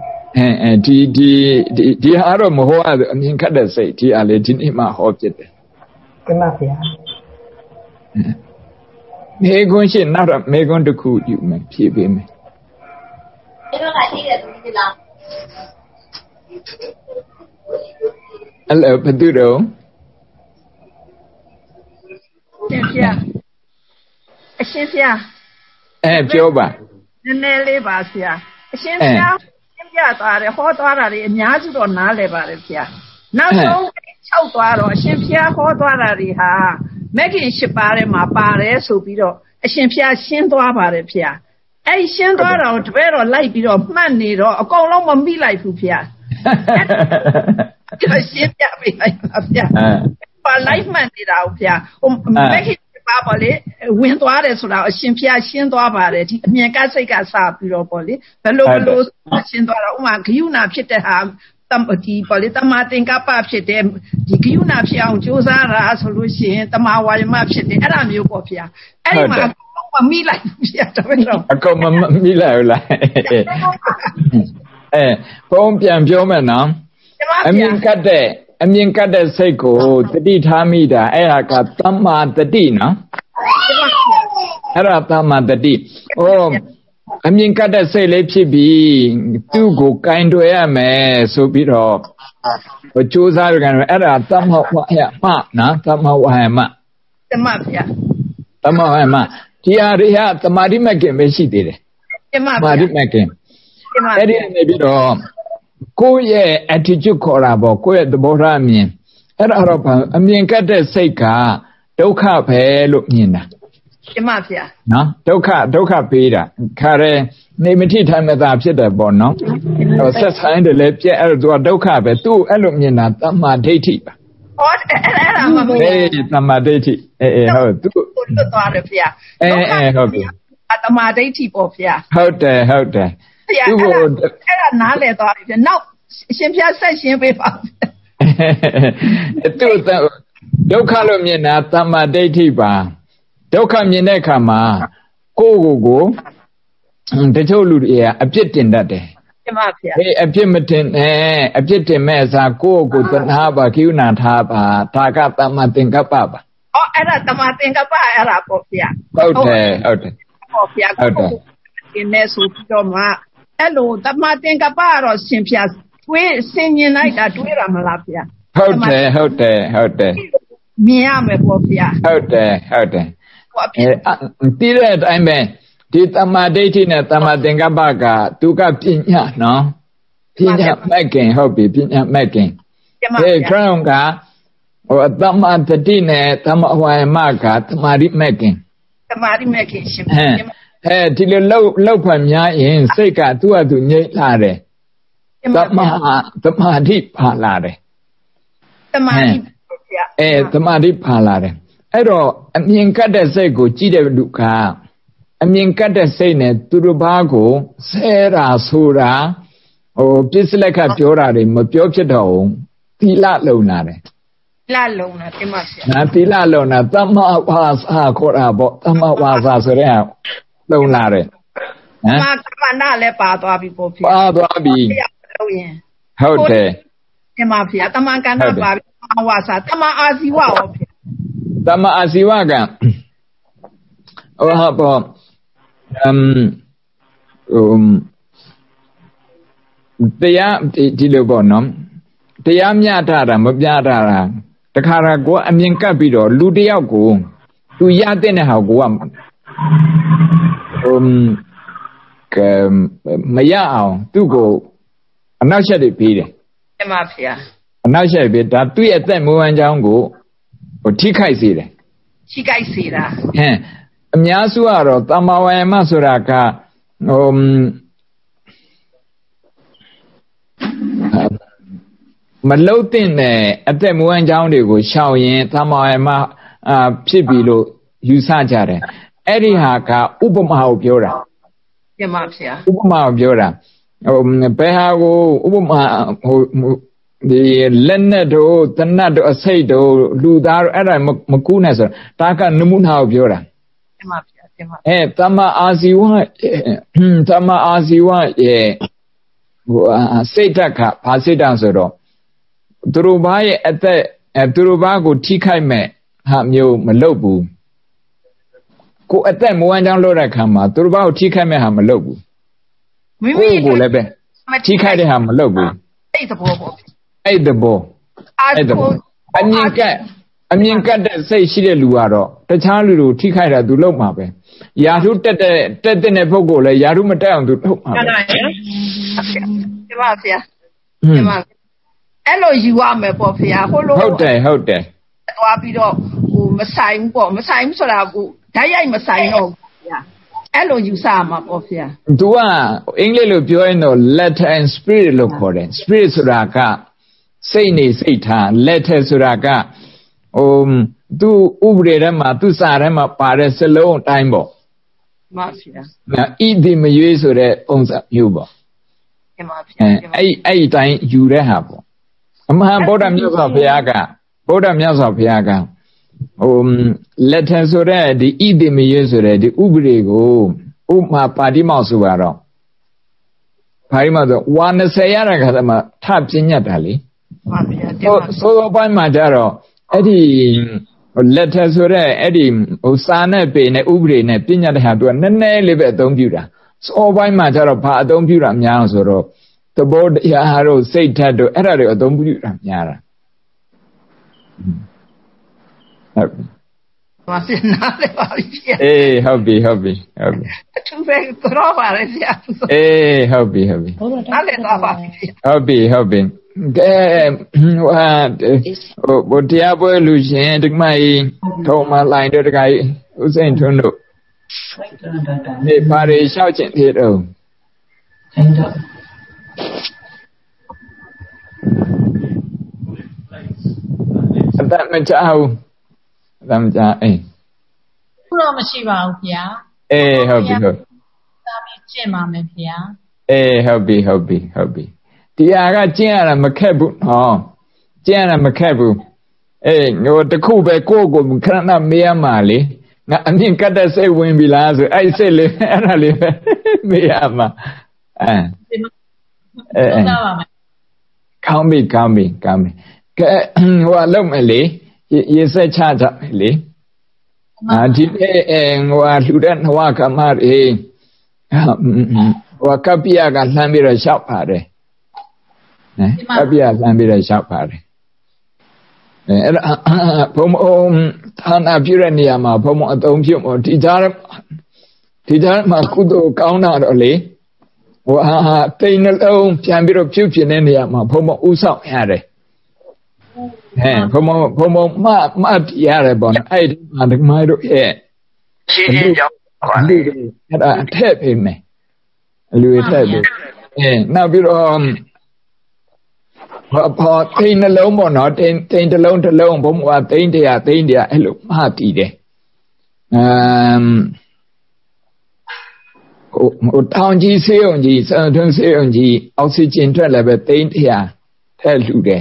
ဒီဟာတော့မဟောရဘူးအမြင်ခတ်တဲ့စိတ်ဒီအားလေဒီနေ့မှဟောဖြစ်တယ်ရှင်းပါဗျာမေကွန်းရှိနောက်တော့မေကွန်းတစ်ခုယူမယ်ဖြည့်ပေးမယ်အဲ့တော့လိုက်တယ်သူဒီလားအဲ့လိုဘယ်သူတော့ရှင်ဖျားအရှင်ဖျားပြောပါနည်းနည်းလေးပါဆရာအရှင်ဖျားရှင်းပြသွားတယ်ဟောသွားတာတွေအများစုတော့နားလည်ပါတယ်ဖျားနောက်ဆုံး6သွားတော့အရှင်ဖျားဟောသွားတာတွေဟာမဂ္ဂင်8ပါးထဲမှာပါတယ်ဆိုပြီးတော့အရှင်ဖျားရှင်းသွားပါတယ်ဖျားအဲ့ရှင်းသွားတော့တပည့်တော်လိုက်ပြီးတော့မှတ်နေတော့အကုန်လုံးမမိလိုက်ဘူးဖျားအဲ့ရှင်းပြပေးလိုက်ပါဖျားပါလိုက်မှတ်နေတာဖျားမဂ္ဂင်ပါပါလေဝင်သွားတယ်ဆိုတော့အရှင်ဖျားရှင်းသွားပါတယ်ဒီအမြင်ကစိတ်ကစပြီးတော့ပေါ့လေဘယ်လိုရှင်းသွားတော့ဥမာဂယုဏဖြစ်တဲ့ဟာဒီပေါ့လေတမာသင်္ကပ္ပဖြစ်တဲ့ဒီဂယုဏဖြစ်အောင်ကြိုးစားတာဆိုလို့ရှိရင်တမာဝါယမဖြစ်တယ်အဲ့ဒါမျိုးပေါ့ဗျာအဲ့ဒီမှာမမိလိုက်ဘူးဗျာတပည့်တော်အကုန်မမိလိုက်ဘူးလားဘုံပြန်ပြောမယ်နော်အမြင်ကတ်တဲ့စိတ်ကိုတတိထားမိတာအဲ့ဒါကသမ္မာတတိနော်အဲ့ဒါသမ္မာတတိအမြင်ကတ်တဲ့စိတ်လေးဖြစ်ပြီးသူ့ကိုကင်တွယ်ရမယ်ဆိုပြီးတော့ကြိုးစားရကြတယ်အဲ့ဒါသမ္မာဝါယမနော်သမ္မာဝါယမသမ္မာဗျာသမ္မာဝါယမဒီဟာတွေဟာသမာဓိမဂ်ကင်ပဲရှိသေးတယ်သမာဓိမဂ်ကင်အဲ့ဒီနေပြီးတော့ကိုယ့်ရဲ့ attitude ခေါ်တာပေါ့ကိုယ့်ရဲ့သဘောထားအမြင်အဲ့ဒါတော့အမြင်ကတ်တဲ့စိတ်ကဒုက္ခပဲလို့မြင်တာရှင်းပါဗျာနော်ဒုက္ခပေးတာခါရဲနေမထိထိုင်မသာဖြစ်တယ်ပေါ့နော်ဆက်ဆိုင်တယ်လေပြက်အဲ့ဒါသူကဒုက္ခပဲသူ့အဲ့လိုမြင်တာသမ္မာဒိဋ္ဌိပါအဲ့ဒါမှမဟုတ်သမ္မာဒိဋ္ဌိဟုတ်သူလွတ်သွားတယ်ဗျာဟုတ်ပြီသမ္မာဒိဋ္ဌိပေါ့ဗျာဟုတ်တယ်သူ့ကိုအဲ့ဒါနားလည်သွားပြီဗျာနောက်အရှင်ဖျားဆက်ရှင်းပေးပါသူ့ဒုက္ခလို့မြင်တာသမ္မာဒိဋ္ဌိပါဒုက္ခမြင်တဲ့အခါမှာကိုတချို့လူတွေကအပြစ်တင်တတ်တယ်ကျမဖေ။အပြစ်မတင်နဲ့အပြစ်တင်မဲ့အစားကိုသနာပါကိယနာထားပါဒါကသမ္မာသင်္ကပ္ပပါ။အဲ့ဒါသမ္မာသင်္ကပ္ပအဲ့ဒါပေါ့ဗျာ။ဟုတ်တယ်။ပေါ့ဗျာ။ဟုတ်တယ်။ဒီနေ့ဆိုပြီးတော့မှအဲ့လိုသမ္မာသင်္ကပ္ပကတော့ရှင်ဖျားတွေးဆင်ញင်လိုက်တာတွေးရမလားဗျာ။ဟုတ်တယ်။မြင်ရမယ်ပေါ့ဗျာ။ဟုတ်တယ်။တည်တဲ့အတိုင်းပဲဒီသမ္မာဒိဋ္ဌိနဲ့သမ္မာသင်္ကပ္ပကသူကပညာနော်ပညာမဲ့ခင်ဟုတ်ပြီပညာမဲ့ခင်crown ကသမ္မာတတိနဲ့သမ္မာဝါယမကသမာဓိမဲ့ခင်သမာဓိမဲ့ခင်ရှင်ဒီလိုလှုပ်ဖန်များရင်စိတ်ကသူ့အတူငြိမ့်လာတယ်သမာဓိပါလာတယ်သမာဓိပါလာတယ်အဲ့တော့အမြင်ကတ်တဲ့စိတ်ကိုကြည့်တဲ့လူကအမြင်ကတ်တဲ့စိတ်နဲ့သူတို့ဘာကိုဆဲတာဆိုတာပြစ်စလက်ကပြောတာတွေမပြောဖြစ်တော့ဘူးသီလလုံလာတယ်လလုံတာတင်ပါဗျာနာသီလလုံတာသမ္မာဝါစာခေါ်တာပေါ့သမ္မာဝါစာဆိုတဲ့လုံလာတယ်ဟမ်ကမ္မန္တလည်းပါသွားပြီပေါ့ဗျာပါသွားပြီဟုတ်တယ်တင်ပါဗျာတမန်ကန္တပါပြီသမ္မာဝါစာတမန်အာဇီဝရောဗျာတမန်အာဇီဝကဟာပေါ့တရားဒီလိုပေါ့နော်တရားမျှတာမပြတာတခါကိုအမြင်ကပ်ပြီးတော့လူတယောက်ကိုသူရတဲ့ဟာကိုကမရအောင်သူ့ကိုအနောက်ရှက်တွေပေးတယ်မှန်ပါဗျာအနောက်ရှက်ပေးဒါသူ့ရဲ့အသက်မွေးဝမ်းကြောင်းကိုထိခိုက်စေတယ်ထိခိုက်စေတာအများစုကတော့တမ္မာဝါယမဆိုတာကမလှုပ်တဲ့အသက်မွေးဝမ်းကြောင်းတွေကိုရှောင်ရင်တမ္မာဝါယမဖြစ်ပြီလို့ယူဆကြတယ်အဲ့ဒီဟာကဥပမာကိုပြောတာမှန်ပါဗျာဥပမာကိုပြောတာဘယ်ဟာကိုဥပမာဒီလက်နဲ့တို့တနတ်တို့အစိတ်တို့လူသားတို့အဲ့ဒါမကူးနဲ့ဆိုတာကနမူနာကိုပြောတာမှန်ပါဗျာသမ္မာအာဇီဝရဲ့စိတ်ဓာတ်ကဘာစိတ်ဓာတ်ဆိုတော့သူတို့ဘာရဲ့အသက်သူတို့ဘာကိုထိခိုက်မဲ့ဟာမျိုးမလုပ်ဘူးကိုအသက်မွေးကြောင်းလုပ်တဲ့ခါမှာသူတို့ဘာကိုထိခိုက်မဲ့ဟာမလုပ်ဘူးမိမိကိုလည်းပဲထိခိုက်တဲ့ဟာမလုပ်ဘူးအဲ့သဘောပေါ့အဲ့သဘောအမြင်ကတ်တဲ့စိတ်ရှိတဲ့လူကတော့တခြားလူတို့ထိခိုက်တာသူလုပ်မှာပဲယာထုတက်တဲ့ပုဂ္ဂိုလ်လည်းယာထုမတက်အောင်သူထုတ်မှာပဲဒီပါဗျာဒီပါအဲ့လိုယူရမယ်ပေါ့ဗျာဟုတ်တယ်သွားပြီးတော့မဆိုင်ဘူးပေါ့မဆိုင်ဘူးဆိုတာဓာတ်ရိုက်မဆိုင်တော့ဗျာအဲ့လိုယူဆရမှာပေါ့ဗျာသူကအင်္ဂလိပ်လိုပြောရင်တော့ letter and spirit လို့ခေါ်တယ် spirit ဆိုတာကစိတ်နေစိတ်ထား letter ဆိုတာကသူဥပဒေထဲမှာသူစာထဲမှာပါတဲ့စလုံးအတိုင်းပေါ့မှန်ပါဗျာဣတိမရွေးဆိုတဲ့ပုံစံမျိုးပေါ့မှန်ပါဗျာအဲ့ဒီတိုင်းယူတဲ့ဟာပေါ့အမှန်ဗုဒ္ဓမြတ်စွာဘုရားကletter ဆိုတဲ့ဒီဣတိမရွေးဆိုတဲ့ဒီဥပဒေကိုဥပမာပါဠိမောက်ဆိုတော့ပါဠိမောက်ဆိုဝါ20ရတဲ့ခါကျမှထပြညတ်တာလေမှန်ပါဗျာဆိုပိုင်းမှာကြတော့အဲ့ဒီletter ဆိုတဲ့အဲ့ဒီစာနဲ့ပေနဲ့ဥပဒေနဲ့ပြညတ်တဲ့ဟာသူကနည်းနည်းလေးပဲအသုံးပြုတာဆိုပိုင်းမှာကျတော့ဘာအသုံးပြုတာများအောင်ဆိုတော့သဘောတရားတို့စိတ်ဓာတ်တို့အဲ့ဒါတွေအသုံးပြုတာများတာဟုတ်ပါစနာလေပါဗျာဟုတ်ပြီအထူးပဲတော့ပါလေဗျာဟုတ်ပြီနားလေတော့ပါဗျာဟုတ်ပြီကဲဘုရားပွဲလူရှင်ဒီမကြီးထုံမလိုင်းတို့တခါကြီးဥစိန်ထွန်းတို့နေပါရီလျှောက်ခြင်းဖြစ်တော့အတမချဘူးအတမချခုတော့မရှိပါဘူးဗျာဟုတ်ပြီသာပြီးကျင့်ပါမယ်ဗျာဟုတ်ပြီဒီဟာကကျင့်ရတာမခက်ဘူးကျင့်ရတာမခက်ဘူးတခုပဲကိုယ့်ကိုခဏမေးရမှာလေငါအမြင်ကတ်တဲ့စိတ်ဝင်ပြီလားဆိုအဲ့စိတ်လေးအဲ့ဒါလေးပဲမေးရမှာကောင်းပြီကဲလုံးမယ်လေရေစက်ချကြမယ်လေဒီလူတဲ့နဝကမရေကပ္ပိယကလှမ်းပြီးတော့လျှောက်ပါတယ်ကပ္ပိယလှမ်းပြီးတော့လျှောက်ပါတယ်အဲ့ဒါဘုံဌာနပြုတဲ့နေရာမှာဘုံအသုံးပြုဒီကြားမှာကုသိုလ်ကောင်းတာတော့လေတိမ်နှလုံးပြန်ပြီးတော့ပြုပြင်တဲ့နေရာမှာဘုံဥဆောင်ရတယ်ဘုံမှတ်ရတယ်ပေါ့နော်အဲ့ဒီမှာဓမ္မတို့ရဲ့ရှင်းကြောင်းအဲ့ဒါထည့်ပေးမယ်လူတွေထည့်ပေးနောက်ပြီးတော့ဘောတိန်နှလုံးပေါ့နော်တိန်တစ်လုံးဘုံကတိန်100အဲ့လိုမှတည်တယ်ဟိုတောင်ကြီးဆေးရုံကြီးစံထွန်းဆေးရုံကြီးအောက်ဆီဂျင်ထွက်လည်းပဲတိန်100ထည့်လှူတယ်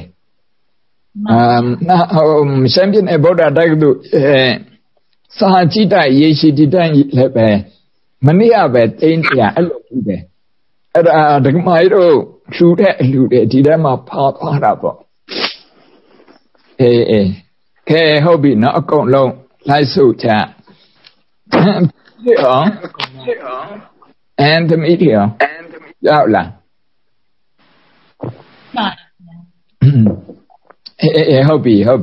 ရှမ်းပြည်နယ်ဗုဒ္ဓတိုက်တို့စာကြည့်တိုက်ရေရှိတိတိုက်လည်းပဲမနေ့ကပဲတိန်100အဲ့လိုလှူတယ်အဲ့ဒါဒကမာကြီးတို့လှူတဲ့အလှူတွေဒီထဲမှာဖောက်သွားတာပေါ့ခဲဟုတ်ပြီနော်အကုန်လုံးလိုက်စုချဖြစ်အောင်သမီးပြောရောက်လာဟုတ်ပြီအ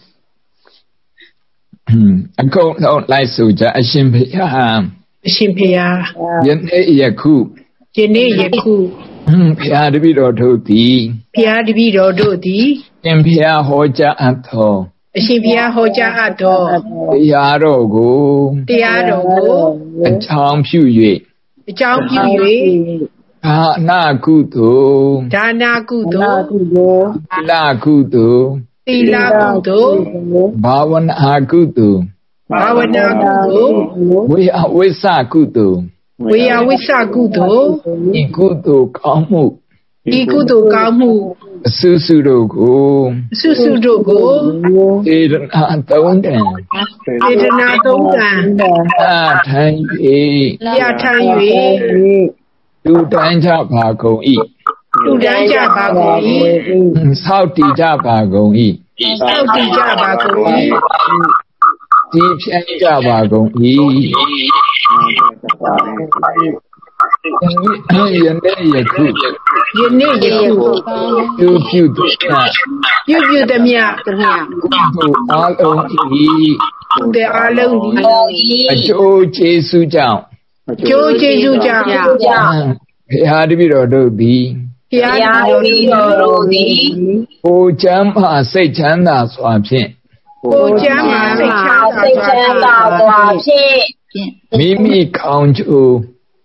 ကုန်လုံးလိုက်စုချအရှင်ဖေဟာယနေ့ယခုဘုရားတပည့်တော်တို့သည်ရှင်ဘုရားဟောကြားအပ်သောတရားတော်ကိုအကြောင်းပြု၍ဒါနကုသိုလ်သီလကုသိုလ်ဘာဝနာကုသိုလ်ဝေအဝိသကုသိုလ်ဤကုသိုလ်ကောင်းမှုအစုစုတို့ကိုသေဒနာသုံးတန်ထိုင်၍လူတိုင်းကြပါကုန်၏ဆောက်တည်ကြပါကုန်၏ဒီဖြန့်ကြပါကုန်၏ယနေ့ယခုပြုသမျှအားလုံးအကျိုးကျေးဇူးကြောင့်ဘုရားတပည့်တော်တို့သည်ကိုယ်ချမ်းသာစိတ်ချမ်းသာစွာဖြင့်မိမိကောင်းကျိုး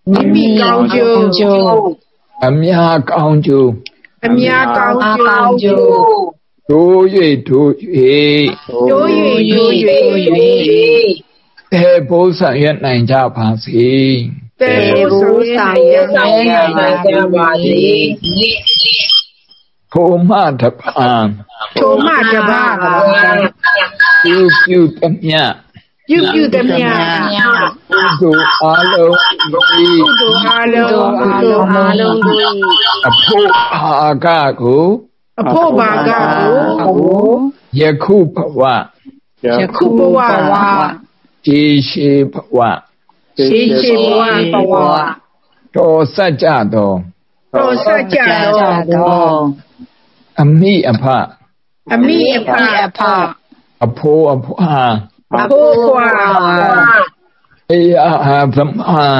အများကောင်းကျိုးတို့၍တေဘုဆံရနိုင်ကြပါစေထိုမှတပါပြုသမျှသို့အားလုံးအဖို့အာကကိုယခုဘဝဒီရှိဘဝတော်စัจကြသောအမိအဖအဖိုးအဖွာအေယသမ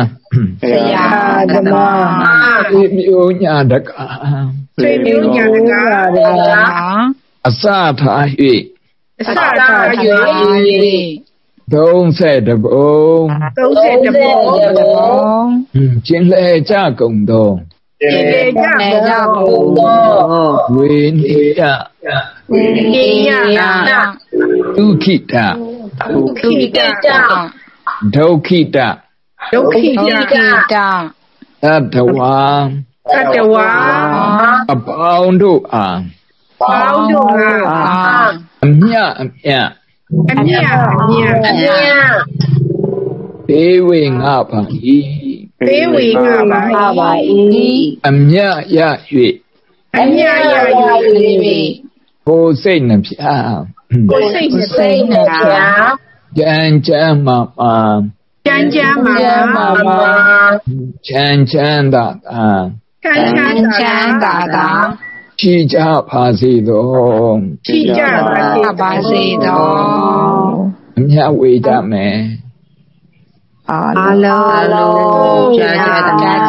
ဒီမျိုးညာတကာအစထား၍30ဘုံကျင်လေကြကုန်သောဝိနိယဒုခိတဒုခိတသတ္တဝါအပေါင်းတို့အားအမြဘေးဝေငါပါ၏အမြရ၍ကိုယ်စိတ်နှပြကြမ်းမာချမ်းသာရှိကြပါစေသောအမြဝေကြမယ်အားလုံးကြာသမျှ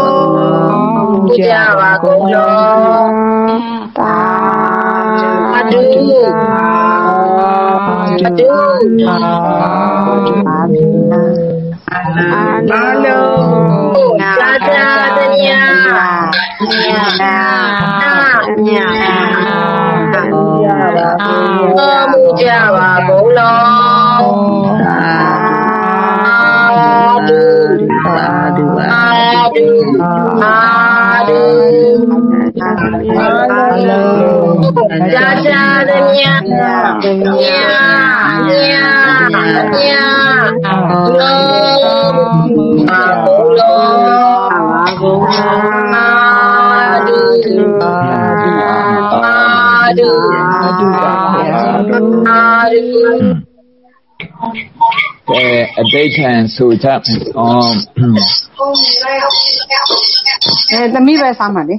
ကြာပါကုန်လောသာ a daytime so tap the me by somebody.